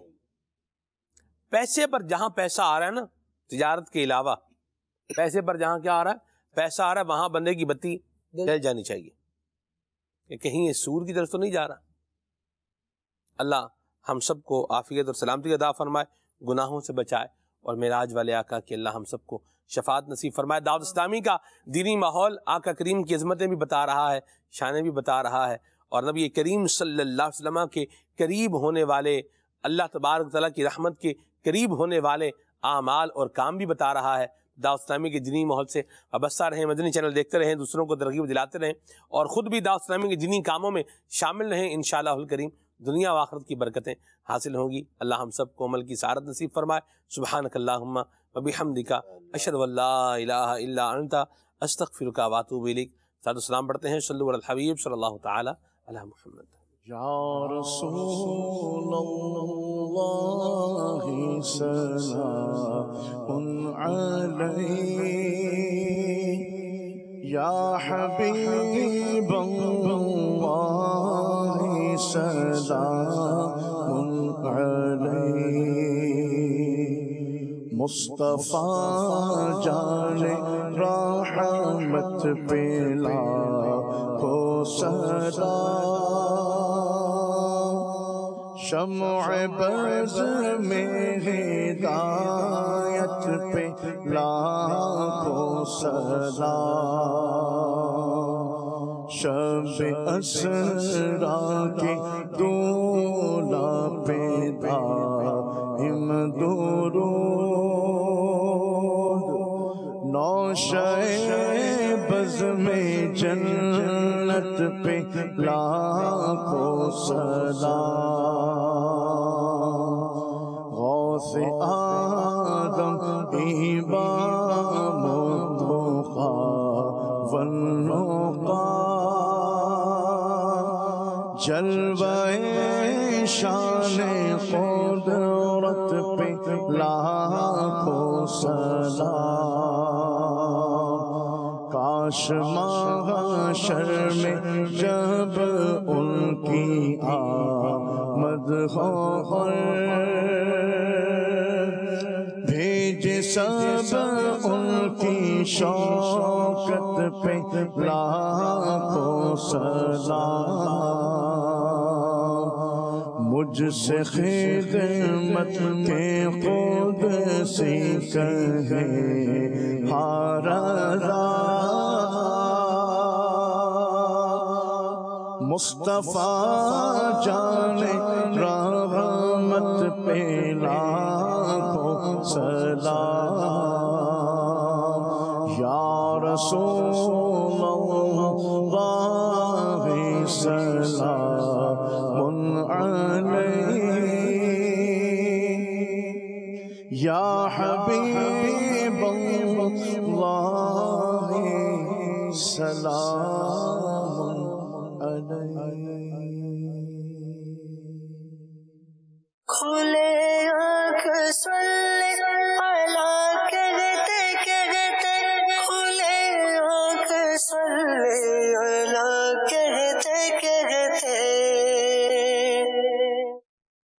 پیسے پر جہاں پیسہ آ رہا ہے نا، تجارت کے علاوہ پیسے پر جہاں کیا آ رہا ہے، پیسہ آ رہا ہے، وہاں بندے کی بتی جل جانی چاہیے کہ کہیں یہ سود کی طرف تو نہیں جا رہا۔ اللہ ہم سب کو عافیت اور سلامتی عطا فرمائے، گناہوں سے بچائے، اور معراج والے آقا کہ اللہ ہم سب کو شفاعت نصیب فرمائے۔ دعوت اسلامی کا دینی ماحول آقا کریم کی عظمتیں بھی بتا رہا ہے، شانیں بھی بتا رہا ہے، اور نبی کریم صلی اللہ علیہ وسلم کے قریب ہونے والے، اللہ تبارک تعالیٰ کی رحمت کے قریب ہونے والے اعمال اور کام بھی بتا رہا ہے۔ دعوت اسلامی کے دینی ماحول سے وابستہ رہیں، مدنی چینل دیکھتے رہیں، دوسروں کو ترغیب دلاتے رہیں، اور خود بھی دعوت اسلامی کے دینی کاموں میں شامل رہیں۔ انشاءاللہ الکریم دنیا و آخرت کی برکتیں حاصل ہوں گی۔ اللہ ہم سب کو عمل کی سعادت نصیب فرمائے۔ سبحانک اللہم و بحمدک، اشہد ان لا الہ الا انت، استغفرک و اتوب الیک۔ صلوات و سلام پڑھتے ہیں، صلو علی الحبیب صلی اللہ تعالی علی محمد۔ یا رسول اللہ سلام علیک، یا حبیب اللہ سلام علیک، مصطفیٰ جان رحمت پہ لاکھوں سلام، شمع برز میں ہدایت پہ لاکھوں سلام، شب اسرا کے دولا پہ دائم درود، نوشہ بز میں جنت پہ لاکھوں سلام، غوث آدم امام التقیٰ والنقیٰ، جلوہ شان قدرت پہ لاکھوں سلام، کاش محشر میں جب ان کی آمد ہو بھیج سب ان کی شوکت پہ لاکھوں سلام، مجھ سے خدمت کے قدسی کہے ہر مصطفیٰ جان رحمت پہ لاکھوں سلام، یا رسول اللہ سلام علیک، یا حبیب اللہ سلام کھلے آنکھ صلی